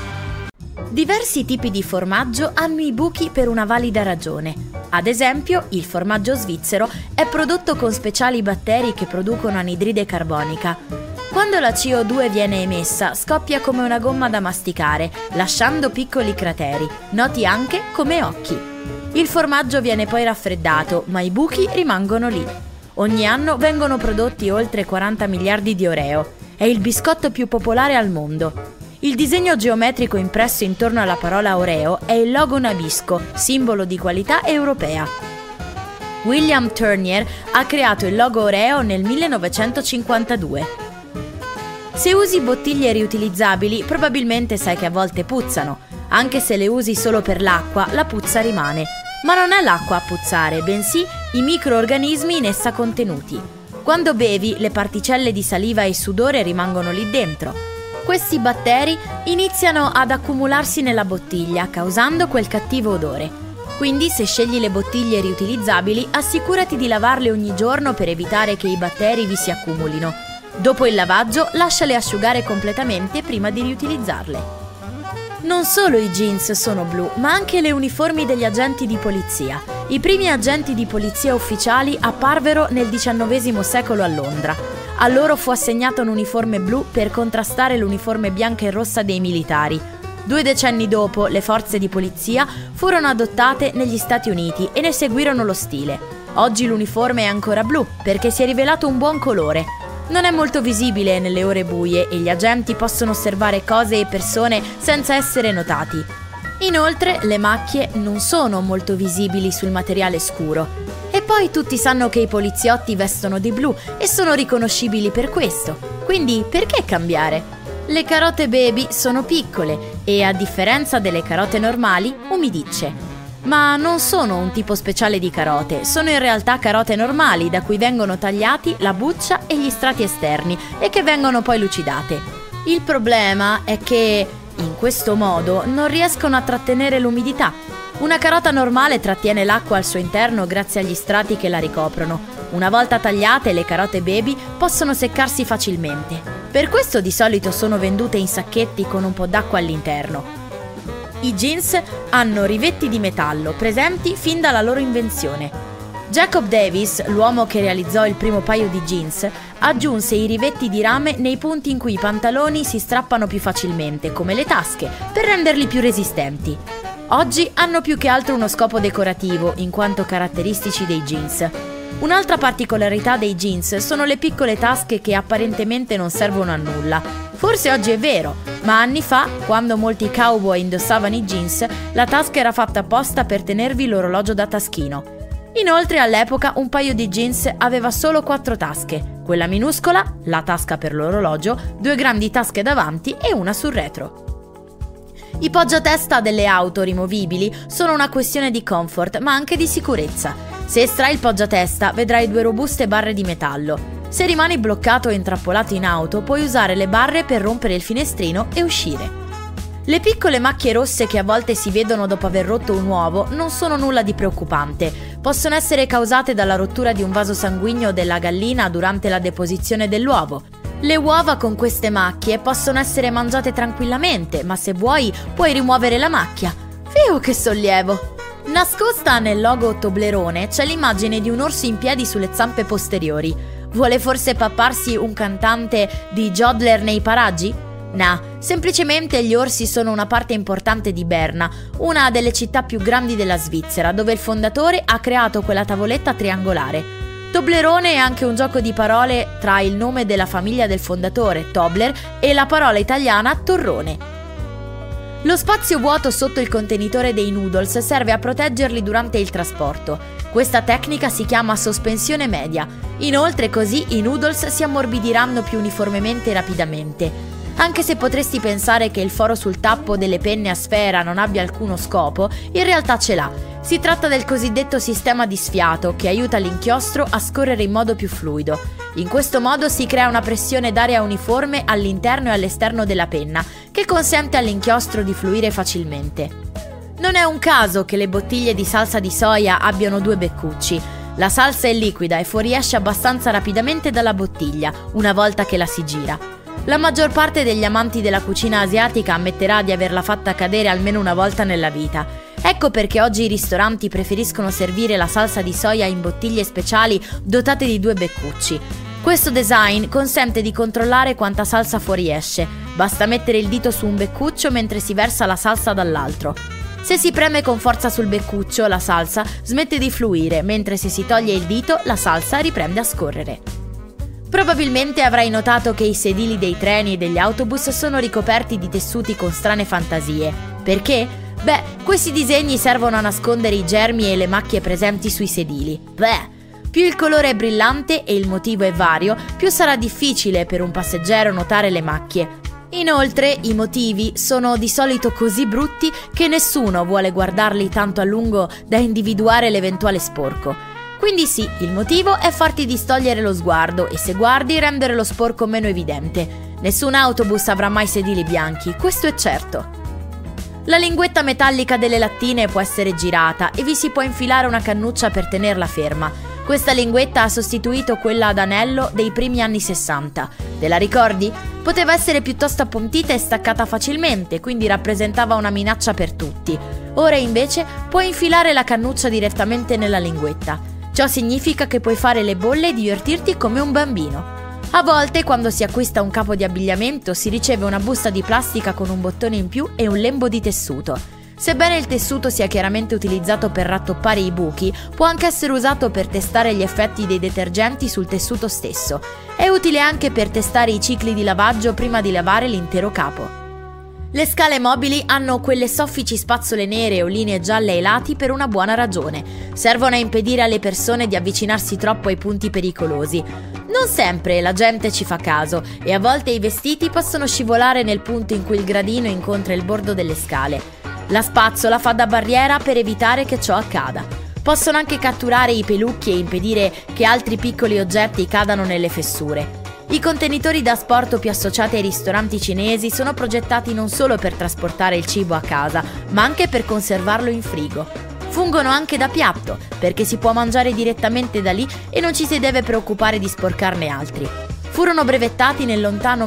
Diversi tipi di formaggio hanno i buchi per una valida ragione. Ad esempio, il formaggio svizzero è prodotto con speciali batteri che producono anidride carbonica. Quando la CO2 viene emessa, scoppia come una gomma da masticare, lasciando piccoli crateri, noti anche come occhi. Il formaggio viene poi raffreddato, ma i buchi rimangono lì. Ogni anno vengono prodotti oltre 40 miliardi di Oreo. È il biscotto più popolare al mondo. Il disegno geometrico impresso intorno alla parola Oreo è il logo nabisco, simbolo di qualità europea. William Turnier ha creato il logo Oreo nel 1952. Se usi bottiglie riutilizzabili, probabilmente sai che a volte puzzano. Anche se le usi solo per l'acqua, la puzza rimane. Ma non è l'acqua a puzzare, bensì i microorganismi in essa contenuti. Quando bevi, le particelle di saliva e sudore rimangono lì dentro. Questi batteri iniziano ad accumularsi nella bottiglia, causando quel cattivo odore. Quindi, se scegli le bottiglie riutilizzabili, assicurati di lavarle ogni giorno per evitare che i batteri vi si accumulino. Dopo il lavaggio, lasciale asciugare completamente prima di riutilizzarle. Non solo i jeans sono blu, ma anche le uniformi degli agenti di polizia. I primi agenti di polizia ufficiali apparvero nel XIX secolo a Londra. A loro fu assegnata un'uniforme blu per contrastare l'uniforme bianca e rossa dei militari. 2 decenni dopo, le forze di polizia furono adottate negli Stati Uniti e ne seguirono lo stile. Oggi l'uniforme è ancora blu perché si è rivelato un buon colore. Non è molto visibile nelle ore buie e gli agenti possono osservare cose e persone senza essere notati. Inoltre, le macchie non sono molto visibili sul materiale scuro. E poi tutti sanno che i poliziotti vestono di blu e sono riconoscibili per questo. Quindi, perché cambiare? Le carote baby sono piccole e, a differenza delle carote normali, umidicce. Ma non sono un tipo speciale di carote, sono in realtà carote normali da cui vengono tagliati la buccia e gli strati esterni e che vengono poi lucidate. Il problema è che in questo modo non riescono a trattenere l'umidità. Una carota normale trattiene l'acqua al suo interno grazie agli strati che la ricoprono. Una volta tagliate, le carote baby possono seccarsi facilmente. Per questo di solito sono vendute in sacchetti con un po' d'acqua all'interno. I jeans hanno rivetti di metallo presenti fin dalla loro invenzione. Jacob Davis, l'uomo che realizzò il primo paio di jeans, aggiunse i rivetti di rame nei punti in cui i pantaloni si strappano più facilmente, come le tasche, per renderli più resistenti. Oggi hanno più che altro uno scopo decorativo, in quanto caratteristici dei jeans. Un'altra particolarità dei jeans sono le piccole tasche che apparentemente non servono a nulla. Forse oggi è vero, ma anni fa, quando molti cowboy indossavano i jeans, la tasca era fatta apposta per tenervi l'orologio da taschino. Inoltre all'epoca un paio di jeans aveva solo 4 tasche, quella minuscola, la tasca per l'orologio, 2 grandi tasche davanti e una sul retro. I poggiatesta delle auto rimovibili sono una questione di comfort, ma anche di sicurezza. Se estrai il poggiatesta vedrai 2 robuste barre di metallo. Se rimani bloccato o intrappolato in auto, puoi usare le barre per rompere il finestrino e uscire. Le piccole macchie rosse che a volte si vedono dopo aver rotto un uovo non sono nulla di preoccupante. Possono essere causate dalla rottura di un vaso sanguigno della gallina durante la deposizione dell'uovo. Le uova con queste macchie possono essere mangiate tranquillamente, ma se vuoi puoi rimuovere la macchia. Fiu, che sollievo! Nascosta nel logo Toblerone c'è l'immagine di un orso in piedi sulle zampe posteriori. Vuole forse papparsi un cantante di Jodler nei paraggi? No, semplicemente gli orsi sono una parte importante di Berna, una delle città più grandi della Svizzera, dove il fondatore ha creato quella tavoletta triangolare. Toblerone è anche un gioco di parole tra il nome della famiglia del fondatore, Tobler, e la parola italiana torrone. Lo spazio vuoto sotto il contenitore dei noodles serve a proteggerli durante il trasporto. Questa tecnica si chiama sospensione media. Inoltre così i noodles si ammorbidiranno più uniformemente e rapidamente. Anche se potresti pensare che il foro sul tappo delle penne a sfera non abbia alcuno scopo, in realtà ce l'ha. Si tratta del cosiddetto sistema di sfiato che aiuta l'inchiostro a scorrere in modo più fluido. In questo modo si crea una pressione d'aria uniforme all'interno e all'esterno della penna, che consente all'inchiostro di fluire facilmente. Non è un caso che le bottiglie di salsa di soia abbiano 2 beccucci. La salsa è liquida e fuoriesce abbastanza rapidamente dalla bottiglia, una volta che la si gira. La maggior parte degli amanti della cucina asiatica ammetterà di averla fatta cadere almeno una volta nella vita. Ecco perché oggi i ristoranti preferiscono servire la salsa di soia in bottiglie speciali dotate di 2 beccucci. Questo design consente di controllare quanta salsa fuoriesce. Basta mettere il dito su un beccuccio mentre si versa la salsa dall'altro. Se si preme con forza sul beccuccio, la salsa smette di fluire, mentre se si toglie il dito, la salsa riprende a scorrere. Probabilmente avrai notato che i sedili dei treni e degli autobus sono ricoperti di tessuti con strane fantasie. Perché? Beh, questi disegni servono a nascondere i germi e le macchie presenti sui sedili. Più il colore è brillante e il motivo è vario, più sarà difficile per un passeggero notare le macchie. Inoltre, i motivi sono di solito così brutti che nessuno vuole guardarli tanto a lungo da individuare l'eventuale sporco. Quindi sì, il motivo è farti distogliere lo sguardo e se guardi rendere lo sporco meno evidente. Nessun autobus avrà mai sedili bianchi, questo è certo. La linguetta metallica delle lattine può essere girata e vi si può infilare una cannuccia per tenerla ferma. Questa linguetta ha sostituito quella ad anello dei primi anni 60. Te la ricordi? Poteva essere piuttosto appuntita e staccata facilmente, quindi rappresentava una minaccia per tutti. Ora invece puoi infilare la cannuccia direttamente nella linguetta. Ciò significa che puoi fare le bolle e divertirti come un bambino. A volte, quando si acquista un capo di abbigliamento, si riceve una busta di plastica con un bottone in più e un lembo di tessuto. Sebbene il tessuto sia chiaramente utilizzato per rattoppare i buchi, può anche essere usato per testare gli effetti dei detergenti sul tessuto stesso. È utile anche per testare i cicli di lavaggio prima di lavare l'intero capo. Le scale mobili hanno quelle soffici spazzole nere o linee gialle ai lati per una buona ragione. Servono a impedire alle persone di avvicinarsi troppo ai punti pericolosi. Non sempre la gente ci fa caso e a volte i vestiti possono scivolare nel punto in cui il gradino incontra il bordo delle scale. La spazzola fa da barriera per evitare che ciò accada. Possono anche catturare i pelucchi e impedire che altri piccoli oggetti cadano nelle fessure. I contenitori da asporto più associati ai ristoranti cinesi sono progettati non solo per trasportare il cibo a casa, ma anche per conservarlo in frigo. Fungono anche da piatto, perché si può mangiare direttamente da lì e non ci si deve preoccupare di sporcarne altri. Furono brevettati nel lontano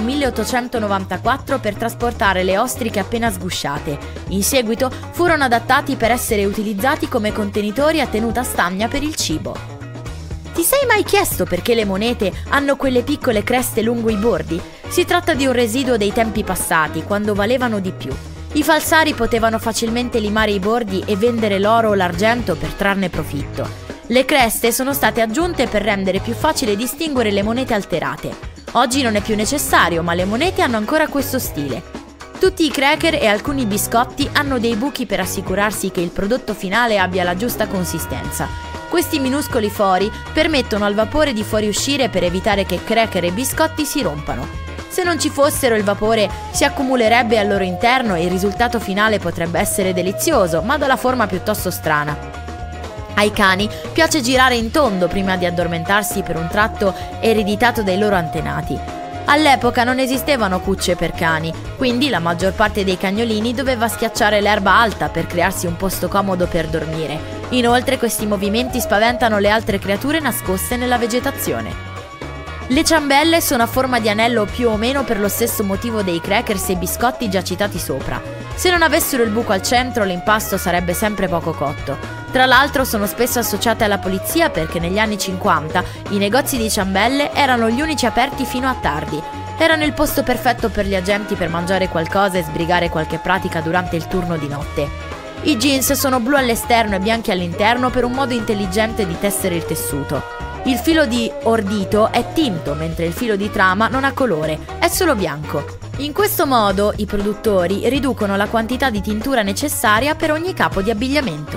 1894 per trasportare le ostriche appena sgusciate. In seguito furono adattati per essere utilizzati come contenitori a tenuta stagna per il cibo. Ti sei mai chiesto perché le monete hanno quelle piccole creste lungo i bordi? Si tratta di un residuo dei tempi passati, quando valevano di più. I falsari potevano facilmente limare i bordi e vendere l'oro o l'argento per trarne profitto. Le creste sono state aggiunte per rendere più facile distinguere le monete alterate. Oggi non è più necessario, ma le monete hanno ancora questo stile. Tutti i cracker e alcuni biscotti hanno dei buchi per assicurarsi che il prodotto finale abbia la giusta consistenza. Questi minuscoli fori permettono al vapore di fuoriuscire per evitare che cracker e biscotti si rompano. Se non ci fossero, il vapore si accumulerebbe al loro interno e il risultato finale potrebbe essere delizioso, ma dalla forma piuttosto strana. Ai cani piace girare in tondo prima di addormentarsi per un tratto ereditato dai loro antenati. All'epoca non esistevano cucce per cani, quindi la maggior parte dei cagnolini doveva schiacciare l'erba alta per crearsi un posto comodo per dormire. Inoltre questi movimenti spaventano le altre creature nascoste nella vegetazione. Le ciambelle sono a forma di anello più o meno per lo stesso motivo dei crackers e biscotti già citati sopra. Se non avessero il buco al centro, l'impasto sarebbe sempre poco cotto. Tra l'altro sono spesso associate alla polizia perché negli anni 50 i negozi di ciambelle erano gli unici aperti fino a tardi. Erano il posto perfetto per gli agenti per mangiare qualcosa e sbrigare qualche pratica durante il turno di notte. I jeans sono blu all'esterno e bianchi all'interno per un modo intelligente di tessere il tessuto. Il filo di ordito è tinto, mentre il filo di trama non ha colore, è solo bianco. In questo modo i produttori riducono la quantità di tintura necessaria per ogni capo di abbigliamento.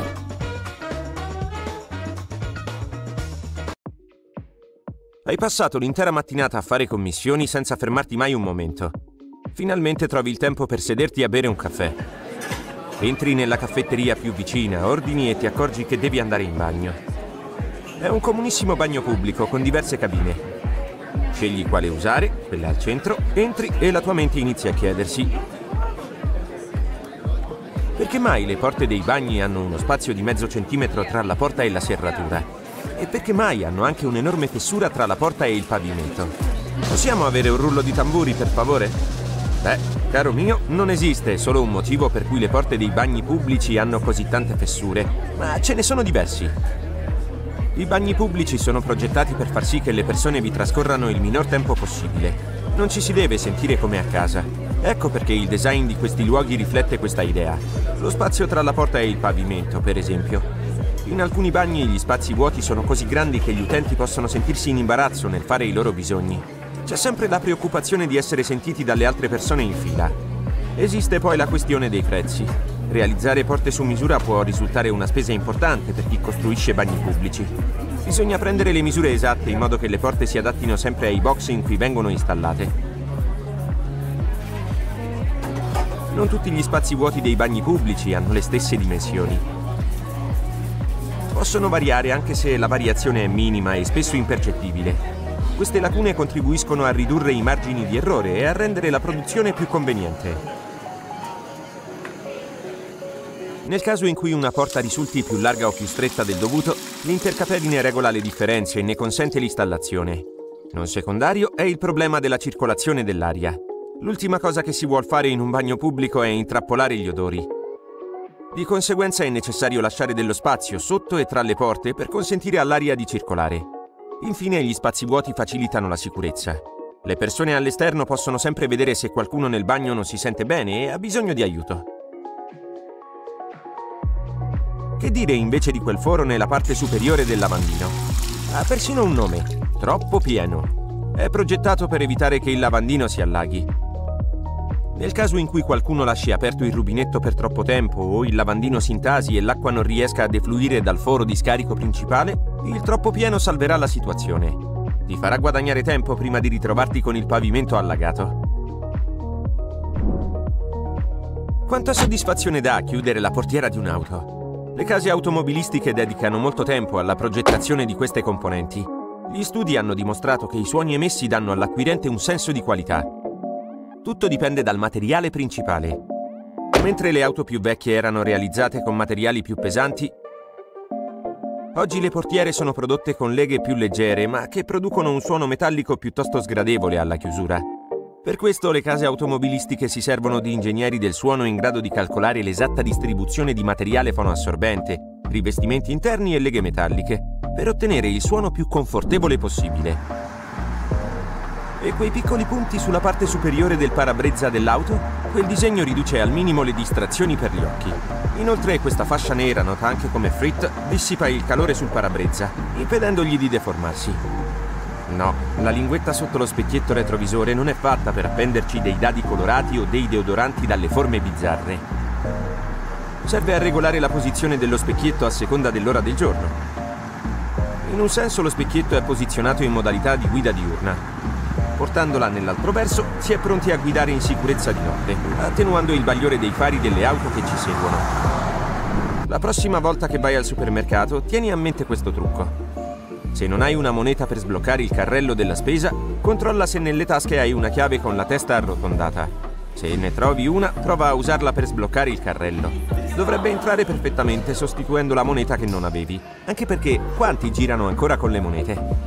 Hai passato l'intera mattinata a fare commissioni senza fermarti mai un momento. Finalmente trovi il tempo per sederti a bere un caffè. Entri nella caffetteria più vicina, ordini e ti accorgi che devi andare in bagno. È un comunissimo bagno pubblico con diverse cabine. Scegli quale usare, quella al centro, entri e la tua mente inizia a chiedersi: perché mai le porte dei bagni hanno uno spazio di mezzo centimetro tra la porta e la serratura? E perché mai hanno anche un'enorme fessura tra la porta e il pavimento? Possiamo avere un rullo di tamburi, per favore? Beh, caro mio, non esiste solo un motivo per cui le porte dei bagni pubblici hanno così tante fessure, ma ce ne sono diversi. I bagni pubblici sono progettati per far sì che le persone vi trascorrano il minor tempo possibile. Non ci si deve sentire come a casa. Ecco perché il design di questi luoghi riflette questa idea. Lo spazio tra la porta e il pavimento, per esempio. In alcuni bagni gli spazi vuoti sono così grandi che gli utenti possono sentirsi in imbarazzo nel fare i loro bisogni. C'è sempre la preoccupazione di essere sentiti dalle altre persone in fila. Esiste poi la questione dei prezzi. Realizzare porte su misura può risultare una spesa importante per chi costruisce bagni pubblici. Bisogna prendere le misure esatte in modo che le porte si adattino sempre ai box in cui vengono installate. Non tutti gli spazi vuoti dei bagni pubblici hanno le stesse dimensioni. Possono variare anche se la variazione è minima e spesso impercettibile. Queste lacune contribuiscono a ridurre i margini di errore e a rendere la produzione più conveniente. Nel caso in cui una porta risulti più larga o più stretta del dovuto, l'intercapedine regola le differenze e ne consente l'installazione. Non secondario è il problema della circolazione dell'aria. L'ultima cosa che si vuol fare in un bagno pubblico è intrappolare gli odori. Di conseguenza è necessario lasciare dello spazio sotto e tra le porte per consentire all'aria di circolare. Infine, gli spazi vuoti facilitano la sicurezza. Le persone all'esterno possono sempre vedere se qualcuno nel bagno non si sente bene e ha bisogno di aiuto. Che dire invece di quel foro nella parte superiore del lavandino? Ha persino un nome: troppo pieno. È progettato per evitare che il lavandino si allaghi. Nel caso in cui qualcuno lasci aperto il rubinetto per troppo tempo o il lavandino si intasi e l'acqua non riesca a defluire dal foro di scarico principale, il troppo pieno salverà la situazione. Ti farà guadagnare tempo prima di ritrovarti con il pavimento allagato. Quanta soddisfazione dà chiudere la portiera di un'auto? Le case automobilistiche dedicano molto tempo alla progettazione di queste componenti. Gli studi hanno dimostrato che i suoni emessi danno all'acquirente un senso di qualità. Tutto dipende dal materiale principale. Mentre le auto più vecchie erano realizzate con materiali più pesanti, oggi le portiere sono prodotte con leghe più leggere, ma che producono un suono metallico piuttosto sgradevole alla chiusura. Per questo le case automobilistiche si servono di ingegneri del suono in grado di calcolare l'esatta distribuzione di materiale fonoassorbente, rivestimenti interni e leghe metalliche, per ottenere il suono più confortevole possibile. E quei piccoli punti sulla parte superiore del parabrezza dell'auto? Quel disegno riduce al minimo le distrazioni per gli occhi. Inoltre questa fascia nera, nota anche come frit, dissipa il calore sul parabrezza, impedendogli di deformarsi. No, la linguetta sotto lo specchietto retrovisore non è fatta per appenderci dei dadi colorati o dei deodoranti dalle forme bizzarre. Serve a regolare la posizione dello specchietto a seconda dell'ora del giorno. In un senso lo specchietto è posizionato in modalità di guida diurna. Portandola nell'altro verso, si è pronti a guidare in sicurezza di notte, attenuando il bagliore dei fari delle auto che ci seguono. La prossima volta che vai al supermercato, tieni a mente questo trucco. Se non hai una moneta per sbloccare il carrello della spesa, controlla se nelle tasche hai una chiave con la testa arrotondata. Se ne trovi una, prova a usarla per sbloccare il carrello. Dovrebbe entrare perfettamente sostituendo la moneta che non avevi, anche perché quanti girano ancora con le monete?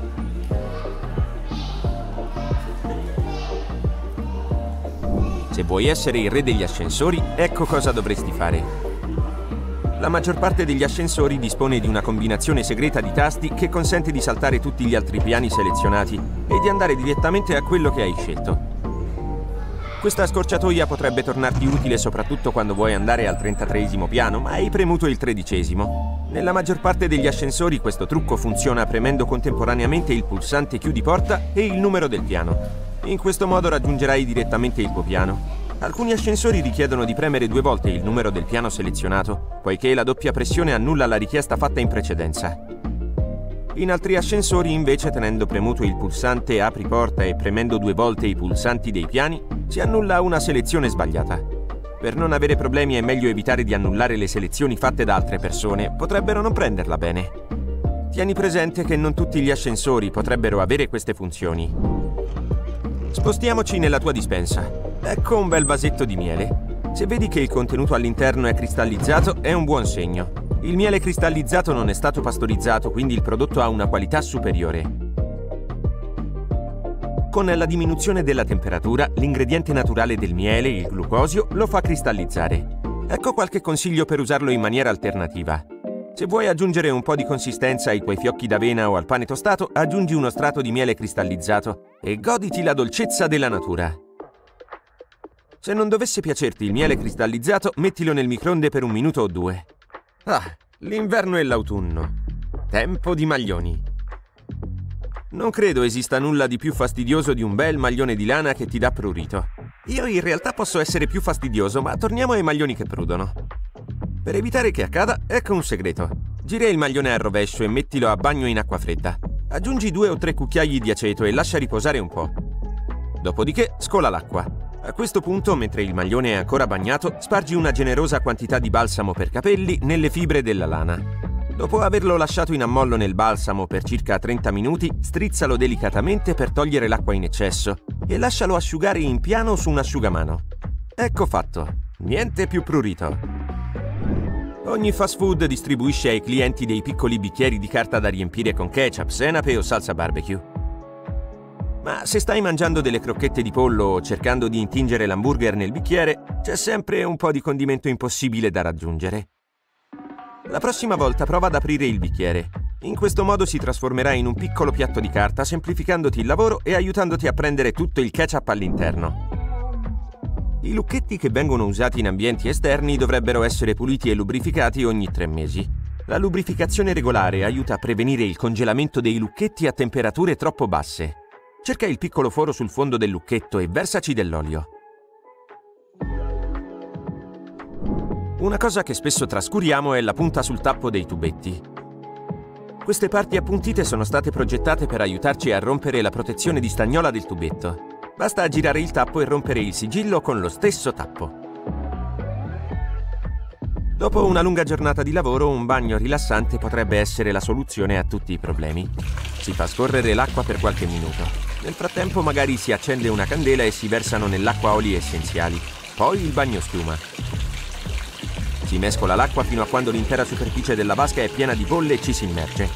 Se vuoi essere il re degli ascensori, ecco cosa dovresti fare. La maggior parte degli ascensori dispone di una combinazione segreta di tasti che consente di saltare tutti gli altri piani selezionati e di andare direttamente a quello che hai scelto. Questa scorciatoia potrebbe tornarti utile soprattutto quando vuoi andare al 33esimo piano, ma hai premuto il 13esimo. Nella maggior parte degli ascensori questo trucco funziona premendo contemporaneamente il pulsante chiudi porta e il numero del piano. In questo modo raggiungerai direttamente il tuo piano. Alcuni ascensori richiedono di premere 2 volte il numero del piano selezionato, poiché la doppia pressione annulla la richiesta fatta in precedenza. In altri ascensori, invece, tenendo premuto il pulsante apri porta e premendo 2 volte i pulsanti dei piani, si annulla una selezione sbagliata. Per non avere problemi è meglio evitare di annullare le selezioni fatte da altre persone, potrebbero non prenderla bene. Tieni presente che non tutti gli ascensori potrebbero avere queste funzioni. Spostiamoci nella tua dispensa. Ecco un bel vasetto di miele. Se vedi che il contenuto all'interno è cristallizzato, è un buon segno. Il miele cristallizzato non è stato pastorizzato, quindi il prodotto ha una qualità superiore. Con la diminuzione della temperatura, l'ingrediente naturale del miele, il glucosio, lo fa cristallizzare. Ecco qualche consiglio per usarlo in maniera alternativa. Se vuoi aggiungere un po' di consistenza ai tuoi fiocchi d'avena o al pane tostato, aggiungi uno strato di miele cristallizzato e goditi la dolcezza della natura. Se non dovesse piacerti il miele cristallizzato, mettilo nel microonde per 1 minuto o 2. Ah, l'inverno e l'autunno. Tempo di maglioni. Non credo esista nulla di più fastidioso di un bel maglione di lana che ti dà prurito. Io in realtà posso essere più fastidioso, ma torniamo ai maglioni che prudono. Per evitare che accada, ecco un segreto. Gira il maglione al rovescio e mettilo a bagno in acqua fredda. Aggiungi 2 o 3 cucchiai di aceto e lascia riposare un po'. Dopodiché scola l'acqua. A questo punto, mentre il maglione è ancora bagnato, spargi una generosa quantità di balsamo per capelli nelle fibre della lana. Dopo averlo lasciato in ammollo nel balsamo per circa 30 minuti, strizzalo delicatamente per togliere l'acqua in eccesso e lascialo asciugare in piano su un asciugamano. Ecco fatto. Niente più prurito. Ogni fast food distribuisce ai clienti dei piccoli bicchieri di carta da riempire con ketchup, senape o salsa barbecue. Ma se stai mangiando delle crocchette di pollo o cercando di intingere l'hamburger nel bicchiere, c'è sempre un po' di condimento impossibile da raggiungere. La prossima volta prova ad aprire il bicchiere. In questo modo si trasformerà in un piccolo piatto di carta, semplificandoti il lavoro e aiutandoti a prendere tutto il ketchup all'interno. I lucchetti che vengono usati in ambienti esterni dovrebbero essere puliti e lubrificati ogni 3 mesi. La lubrificazione regolare aiuta a prevenire il congelamento dei lucchetti a temperature troppo basse. Cerca il piccolo foro sul fondo del lucchetto e versaci dell'olio. Una cosa che spesso trascuriamo è la punta sul tappo dei tubetti. Queste parti appuntite sono state progettate per aiutarci a rompere la protezione di stagnola del tubetto. Basta girare il tappo e rompere il sigillo con lo stesso tappo. Dopo una lunga giornata di lavoro, un bagno rilassante potrebbe essere la soluzione a tutti i problemi. Si fa scorrere l'acqua per qualche minuto. Nel frattempo magari si accende una candela e si versano nell'acqua oli essenziali. Poi il bagno schiuma. Si mescola l'acqua fino a quando l'intera superficie della vasca è piena di bolle e ci si immerge.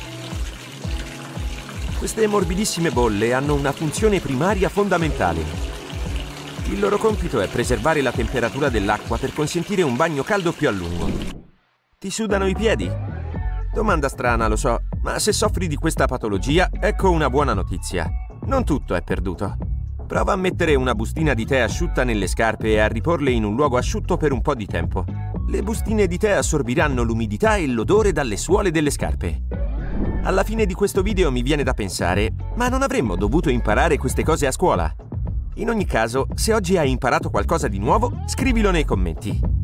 Queste morbidissime bolle hanno una funzione primaria fondamentale. Il loro compito è preservare la temperatura dell'acqua per consentire un bagno caldo più a lungo. Ti sudano i piedi? Domanda strana, lo so, ma se soffri di questa patologia, ecco una buona notizia. Non tutto è perduto. Prova a mettere una bustina di tè asciutta nelle scarpe e a riporle in un luogo asciutto per un po' di tempo. Le bustine di tè assorbiranno l'umidità e l'odore dalle suole delle scarpe. Alla fine di questo video mi viene da pensare, ma non avremmo dovuto imparare queste cose a scuola? In ogni caso, se oggi hai imparato qualcosa di nuovo, scrivilo nei commenti.